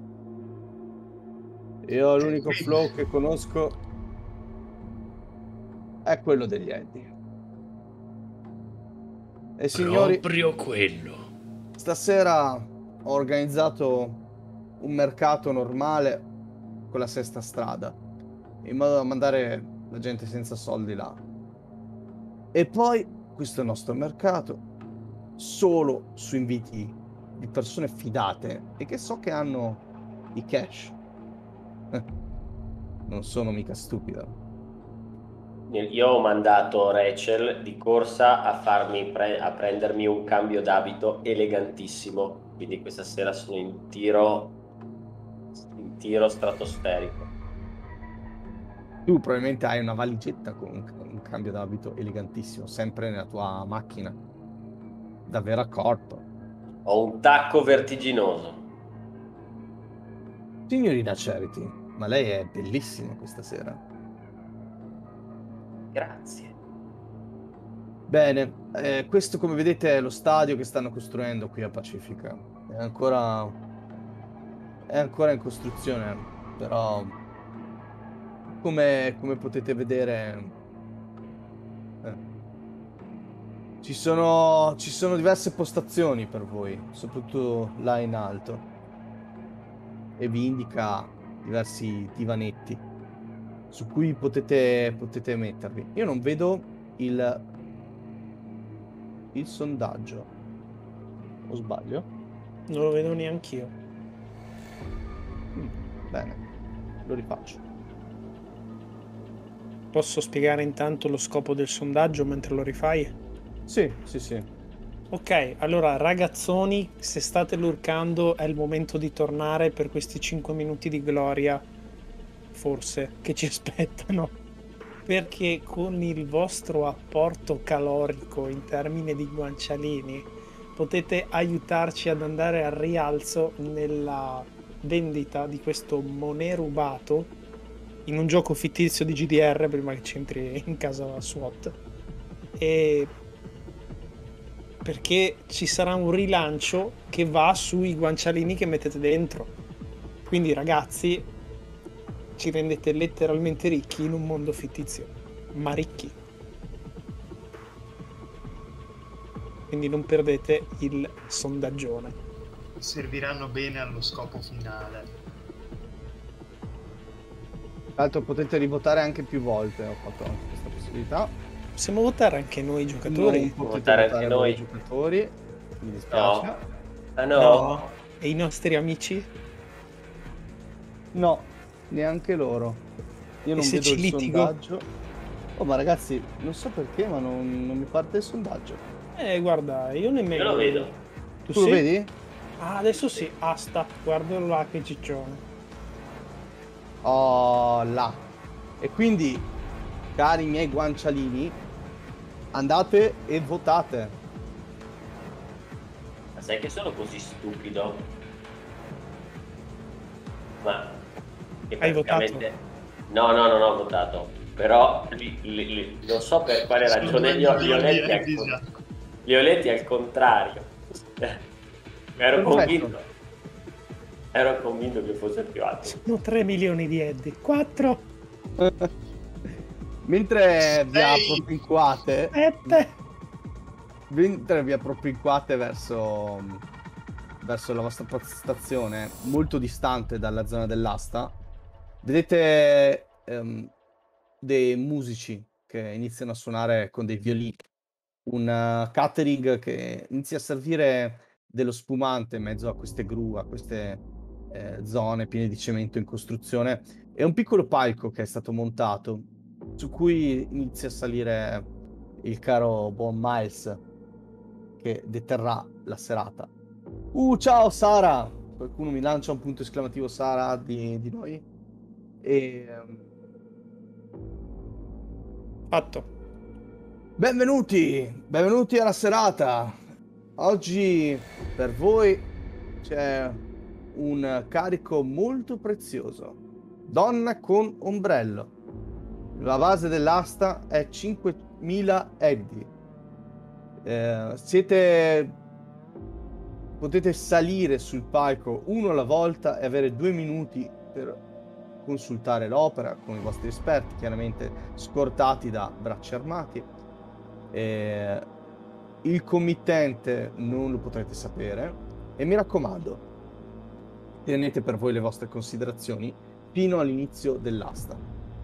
Speaker 2: Io l'unico flow che conosco è quello degli Eddie. E signori,
Speaker 1: Proprio quello.
Speaker 2: stasera ho organizzato un mercato normale con la Sesta Strada, in modo da mandare la gente senza soldi là. E poi questo nostro mercato solo su inviti di persone fidate e che so che hanno i cash. Non sono mica stupido.
Speaker 5: Io ho mandato Rachel di corsa a farmi a prendermi un cambio d'abito elegantissimo, quindi questa sera sono in tiro stratosferico.
Speaker 2: Tu probabilmente hai una valigetta con un cambio d'abito elegantissimo, sempre nella tua macchina. Da vera corp.
Speaker 5: Ho un tacco vertiginoso.
Speaker 2: Signorina Charity, ma lei è bellissima questa sera.
Speaker 5: Grazie.
Speaker 2: Bene, questo come vedete è lo stadio che stanno costruendo qui a Pacifica. È ancora in costruzione, però come potete vedere ci sono diverse postazioni per voi, soprattutto là in alto. E vi indica diversi divanetti su cui potete mettervi. Io non vedo il sondaggio. O sbaglio?
Speaker 3: Non lo vedo neanch'io.
Speaker 2: Bene, lo rifaccio.
Speaker 3: Posso spiegare intanto lo scopo del sondaggio mentre lo rifai?
Speaker 2: Sì.
Speaker 3: Ok, allora ragazzoni, se state lurcando è il momento di tornare per questi 5 minuti di gloria, forse, che ci aspettano. Perché con il vostro apporto calorico in termini di guancialini potete aiutarci ad andare al rialzo vendita di questo monè rubato in un gioco fittizio di GDR prima che ci entri in casa la SWAT, e perché ci sarà un rilancio che va sui guancialini che mettete dentro. Quindi ragazzi, ci rendete letteralmente ricchi in un mondo fittizio, ma ricchi. Quindi non perdete il sondaggione.
Speaker 4: Serviranno bene allo scopo finale.
Speaker 2: Tra l'altro potete rivotare anche più volte, ho fatto anche questa possibilità.
Speaker 3: Possiamo votare anche noi giocatori?
Speaker 2: Non potete
Speaker 5: Votare
Speaker 2: votare
Speaker 5: anche
Speaker 2: voi
Speaker 5: noi.
Speaker 2: giocatori, mi dispiace.
Speaker 5: No. Ah no?
Speaker 3: E i nostri amici?
Speaker 2: No, neanche loro. Io non
Speaker 3: se
Speaker 2: vedo
Speaker 3: ci
Speaker 2: il
Speaker 3: litigo?
Speaker 2: sondaggio. Oh, ma ragazzi, non so perché, ma non mi parte il sondaggio.
Speaker 3: Guarda, io nemmeno.
Speaker 5: Io lo vedo.
Speaker 3: Tu
Speaker 2: Tu lo
Speaker 3: sì?
Speaker 2: vedi?
Speaker 3: Ah, adesso sì. Asta, guardalo là che ciccione.
Speaker 2: Oh, là. E quindi, cari miei guancialini, andate e votate.
Speaker 5: Ma sai che sono così stupido? Ma che
Speaker 3: Hai votato?
Speaker 5: praticamente- No, non ho votato. Però non so per quale
Speaker 4: Sono
Speaker 5: ragione
Speaker 4: 2
Speaker 5: li ho
Speaker 4: milioni
Speaker 5: letti
Speaker 4: di
Speaker 5: al,
Speaker 4: episodi.
Speaker 5: li ho letti al contrario. Ero
Speaker 2: Perfetto.
Speaker 5: convinto. Ero convinto che fosse più alto.
Speaker 3: Sono 3 milioni di Eddie. 4,
Speaker 2: Mentre vi
Speaker 4: Sei.
Speaker 2: appropinquate,
Speaker 3: 7.
Speaker 2: mentre vi appropinquate verso la vostra stazione, molto distante dalla zona dell'asta, vedete dei musici che iniziano a suonare con dei violini. Un catering che inizia a servire dello spumante in mezzo a queste gru, a queste zone piene di cemento in costruzione, e un piccolo palco che è stato montato su cui inizia a salire il caro buon Miles, che deterrà la serata. Ciao Sara! Qualcuno mi lancia un punto esclamativo Sara di noi? E
Speaker 3: Fatto.
Speaker 2: benvenuti alla serata. Oggi per voi c'è un carico molto prezioso. Donna con ombrello. La base dell'asta è 5.000 Eddie. Potete salire sul palco uno alla volta e avere 2 minuti per consultare l'opera con i vostri esperti, chiaramente scortati da bracci armati. Il committente non lo potrete sapere, e mi raccomando, tenete per voi le vostre considerazioni fino all'inizio dell'asta.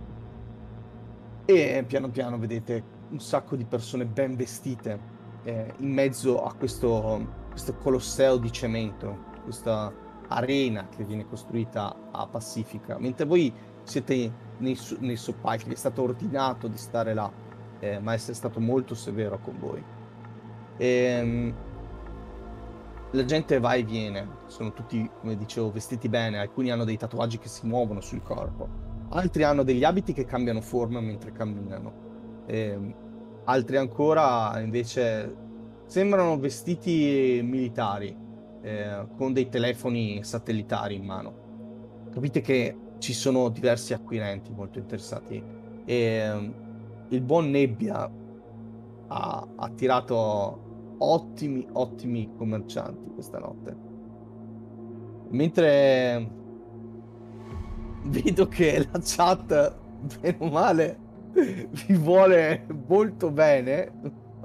Speaker 2: E piano piano vedete un sacco di persone ben vestite in mezzo a questo colosseo di cemento, questa arena che viene costruita a Pacifica, mentre voi siete nei soppalchi. Vi è stato ordinato di stare là, ma essere stato molto severo con voi. La gente va e viene, sono tutti, come dicevo, vestiti bene. Alcuni hanno dei tatuaggi che si muovono sul corpo, altri hanno degli abiti che cambiano forma mentre camminano, altri ancora invece sembrano vestiti militari, con dei telefoni satellitari in mano. Capite che ci sono diversi acquirenti molto interessati, e il buon Nebbia ha attirato ottimi commercianti questa notte. Mentre vedo che la chat, bene o male, vi vuole molto bene.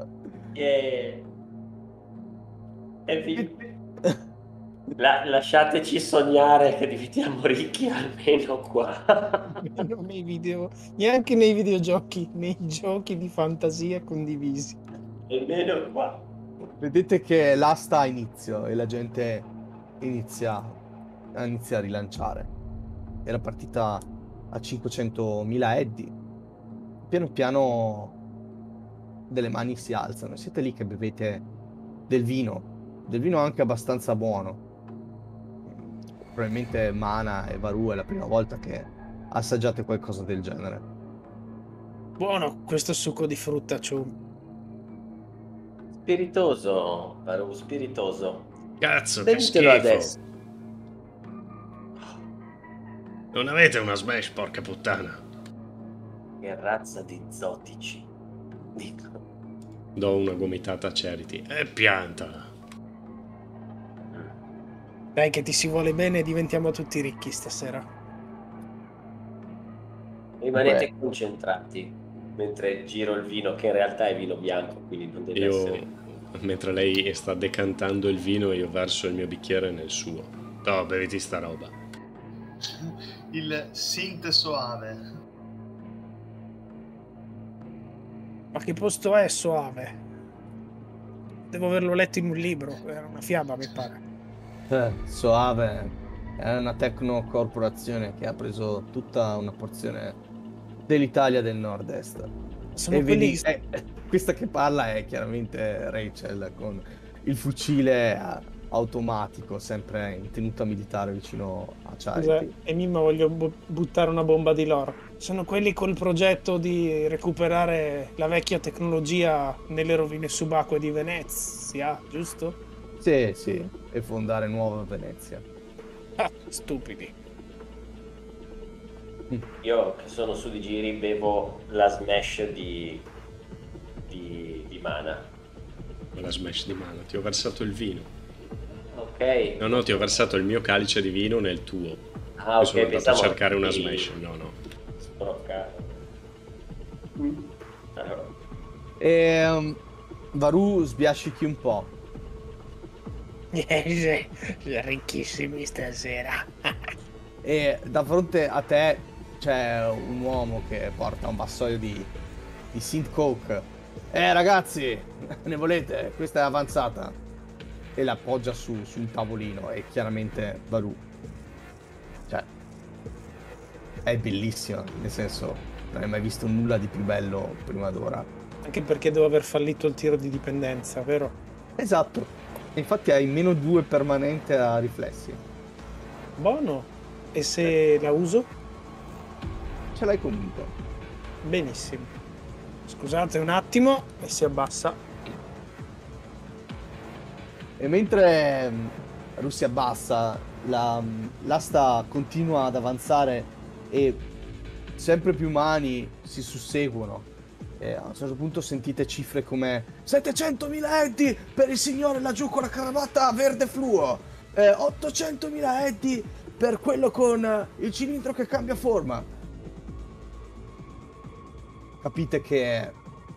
Speaker 5: Lasciateci sognare che diventiamo ricchi almeno qua.
Speaker 3: Nei video, neanche nei videogiochi, nei giochi di fantasia condivisi.
Speaker 5: Almeno qua.
Speaker 2: Vedete che l'asta ha inizio e la gente inizia a rilanciare. Era partita a 500.000 Eddie. Piano piano delle mani si alzano. Siete lì che bevete del vino anche abbastanza buono. Probabilmente Mana e Varu è la prima volta che assaggiate qualcosa del genere.
Speaker 3: Buono questo succo di frutta, ciù.
Speaker 5: Spiritoso, Varu, spiritoso.
Speaker 1: Cazzo, che
Speaker 5: Bevitelo
Speaker 1: schifo.
Speaker 5: adesso.
Speaker 1: Non avete una smash, porca puttana.
Speaker 5: Che razza di zotici. Dico.
Speaker 1: Do una gomitata a Charity. E piantala.
Speaker 3: Dai che ti si vuole bene e diventiamo tutti ricchi stasera.
Speaker 5: Rimanete concentrati mentre giro il vino, che in realtà è vino bianco, quindi non deve essere...
Speaker 1: Mentre lei sta decantando il vino, io verso il mio bicchiere nel suo. No, beviti sta roba.
Speaker 4: Il synth soave.
Speaker 3: Ma che posto è Soave? Devo averlo letto in un libro, era una fiaba mi pare.
Speaker 2: Soave è una tecnocorporazione che ha preso tutta una porzione dell'Italia del nord-est.
Speaker 3: Sono
Speaker 2: E
Speaker 3: quelli
Speaker 2: vedi, questa che parla è chiaramente Rachel con il fucile automatico, sempre in tenuta militare vicino a
Speaker 3: Scusa,
Speaker 2: Charity.
Speaker 3: e Mimma voglio buttare una bomba di lore. Sono quelli col progetto di recuperare la vecchia tecnologia nelle rovine subacquee di Venezia, giusto?
Speaker 2: Sì, sì, e fondare nuova Venezia.
Speaker 3: Ah, stupidi.
Speaker 5: Io che sono su di giri bevo la smash di mana.
Speaker 1: La smash di mana. Ti ho versato il vino.
Speaker 5: Ok.
Speaker 1: No, ti ho versato il mio calice di vino nel tuo.
Speaker 5: Ah,
Speaker 1: E
Speaker 5: ok,
Speaker 1: sono andato a
Speaker 5: pensavo
Speaker 1: cercare una
Speaker 5: di
Speaker 1: smash. No.
Speaker 5: sbroccare. Allora.
Speaker 2: E Varu sbiascichi un po'.
Speaker 3: Ricchissimi stasera.
Speaker 2: E da fronte a te c'è un uomo che porta un vassoio di Synth Coke. Ragazzi, ne volete? Questa è avanzata. E la appoggia su un tavolino. E chiaramente Varu, cioè, è bellissima. Nel senso, non hai mai visto nulla di più bello prima d'ora.
Speaker 3: Anche perché devo aver fallito il tiro di dipendenza, vero?
Speaker 2: Esatto. Infatti hai -2 permanente a riflessi.
Speaker 3: Buono. E se la uso?
Speaker 2: Ce l'hai comunque.
Speaker 3: Benissimo. Scusate un attimo e si abbassa.
Speaker 2: E mentre Ru si abbassa, l'asta continua ad avanzare e sempre più mani si susseguono. E a un certo punto sentite cifre come 700.000 eddi per il signore laggiù con la cravatta verde fluo, 800.000 eddi per quello con il cilindro che cambia forma. Capite che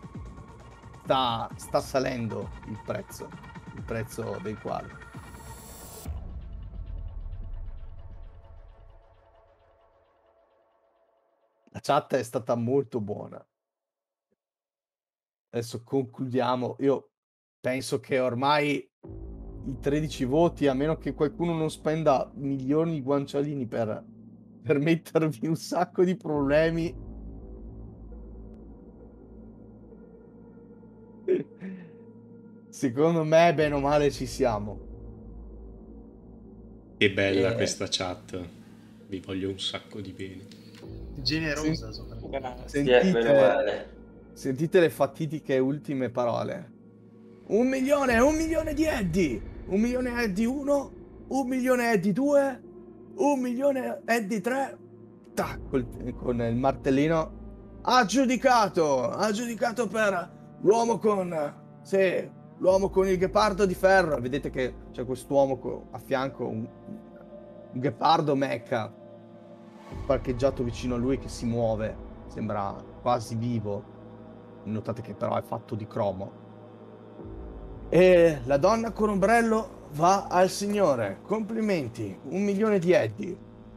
Speaker 2: sta salendo il prezzo del quadro. La chat è stata molto buona. Adesso concludiamo. Io penso che ormai i 13 voti, a meno che qualcuno non spenda milioni di guancialini per mettervi un sacco di problemi, secondo me bene o male ci siamo.
Speaker 1: Che bella questa chat. Vi voglio un sacco di bene.
Speaker 4: Generosa,
Speaker 5: Meno male.
Speaker 2: Sentite le fatidiche ultime parole. 1 milione di eddi! 1 milione eddi 1, 1 milione eddi 2, 1 milione eddi 3. Tac, con il martellino. Aggiudicato per l'uomo con il ghepardo di ferro. Vedete che c'è quest'uomo a fianco, un ghepardo mecha parcheggiato vicino a lui che si muove, sembra quasi vivo. Notate che però è fatto di cromo. E la donna con ombrello va al signore. Complimenti, 1 milione di eddi.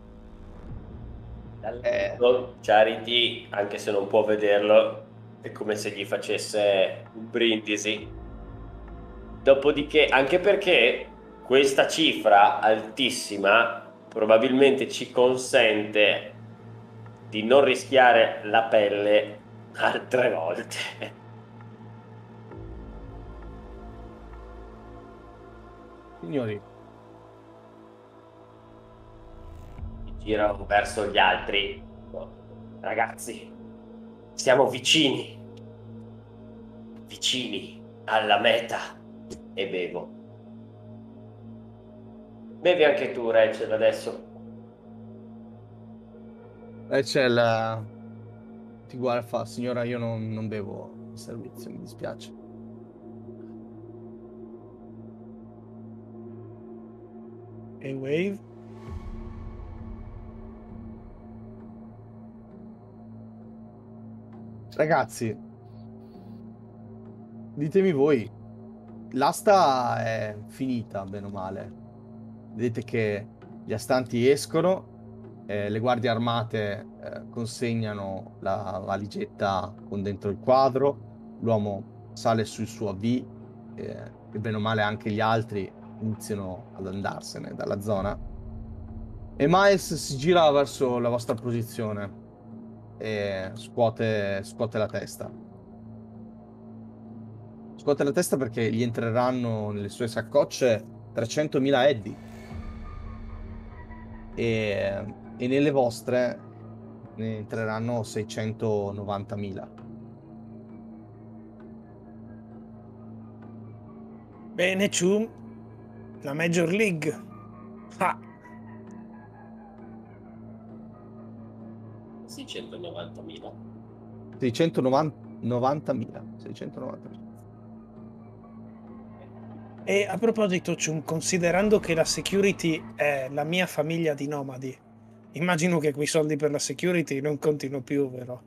Speaker 5: Charity, anche se non può vederlo, è come se gli facesse un brindisi. Dopodiché, anche perché questa cifra altissima probabilmente ci consente di non rischiare la pelle altre volte.
Speaker 2: Signori,
Speaker 5: Giro verso gli altri. Ragazzi, siamo vicini alla meta. E bevo. Bevi anche tu, Rachel, adesso.
Speaker 2: C'è il... Ti guarda e fa, signora, io non bevo il servizio, mi dispiace.
Speaker 3: E Wave?
Speaker 2: Ragazzi, ditemi voi, l'asta è finita, bene o male. Vedete che gli astanti escono, le guardie armate consegnano la valigetta con dentro il quadro, l'uomo sale sul suo AV e bene o male anche gli altri iniziano ad andarsene dalla zona. E Miles si gira verso la vostra posizione e scuote la testa. Scuote la testa perché gli entreranno nelle sue saccocce 300.000 eddi e nelle vostre ne entreranno 690.000.
Speaker 3: Bene, Chum. La Major League. Ah,
Speaker 5: 690.000.
Speaker 2: 690.000.
Speaker 3: e a proposito, Chum, considerando che la security è la mia famiglia di nomadi, immagino che quei soldi per la security non contino più, vero?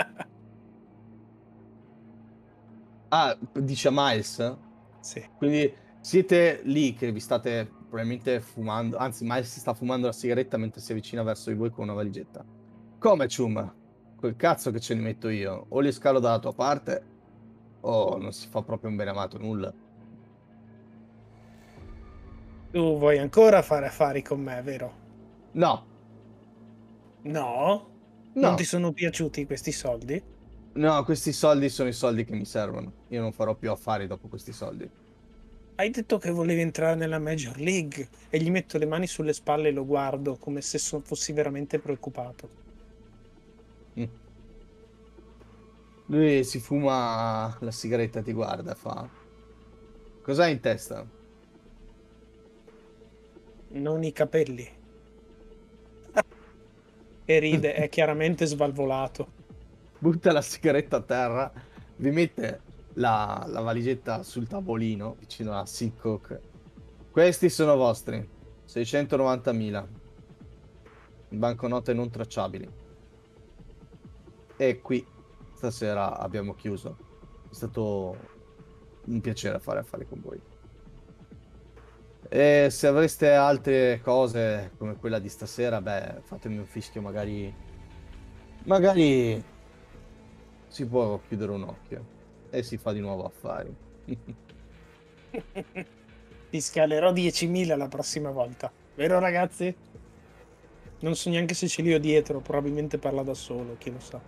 Speaker 2: Ah, dice a Miles?
Speaker 3: Sì.
Speaker 2: Quindi siete lì che vi state probabilmente fumando, anzi Miles si sta fumando la sigaretta mentre si avvicina verso di voi con una valigetta. Come, Chum? Quel cazzo che ce li metto io. O li scalo dalla tua parte o non si fa proprio un bene amato nulla.
Speaker 3: Tu vuoi ancora fare affari con me, vero?
Speaker 2: No,
Speaker 3: No? Non ti sono piaciuti questi soldi?
Speaker 2: no, questi soldi sono i soldi che mi servono. Io non farò più affari dopo questi soldi.
Speaker 3: Hai detto che volevi entrare nella Major League e gli metto le mani sulle spalle e lo guardo come se fossi veramente preoccupato.
Speaker 2: Mm. Lui si fuma la sigaretta, ti guarda e fa... Cos'hai in testa?
Speaker 3: Non i capelli. E ride, è chiaramente svalvolato.
Speaker 2: Butta la sigaretta a terra, vi mette la valigetta sul tavolino vicino a Seacock. Questi sono vostri, 690.000 banconote non tracciabili. E qui stasera abbiamo chiuso. È stato un piacere fare affari con voi. E se avreste altre cose come quella di stasera, beh, fatemi un fischio, magari si può chiudere un occhio e si fa di nuovo affari.
Speaker 3: Ti scalerò 10.000 la prossima volta. Vero, ragazzi? Non so neanche se ce li ho dietro, probabilmente parla da solo, chi lo sa.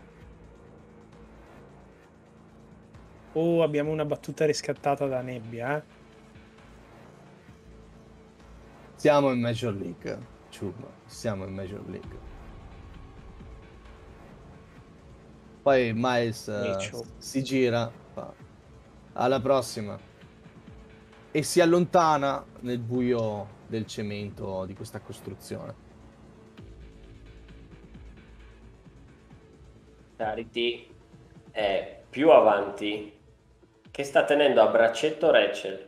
Speaker 3: Oh, abbiamo una battuta riscattata da Nebbia, eh?
Speaker 2: Siamo in Major League, Chum, siamo in Major League. Poi Miles si gira, fa, alla prossima, e si allontana nel buio del cemento di questa costruzione.
Speaker 5: Charity è più avanti che sta tenendo a braccetto Rachel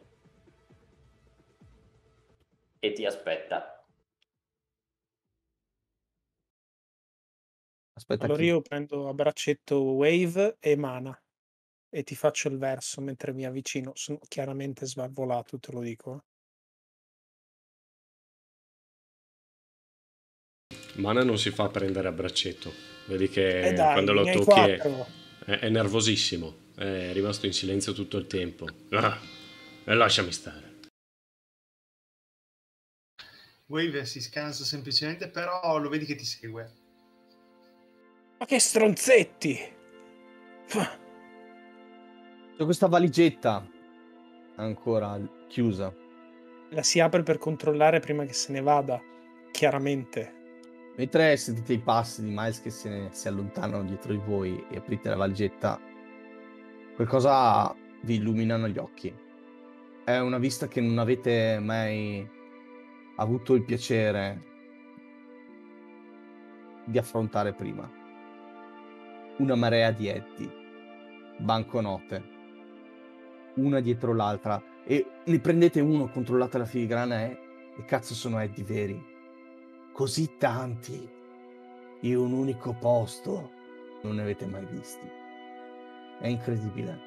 Speaker 5: e ti aspetta.
Speaker 2: Aspetta,
Speaker 3: Allora
Speaker 2: chi?
Speaker 3: io prendo a braccetto Wave e Mana e ti faccio il verso mentre mi avvicino. Sono chiaramente svalvolato, te lo dico.
Speaker 1: Mana non si fa prendere a braccetto. Vedi che
Speaker 3: Dai,
Speaker 1: quando lo
Speaker 3: ne hai
Speaker 1: tocchi
Speaker 3: 4.
Speaker 1: è nervosissimo. È rimasto in silenzio tutto il tempo. E lasciami stare.
Speaker 4: Wave si scansa semplicemente, però lo vedi che ti segue.
Speaker 3: Ma che stronzetti!
Speaker 2: C'è questa valigetta ancora chiusa.
Speaker 3: La si apre per controllare prima che se ne vada, chiaramente.
Speaker 2: Mentre sentite i passi di Miles che si allontanano dietro di voi e aprite la valigetta, qualcosa vi illuminano gli occhi. È una vista che non avete mai avuto il piacere di affrontare prima. Una marea di eddi, banconote, una dietro l'altra, e ne prendete uno, controllate la filigrana e cazzo sono eddi veri. Così tanti, in un unico posto, non ne avete mai visti. È incredibile.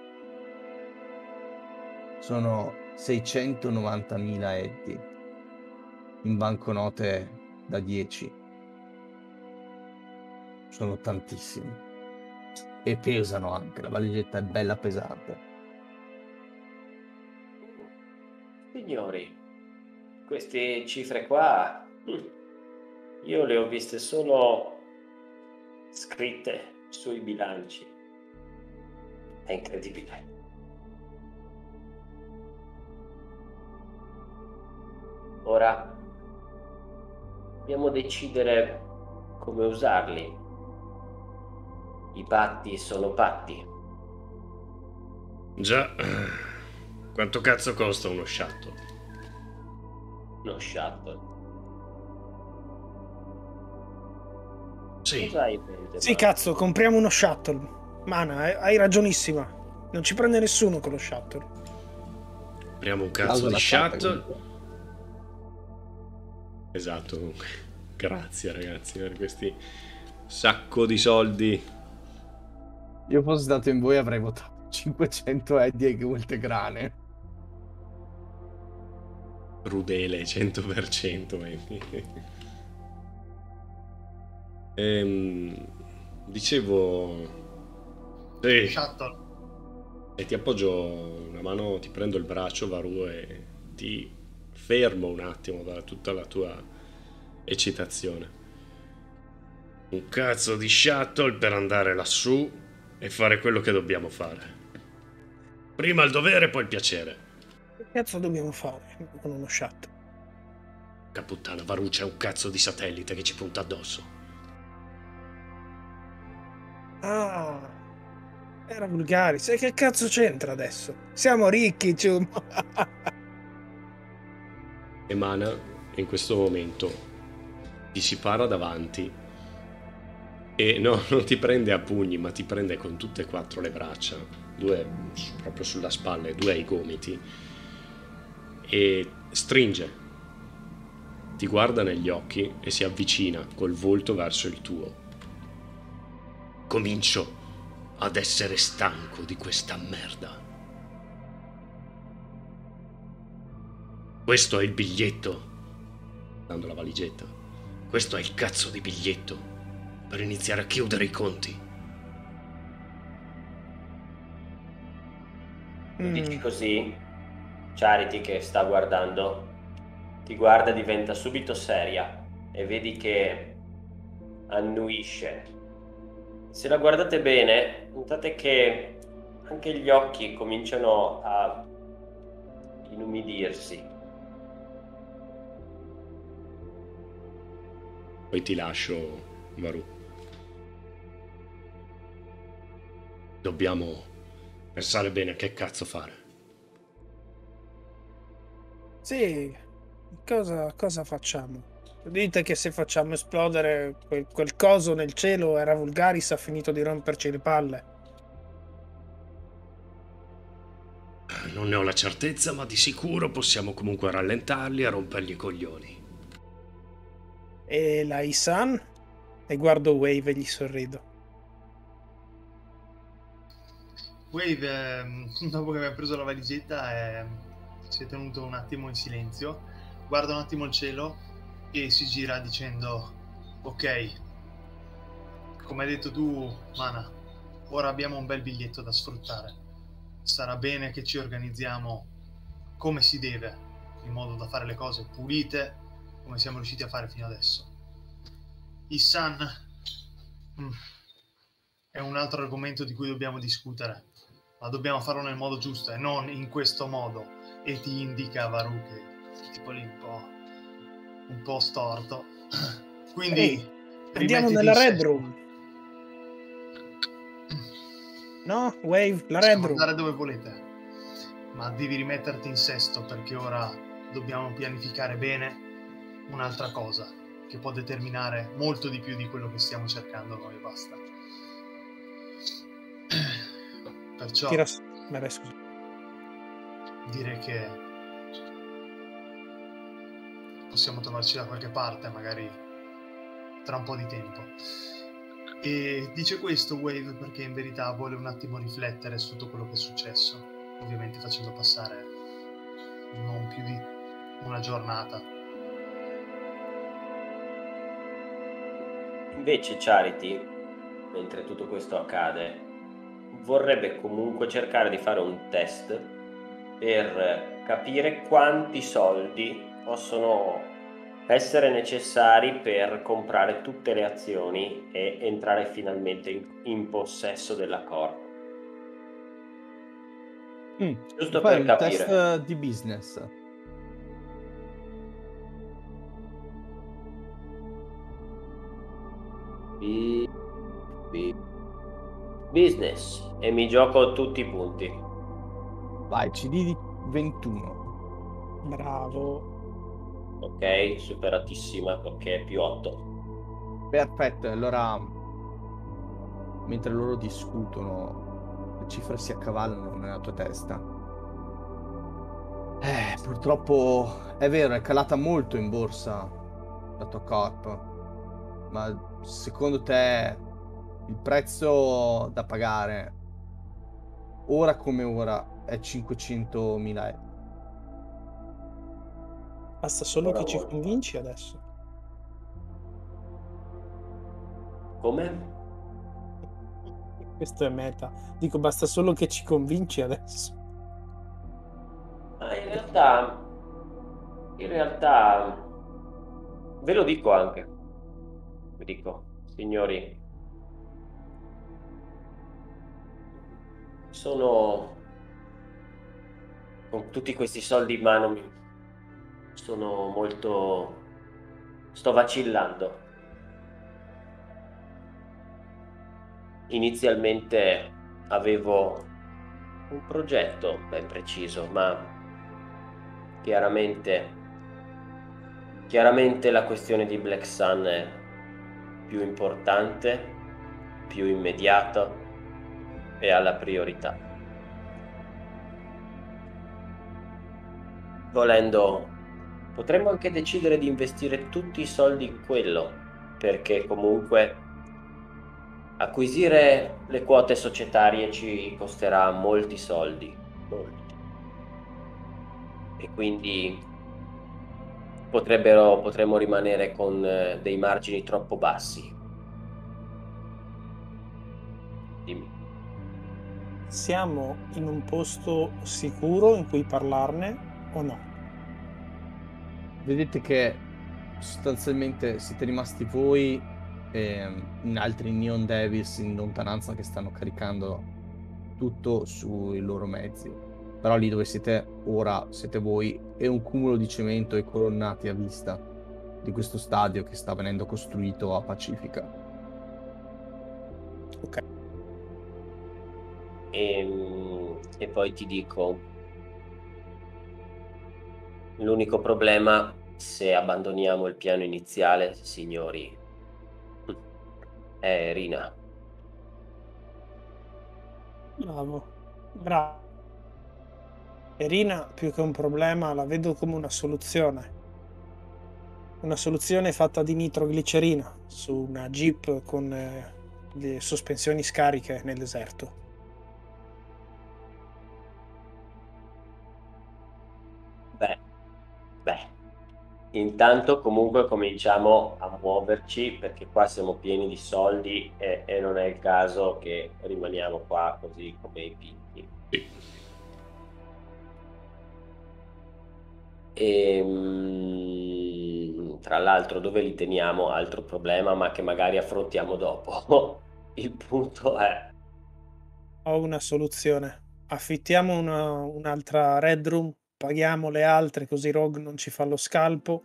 Speaker 2: Sono 690.000 eddi in banconote da 10. Sono tantissimi. E pesano anche, la valigetta è bella pesante.
Speaker 5: Signori, queste cifre qua, io le ho viste solo scritte sui bilanci. È incredibile. Ora dobbiamo decidere come usarli. I patti sono patti.
Speaker 1: Già, quanto cazzo costa uno shuttle?
Speaker 5: Uno shuttle.
Speaker 1: Sì,
Speaker 5: Cosa hai in mente,
Speaker 3: Sì,
Speaker 5: Mana?
Speaker 3: cazzo, compriamo uno shuttle. Mana, hai ragionissima. Non ci prende nessuno con lo shuttle.
Speaker 1: apriamo un cazzo
Speaker 2: Clausola
Speaker 1: di
Speaker 2: fatta,
Speaker 1: shuttle.
Speaker 2: comunque.
Speaker 1: Esatto, grazie ragazzi per questi sacco di soldi.
Speaker 2: Io fossi stato in voi avrei votato 500 eddi e molte grane.
Speaker 1: Crudele 100%. Dicevo, sì,
Speaker 4: Shuttle.
Speaker 1: e ti appoggio una mano, ti prendo il braccio, Varu, e ti fermo un attimo da tutta la tua eccitazione. Un cazzo di shuttle per andare lassù e fare quello che dobbiamo fare. Prima il dovere, poi il piacere.
Speaker 3: Che cazzo dobbiamo fare con uno shuttle?
Speaker 1: Caputtana, Varu, c'è un cazzo di satellite che ci punta addosso.
Speaker 3: Ah, era Vulgaris. E che cazzo c'entra adesso? Siamo ricchi, Cium.
Speaker 1: E Mana, in questo momento, ti si para davanti e no, non ti prende a pugni, ma ti prende con tutte e quattro le braccia, due proprio sulla spalla e due ai gomiti, e stringe, ti guarda negli occhi e si avvicina col volto verso il tuo. Comincio ad essere stanco di questa merda. Questo è il biglietto, dando la valigetta. Questo è il cazzo di biglietto per iniziare a chiudere i conti.
Speaker 5: Dici così, Charity, che sta guardando, ti guarda, diventa subito seria e vedi che annuisce. Se la guardate bene, notate che anche gli occhi cominciano a inumidirsi.
Speaker 1: Poi ti lascio, Varu. Dobbiamo pensare bene a che cazzo fare.
Speaker 3: Sì, cosa facciamo? Dite che se facciamo esplodere quel coso nel cielo, era Vulgaris, ha finito di romperci le palle.
Speaker 1: Non ne ho la certezza, ma di sicuro possiamo comunque rallentarli e rompergli i coglioni.
Speaker 3: E la Isan? E guardo Wave e gli sorrido.
Speaker 4: Wave, dopo che abbiamo preso la valigetta, si è tenuto un attimo in silenzio, guarda un attimo il cielo e si gira dicendo: ok, come hai detto tu, Mana, ora abbiamo un bel biglietto da sfruttare. Sarà bene che ci organizziamo come si deve, in modo da fare le cose pulite, come siamo riusciti a fare fino adesso. Isan è un altro argomento di cui dobbiamo discutere, ma dobbiamo farlo nel modo giusto e non in questo modo. E ti indica Varu che tipo lì un po' storto. Quindi
Speaker 3: Ehi, andiamo
Speaker 4: rimettiti
Speaker 3: nella
Speaker 4: in
Speaker 3: Red
Speaker 4: sesto.
Speaker 3: Room. No, Wave, la
Speaker 4: Possiamo
Speaker 3: Red Room.
Speaker 4: andare dove volete, ma devi rimetterti in sesto, perché ora dobbiamo pianificare bene un'altra cosa. che può determinare molto di più di quello che stiamo cercando noi e basta. Perciò
Speaker 3: Vabbè, scusa.
Speaker 4: direi che possiamo trovarci da qualche parte, magari tra un po' di tempo. E dice questo Wave perché in verità vuole un attimo riflettere su tutto quello che è successo, ovviamente facendo passare non più di una giornata.
Speaker 5: Invece Charity, mentre tutto questo accade, vorrebbe comunque cercare di fare un test per capire quanti soldi possono essere necessari per comprare tutte le azioni e entrare finalmente in possesso della Corp. Giusto
Speaker 2: Fai
Speaker 5: per
Speaker 2: un
Speaker 5: capire.
Speaker 2: test di business.
Speaker 5: Business, e mi gioco tutti i punti.
Speaker 2: Vai, CD di 21.
Speaker 3: Bravo.
Speaker 5: Ok, superatissima perché è più 8.
Speaker 2: Perfetto, allora mentre loro discutono le cifre si accavallano nella tua testa. Purtroppo è vero, è calata molto in borsa la tua Corp, ma secondo te il prezzo da pagare ora come ora è 500.000 euro?
Speaker 3: Basta solo
Speaker 5: Ora
Speaker 3: che ci
Speaker 5: molto.
Speaker 3: convinci adesso.
Speaker 5: Come?
Speaker 3: Questo è meta. Dico, basta solo che ci convinci adesso.
Speaker 5: Ma in realtà ve lo dico anche. Vi dico, signori, sono con tutti questi soldi in mano sono molto, sto vacillando. Inizialmente avevo un progetto ben preciso, ma chiaramente la questione di Black Sun è più importante, più immediata e ha la priorità. Volendo, potremmo anche decidere di investire tutti i soldi in quello, perché comunque acquisire le quote societarie ci costerà molti soldi, molti. E quindi potremmo rimanere con dei margini troppo bassi. Dimmi.
Speaker 3: Siamo in un posto sicuro in cui parlarne o no?
Speaker 2: Vedete che sostanzialmente siete rimasti voi e in altri Neon Devils in lontananza che stanno caricando tutto sui loro mezzi. Però lì dove siete ora siete voi e un cumulo di cemento e colonnati a vista di questo stadio che sta venendo costruito a Pacifica.
Speaker 3: Ok.
Speaker 5: E poi ti dico, l'unico problema se abbandoniamo il piano iniziale, signori, è Rina.
Speaker 3: Bravo. Bravo. Irina, più che un problema, la vedo come una soluzione. Una soluzione fatta di nitroglicerina su una Jeep con le sospensioni scariche nel deserto.
Speaker 5: Beh, intanto comunque cominciamo a muoverci perché qua siamo pieni di soldi e non è il caso che rimaniamo qua così come i pinti. Tra l'altro dove li teniamo? Altro problema, ma che magari affrontiamo dopo. Il punto è...
Speaker 3: Ho una soluzione. Affittiamo un'altra Red Room, paghiamo le altre così Rogue non ci fa lo scalpo.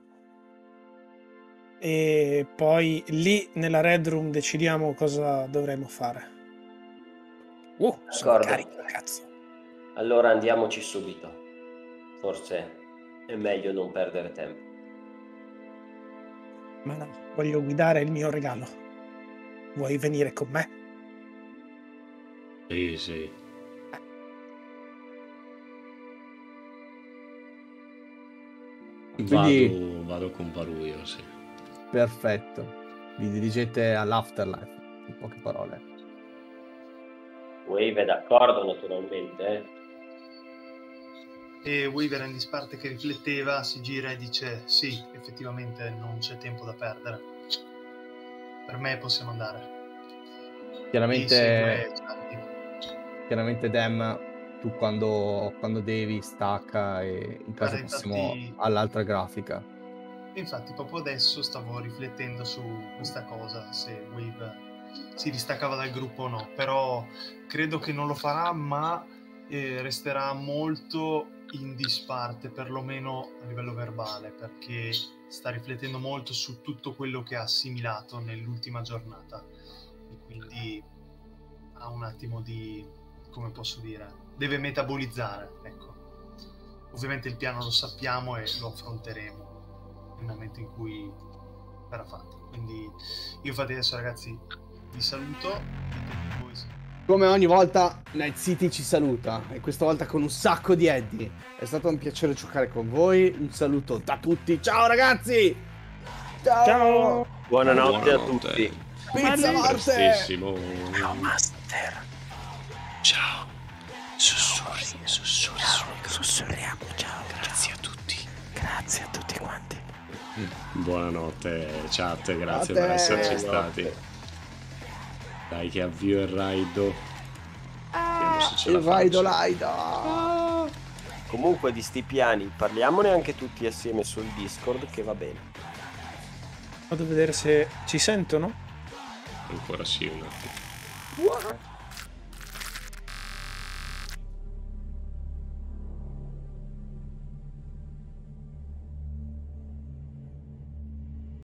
Speaker 3: E poi lì nella Red Room decidiamo cosa dovremo fare. Sono
Speaker 5: D'accordo.
Speaker 3: carico, cazzo.
Speaker 5: Allora andiamoci subito. Forse è meglio non perdere tempo.
Speaker 3: Ma no, voglio guidare il mio regalo. Vuoi venire con me?
Speaker 1: Sì, sì.
Speaker 2: Quindi-
Speaker 1: Vado con Paruio, sì.
Speaker 2: Perfetto. Vi dirigete all'Afterlife, in poche parole.
Speaker 5: Wave è d'accordo naturalmente.
Speaker 4: E Wyvern in disparte che rifletteva si gira e dice: sì, effettivamente non c'è tempo da perdere, per me possiamo andare. E
Speaker 2: Chiaramente,
Speaker 4: segue Charlie.
Speaker 2: chiaramente Dem, tu quando devi stacca e in caso
Speaker 4: Guarda,
Speaker 2: passiamo
Speaker 4: infatti-
Speaker 2: all'altra grafica.
Speaker 4: Infatti proprio adesso stavo riflettendo su questa cosa, se Wave si distaccava dal gruppo o no, però credo che non lo farà, ma resterà molto in disparte, perlomeno a livello verbale, perché sta riflettendo molto su tutto quello che ha assimilato nell'ultima giornata e quindi ha un attimo di, come posso dire, deve metabolizzare, ecco. Ovviamente il piano lo sappiamo e lo affronteremo nel momento in cui verrà fatto. Quindi io infatti adesso, ragazzi, vi saluto. Ditemi voi se-
Speaker 2: Come ogni volta Night City ci saluta, e questa volta con un sacco di Eddie. È stato un piacere giocare con voi. Un saluto da tutti. Ciao ragazzi! Ciao!
Speaker 3: Ciao!
Speaker 5: Buonanotte a
Speaker 1: Buonanotte.
Speaker 5: tutti.
Speaker 2: Pizza Marte!
Speaker 1: Prestissimo.
Speaker 3: Master!
Speaker 1: Ciao.
Speaker 3: Sussurriamo, ciao. Grazie a tutti. Grazie a tutti quanti.
Speaker 1: Buonanotte, chat, grazie
Speaker 2: A
Speaker 1: per
Speaker 2: te.
Speaker 1: esserci stati. Dai che avvio il raid. Vediamo se ce la
Speaker 2: Il Raido
Speaker 1: faccio.
Speaker 2: Laida!
Speaker 5: Comunque di sti piani parliamone anche tutti assieme sul Discord, che va bene.
Speaker 3: Vado a vedere se ci sentono.
Speaker 1: Ancora sì, un attimo.
Speaker 2: What?